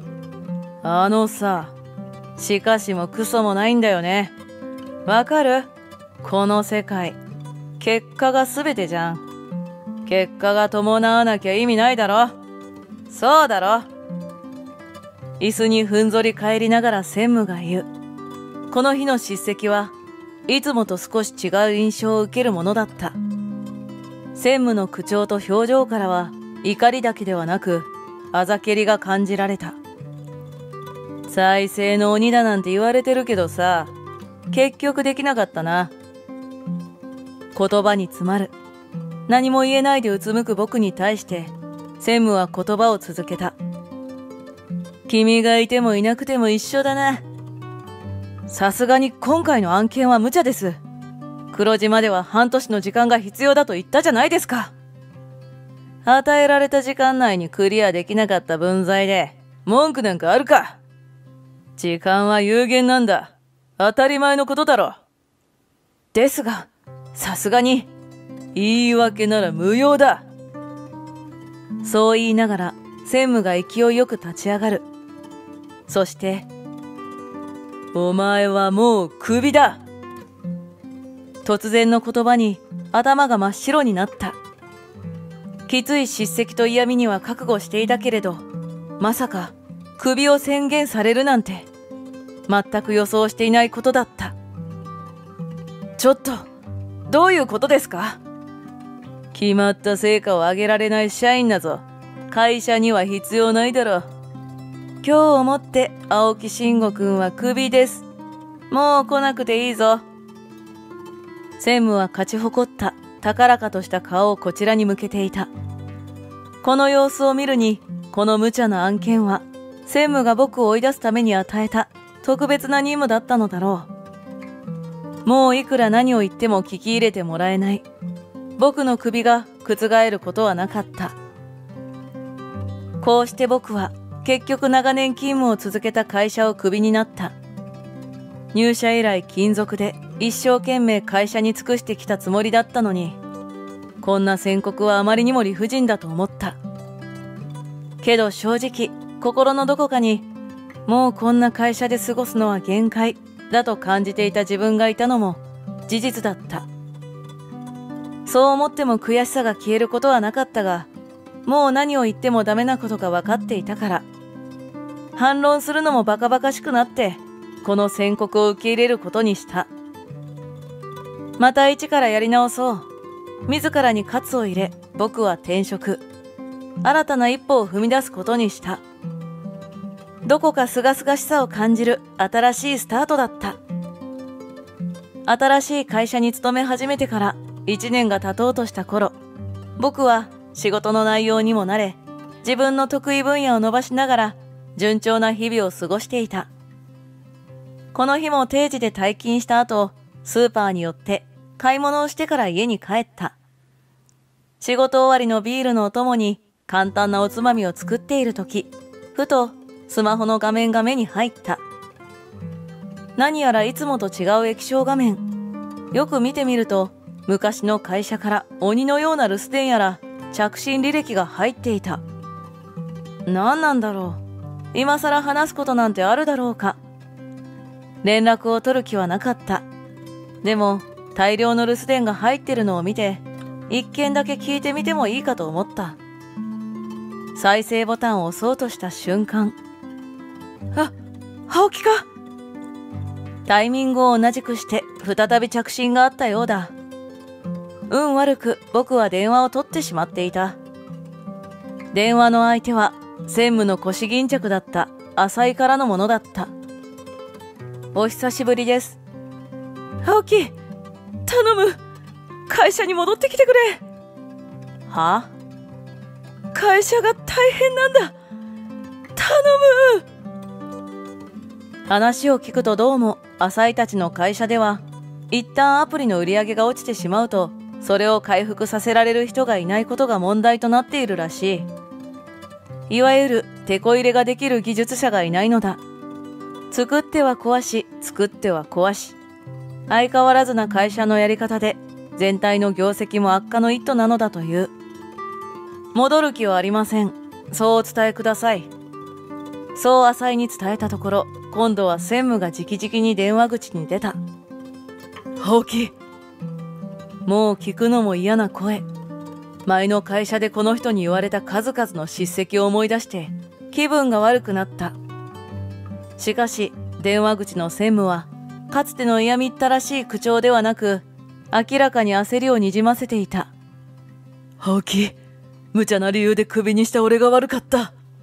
しかしもクソもないんだよね。わかる？この世界、結果が全てじゃん。結果が伴わなきゃ意味ないだろ。そうだろ。椅子にふんぞり返りながら専務が言う。この日の叱責はいつもと少し違う印象を受けるものだった。専務の口調と表情からは怒りだけではなく、 あざけりが感じられた。再生の鬼だなんて言われてるけどさ、結局できなかったな。言葉に詰まる。何も言えないでうつむく僕に対して、専務は言葉を続けた。君がいてもいなくても一緒だな。さすがに今回の案件は無茶です。黒島では半年の時間が必要だと言ったじゃないですか。与えられた時間内にクリアできなかった分際で文句なんかあるか。時間は有限なんだ。当たり前のことだろ。ですが、さすがに言い訳なら無用だ。そう言いながら専務が勢いよく立ち上がる。そして、お前はもうクビだ。突然の言葉に頭が真っ白になった。きつい叱責と嫌味には覚悟していたけれど、まさかクビを宣言されるなんて全く予想していないことだった。ちょっと、どういうことですか？決まった成果を上げられない社員など会社には必要ないだろう。今日をもって青木慎吾くんはクビです。もう来なくていいぞ。専務は勝ち誇った高らかとした顔をこちらに向けていた。この様子を見るに、この無茶な案件は専務が僕を追い出すために与えた特別な任務だったのだろう。もういくら何を言っても聞き入れてもらえない。僕の首が覆ることはなかった。こうして僕は結局長年勤務を続けた会社をクビになった。入社以来勤続で一生懸命会社に尽くしてきたつもりだったのに、こんな宣告はあまりにも理不尽だと思った。けど正直、心のどこかに、もうこんな会社で過ごすのは限界だと感じていた自分がいたのも事実だった。そう思っても悔しさが消えることはなかったが、もう何を言ってもダメなことが分かっていたから、反論するのもバカバカしくなって、この宣告を受け入れることにした。また一からやり直そう。自らに喝を入れ、僕は転職。新たな一歩を踏み出すことにした。どこか清々しさを感じる新しいスタートだった。新しい会社に勤め始めてから1年が経とうとした頃、僕は仕事の内容にも慣れ、自分の得意分野を伸ばしながら順調な日々を過ごしていた。この日も定時で退勤した後、スーパーに寄って買い物をしてから家に帰った。仕事終わりのビールのお供に簡単なおつまみを作っているとき、ふとスマホの画面が目に入った。何やらいつもと違う液晶画面。よく見てみると、昔の会社から鬼のような留守電やら着信履歴が入っていた。何なんだろう。今更話すことなんてあるだろうか。連絡を取る気はなかった。でも大量の留守電が入ってるのを見て、一件だけ聞いてみてもいいかと思った。再生ボタンを押そうとした瞬間、青木か。タイミングを同じくして再び着信があったようだ。運悪く僕は電話を取ってしまっていた。電話の相手は専務の腰巾着だった浅井からのものだった。お久しぶりです。青木、頼む。会社に戻ってきてくれ。は？会社が大変なんだ。頼む。話を聞くとどうも浅井たちの会社では、一旦アプリの売り上げが落ちてしまうと、それを回復させられる人がいないことが問題となっているらしい。いわゆるテこ入れができる技術者がいないのだ。作っては壊し、作っては壊し。相変わらずな会社のやり方で、全体の業績も悪化の一途なのだという。戻る気はありません。そうお伝えください。そう浅井に伝えたところ、今度は専務が直々に電話口に出た。青木。もう聞くのも嫌な声。前の会社でこの人に言われた数々の叱責を思い出して気分が悪くなった。しかし電話口の専務はかつての嫌みったらしい口調ではなく、明らかに焦りをにじませていた。青木、無茶な理由でクビにした俺が悪かった。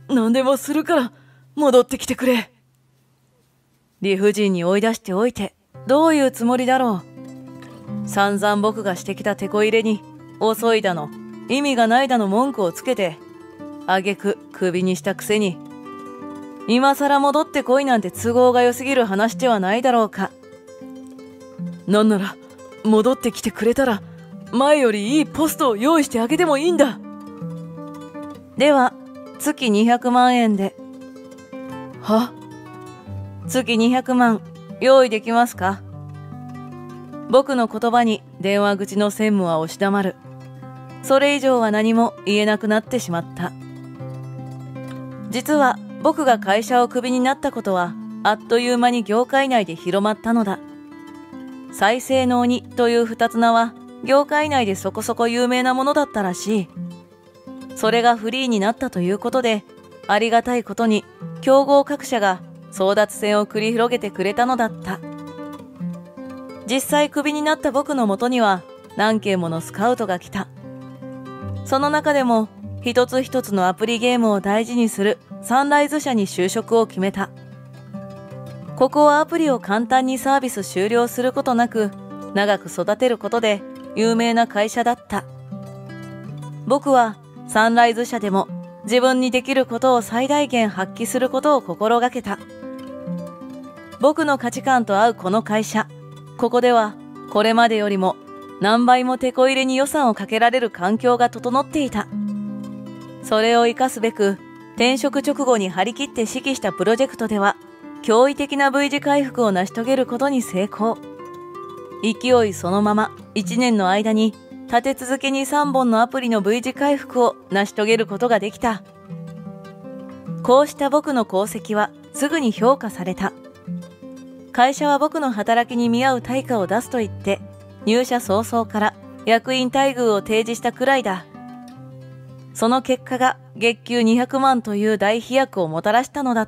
何でもするから戻ってきてくれ。理不尽に追い出しておいてどういうつもりだろう。散々僕がしてきたテこ入れに遅いだの意味がないだの文句をつけて挙句クビにしたくせに、今さら戻ってこいなんて都合が良すぎる話ではないだろうか。なんなら戻ってきてくれたら前よりいいポストを用意してあげてもいいんだ。 では月200万円で。 は？ 月200万用意できますか？僕の言葉に電話口の専務は押し黙る。それ以上は何も言えなくなってしまった。実は僕が会社をクビになったことはあっという間に業界内で広まったのだ。再生の鬼という二つ名は業界内でそこそこ有名なものだったらしい。それがフリーになったということで、ありがたいことに競合各社が争奪戦を繰り広げてくれたのだった。実際クビになった僕のもとには何件ものスカウトが来た。その中でも一つ一つのアプリゲームを大事にするサンライズ社に就職を決めた。ここはアプリを簡単にサービス終了することなく長く育てることで有名な会社だった。僕はサンライズ社でも自分にできることを最大限発揮することを心がけた。僕の価値観と合うこの会社、ここではこれまでよりも何倍もテこ入れに予算をかけられる環境が整っていた。それを生かすべく転職直後に張り切って指揮したプロジェクトでは驚異的な V 字回復を成し遂げることに成功。勢いそのまま1年の間に立て続けに3本のアプリの V 字回復を成し遂げることができた。こうした僕の功績はすぐに評価された。会社は僕の働きに見合う対価を出すと言って入社早々から役員待遇を提示したくらいだ。その結果が月給200万という大飛躍をもたらしたのだった。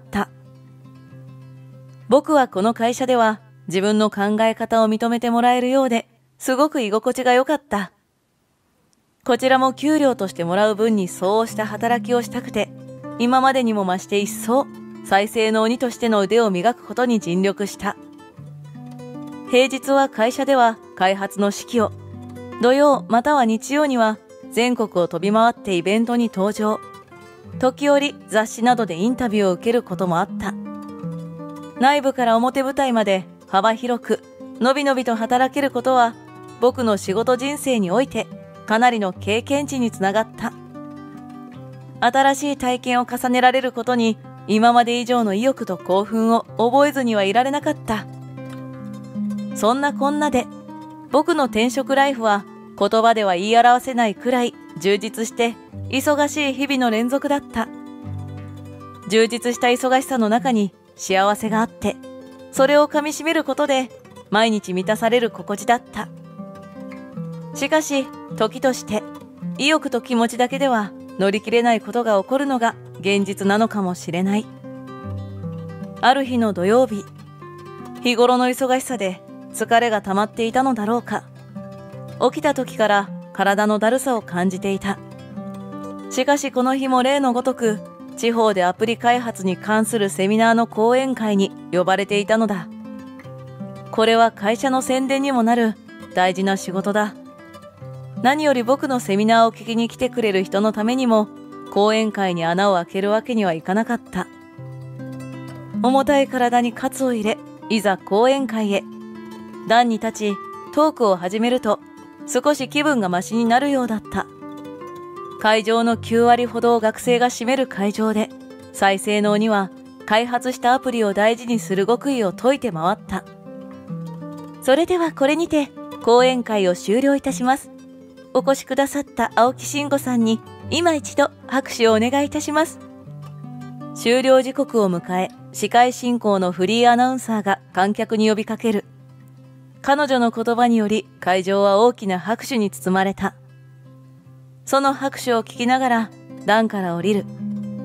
僕はこの会社では自分の考え方を認めてもらえるようですごく居心地が良かった。こちらも給料としてもらう分に相応した働きをしたくて、今までにも増して一層再生の鬼としての腕を磨くことに尽力した。平日は会社では開発の指揮を、土曜または日曜には全国を飛び回ってイベントに登場。時折雑誌などでインタビューを受けることもあった。内部から表舞台まで幅広くのびのびと働けることは僕の仕事人生においてかなりの経験値につながった。新しい体験を重ねられることに今まで以上の意欲と興奮を覚えずにはいられなかった。そんなこんなで僕の転職ライフは言葉では言い表せないくらい充実して忙しい日々の連続だった。充実した忙しさの中に幸せがあって、それをかみしめることで毎日満たされる心地だった。しかし時として意欲と気持ちだけでは乗り切れないことが起こるのが現実なのかもしれない。ある日の土曜日、日頃の忙しさで疲れが溜まっていたのだろうか。起きた時から体のだるさを感じていた。しかしこの日も例のごとく地方でアプリ開発に関するセミナーの講演会に呼ばれていたのだ。これは会社の宣伝にもなる大事な仕事だ。何より僕のセミナーを聞きに来てくれる人のためにも講演会に穴を開けるわけにはいかなかった。重たい体に喝を入れ、いざ講演会へ。段に立ちトークを始めると少し気分がマシになるようだった。会場の9割ほどを学生が占める会場で、再生の鬼は開発したアプリを大事にする極意を説いて回った。それではこれにて講演会を終了いたします。お越しくださった青木慎吾さんに今一度拍手をお願いいたします。終了時刻を迎え、司会進行のフリーアナウンサーが観客に呼びかける。彼女の言葉により会場は大きな拍手に包まれた。その拍手を聞きながら段から降りる。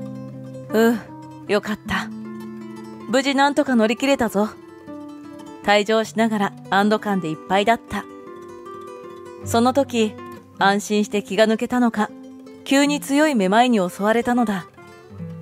よかった。無事なんとか乗り切れたぞ。退場しながら安堵感でいっぱいだった。その時、安心して気が抜けたのか、急に強いめまいに襲われたのだ。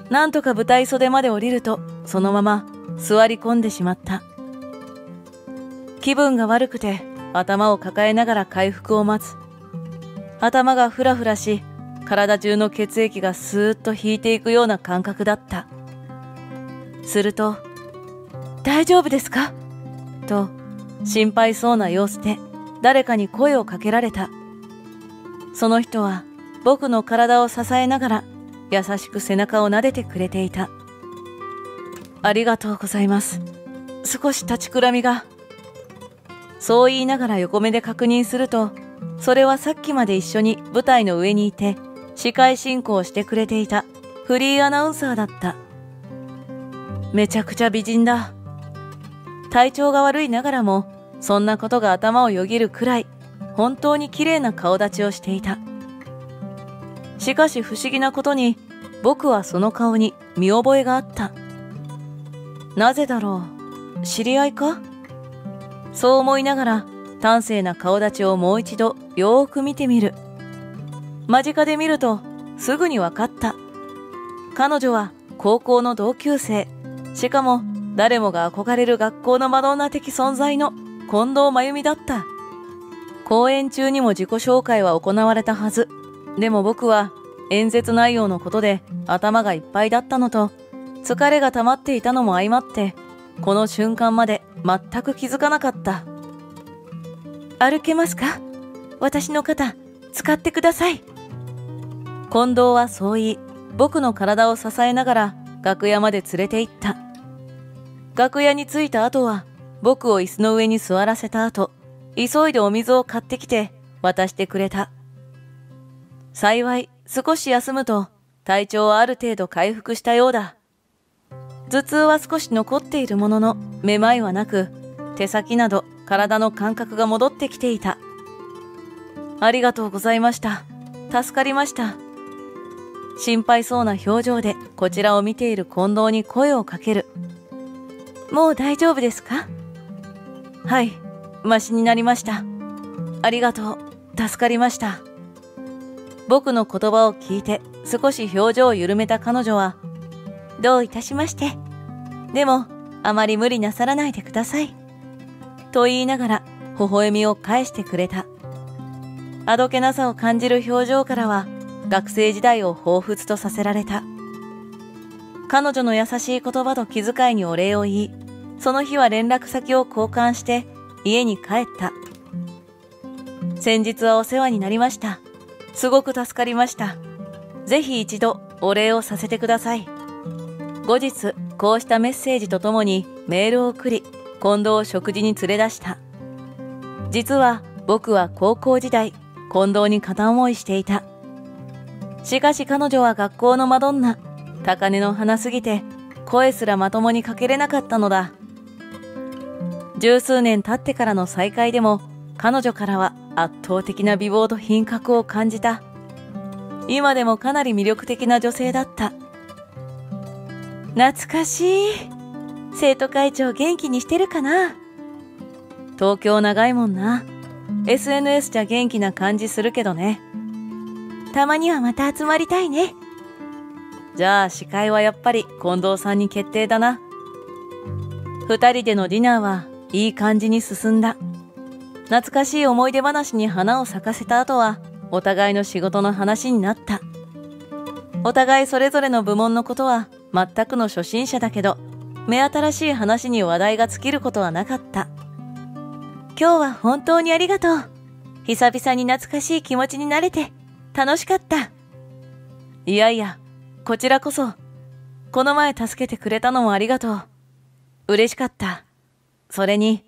なんとか舞台袖まで降りると、そのまま座り込んでしまった。気分が悪くて頭を抱えながら回復を待つ。頭がふらふらし、体中の血液がスーッと引いていくような感覚だった。すると、大丈夫ですか？と心配そうな様子で誰かに声をかけられた。その人は僕の体を支えながら優しく背中を撫でてくれていた。ありがとうございます。少し立ちくらみが。そう言いながら横目で確認すると、それはさっきまで一緒に舞台の上にいて司会進行をしてくれていたフリーアナウンサーだった。めちゃくちゃ美人だ。体調が悪いながらもそんなことが頭をよぎるくらい本当に綺麗な顔立ちをしていた。しかし不思議なことに僕はその顔に見覚えがあった。なぜだろう。知り合いか？そう思いながら端正な顔立ちをもう一度よーく見てみる。間近で見るとすぐに分かった。彼女は高校の同級生、しかも誰もが憧れる学校のマドンナ的存在の近藤真由美だった。講演中にも自己紹介は行われたはず。でも僕は演説内容のことで頭がいっぱいだったのと、疲れが溜まっていたのも相まって、この瞬間まで全く気づかなかった。歩けますか？私の肩、使ってください。近藤はそう言い、僕の体を支えながら楽屋まで連れて行った。楽屋に着いた後は、僕を椅子の上に座らせた後、急いでお水を買ってきて渡してくれた。幸い少し休むと体調はある程度回復したようだ。頭痛は少し残っているものの、めまいはなく、手先など体の感覚が戻ってきていた。ありがとうございました。助かりました。心配そうな表情でこちらを見ている近藤に声をかける。もう大丈夫ですか？はい、マシになりました。ありがとう、助かりました。僕の言葉を聞いて少し表情を緩めた彼女は、どういたしまして。でも、あまり無理なさらないでください。と言いながら、微笑みを返してくれた。あどけなさを感じる表情からは、学生時代を彷彿とさせられた。彼女の優しい言葉と気遣いにお礼を言い、その日は連絡先を交換して家に帰った。先日はお世話になりました。すごく助かりました。ぜひ一度お礼をさせてください。後日、こうしたメッセージとともにメールを送り、近藤を食事に連れ出した。実は僕は高校時代、近藤に片思いしていた。しかし彼女は学校のマドンナ、高嶺の花すぎて声すらまともにかけれなかったのだ。十数年経ってからの再会でも、彼女からは圧倒的な美貌と品格を感じた。今でもかなり魅力的な女性だった。懐かしい。生徒会長元気にしてるかな？東京長いもんな。SNS じゃ元気な感じするけどね。たまにはまた集まりたいね。じゃあ司会はやっぱり近藤さんに決定だな。二人でのディナーはいい感じに進んだ。懐かしい思い出話に花を咲かせた後は、お互いの仕事の話になった。お互いそれぞれの部門のことは全くの初心者だけど、目新しい話に話題が尽きることはなかった。今日は本当にありがとう。久々に懐かしい気持ちになれて楽しかった。いやいや、こちらこそ。この前助けてくれたのもありがとう。嬉しかった。それに、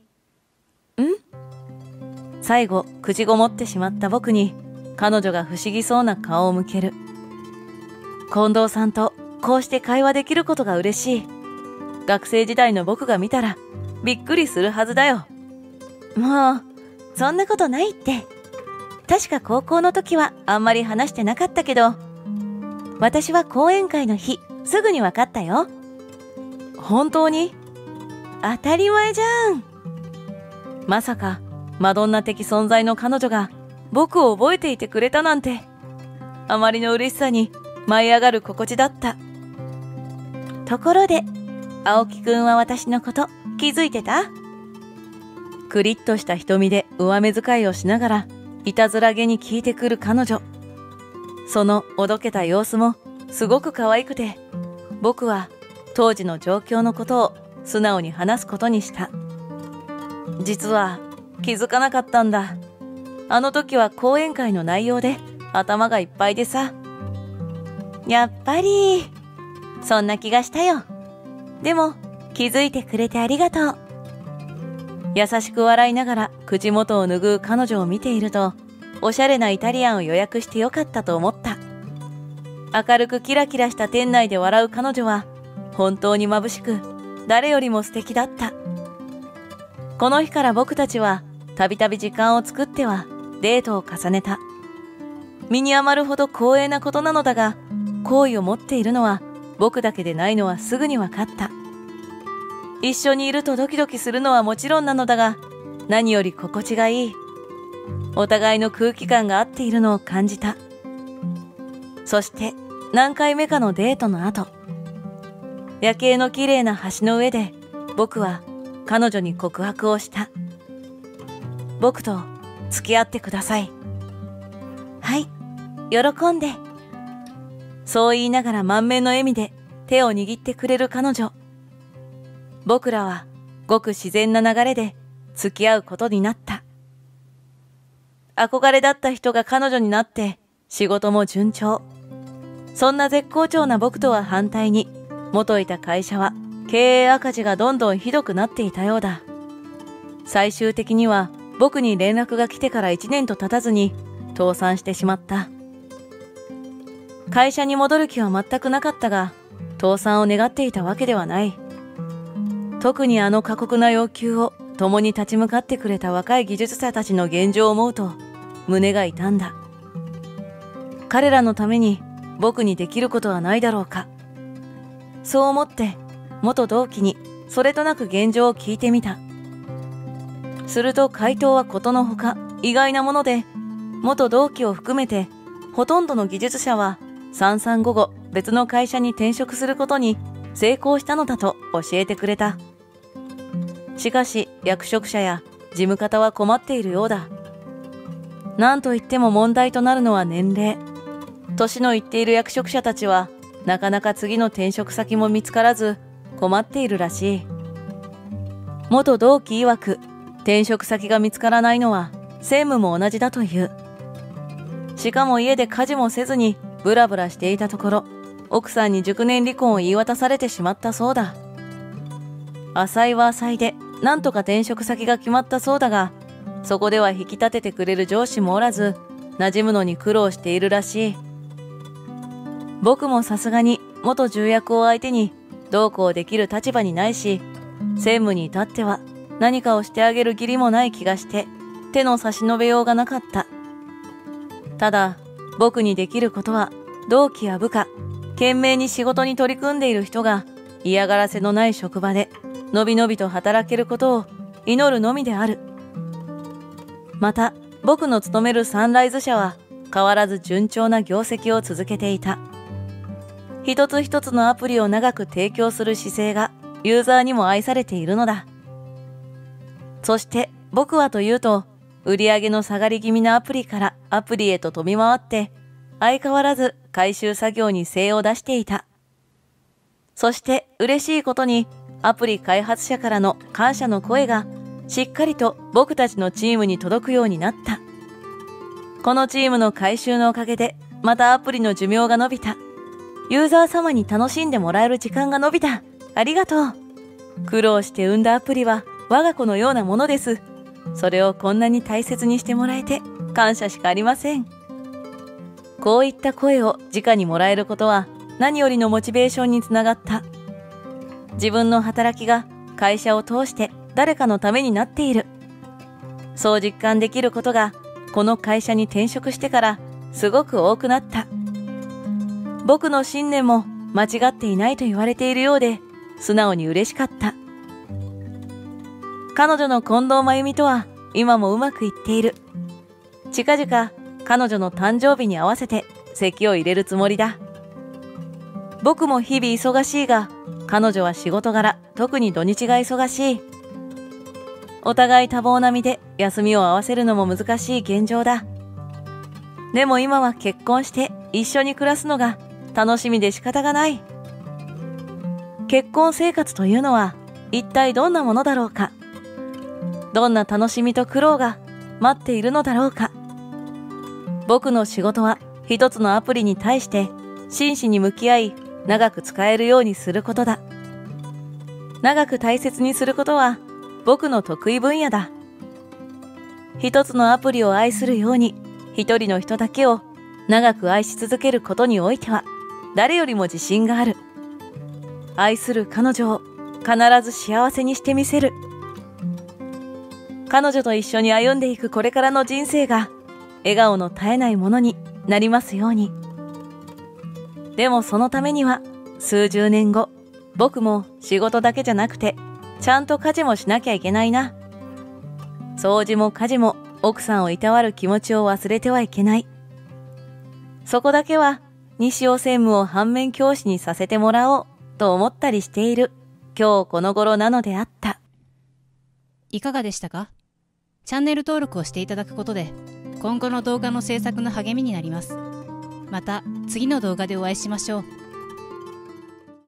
最後、口ごもってしまった僕に、彼女が不思議そうな顔を向ける。近藤さんとこうして会話できることが嬉しい。学生時代の僕が見たら、びっくりするはずだよ。もう、そんなことないって。確か高校の時はあんまり話してなかったけど、私は講演会の日、すぐに分かったよ。本当に？当たり前じゃん。まさか、マドンナ的存在の彼女が僕を覚えていてくれたなんて。あまりの嬉しさに舞い上がる心地だった。 ところで、青木くんは私のこと気づいてた？ クリッとした瞳で上目遣いをしながら、いたずらげに聞いてくる彼女。そのおどけた様子もすごく可愛くて、僕は当時の状況のことを素直に話すことにした。実は気づかなかったんだ。あの時は講演会の内容で頭がいっぱいでさ。 やっぱり、そんな気がしたよ。でも気づいてくれてありがとう。 優しく笑いながら口元を拭う彼女を見ていると、おしゃれなイタリアンを予約してよかったと思った。明るくキラキラした店内で笑う彼女は本当に眩しく、誰よりも素敵だった。この日から僕たちはたびたび時間を作ってはデートを重ねた。身に余るほど光栄なことなのだが、好意を持っているのは僕だけでないのはすぐに分かった。一緒にいるとドキドキするのはもちろんなのだが、何より心地がいい。お互いの空気感が合っているのを感じた。そして何回目かのデートの後、夜景の綺麗な橋の上で僕は彼女に告白をした。僕と付き合ってください。 はい、喜んで。 そう言いながら満面の笑みで手を握ってくれる彼女。僕らはごく自然な流れで付き合うことになった。憧れだった人が彼女になって仕事も順調。そんな絶好調な僕とは反対に、元いた会社は経営赤字がどんどんひどくなっていたようだ。最終的には僕に連絡が来てから1年と経たずに倒産してしまった。会社に戻る気は全くなかったが、倒産を願っていたわけではない。特にあの過酷な要求を共に立ち向かってくれた若い技術者たちの現状を思うと胸が痛んだ。彼らのために僕にできることはないだろうか。そう思って元同期にそれとなく現状を聞いてみた。すると回答はことのほか意外なもので、元同期を含めてほとんどの技術者は3-3午後別の会社に転職することに成功したのだと教えてくれた。しかし役職者や事務方は困っているようだ。なんといっても問題となるのは年齢。年のいっている役職者たちはなかなか次の転職先も見つからず困っているらしい。元同期曰く、転職先が見つからないのは専務も同じだという。しかも家で家事もせずにブラブラしていたところ、奥さんに熟年離婚を言い渡されてしまったそうだ。浅井は浅井でなんとか転職先が決まったそうだが、そこでは引き立ててくれる上司もおらず、馴染むのに苦労しているらしい。僕もさすがに元重役を相手にどうこうできる立場にないし、専務に至っては何かをしてあげる義理もない気がして手の差し伸べようがなかった。ただ僕にできることは、同期や部下、懸命に仕事に取り組んでいる人が嫌がらせのない職場でのびのびと働けることを祈るのみである。また僕の勤めるサンライズ社は変わらず順調な業績を続けていた。一つ一つのアプリを長く提供する姿勢がユーザーにも愛されているのだ。そして僕はというと、売上の下がり気味なアプリからアプリへと飛び回って、相変わらず回収作業に精を出していた。そして嬉しいことに、アプリ開発者からの感謝の声がしっかりと僕たちのチームに届くようになった。このチームの回収のおかげで、またアプリの寿命が伸びた。ユーザー様に楽しんでもらえる時間が伸びた。ありがとう。苦労して生んだアプリは我が子のようなものです。それをこんなに大切にしてもらえて感謝しかありません。こういった声を直にもらえることは何よりのモチベーションにつながった。自分の働きが会社を通して誰かのためになっている。そう実感できることがこの会社に転職してからすごく多くなった。僕の信念も間違っていないと言われているようで、素直に嬉しかった。彼女の近藤真由美とは今もうまくいっている。近々彼女の誕生日に合わせて籍を入れるつもりだ。僕も日々忙しいが、 彼女は仕事柄、特に土日が忙しい。お互い多忙な身で休みを合わせるのも難しい現状だ。でも今は結婚して一緒に暮らすのが楽しみで仕方がない。結婚生活というのは一体どんなものだろうか。どんな楽しみと苦労が待っているのだろうか。僕の仕事は一つのアプリに対して真摯に向き合い、長く使えるようにすることだ。長く大切にすることは僕の得意分野だ。一つのアプリを愛するように、一人の人だけを長く愛し続けることにおいては誰よりも自信がある。愛する彼女を必ず幸せにしてみせる。彼女と一緒に歩んでいくこれからの人生が笑顔の絶えないものになりますように。でもそのためには数十年後、僕も仕事だけじゃなくてちゃんと家事もしなきゃいけないな。掃除も家事も奥さんをいたわる気持ちを忘れてはいけない。そこだけは西尾専務を反面教師にさせてもらおうと思ったりしている今日この頃なのであった。 いかがでしたか？チャンネル登録をしていただくことで今後の動画の制作の励みになります。また次の動画でお会いしましょう。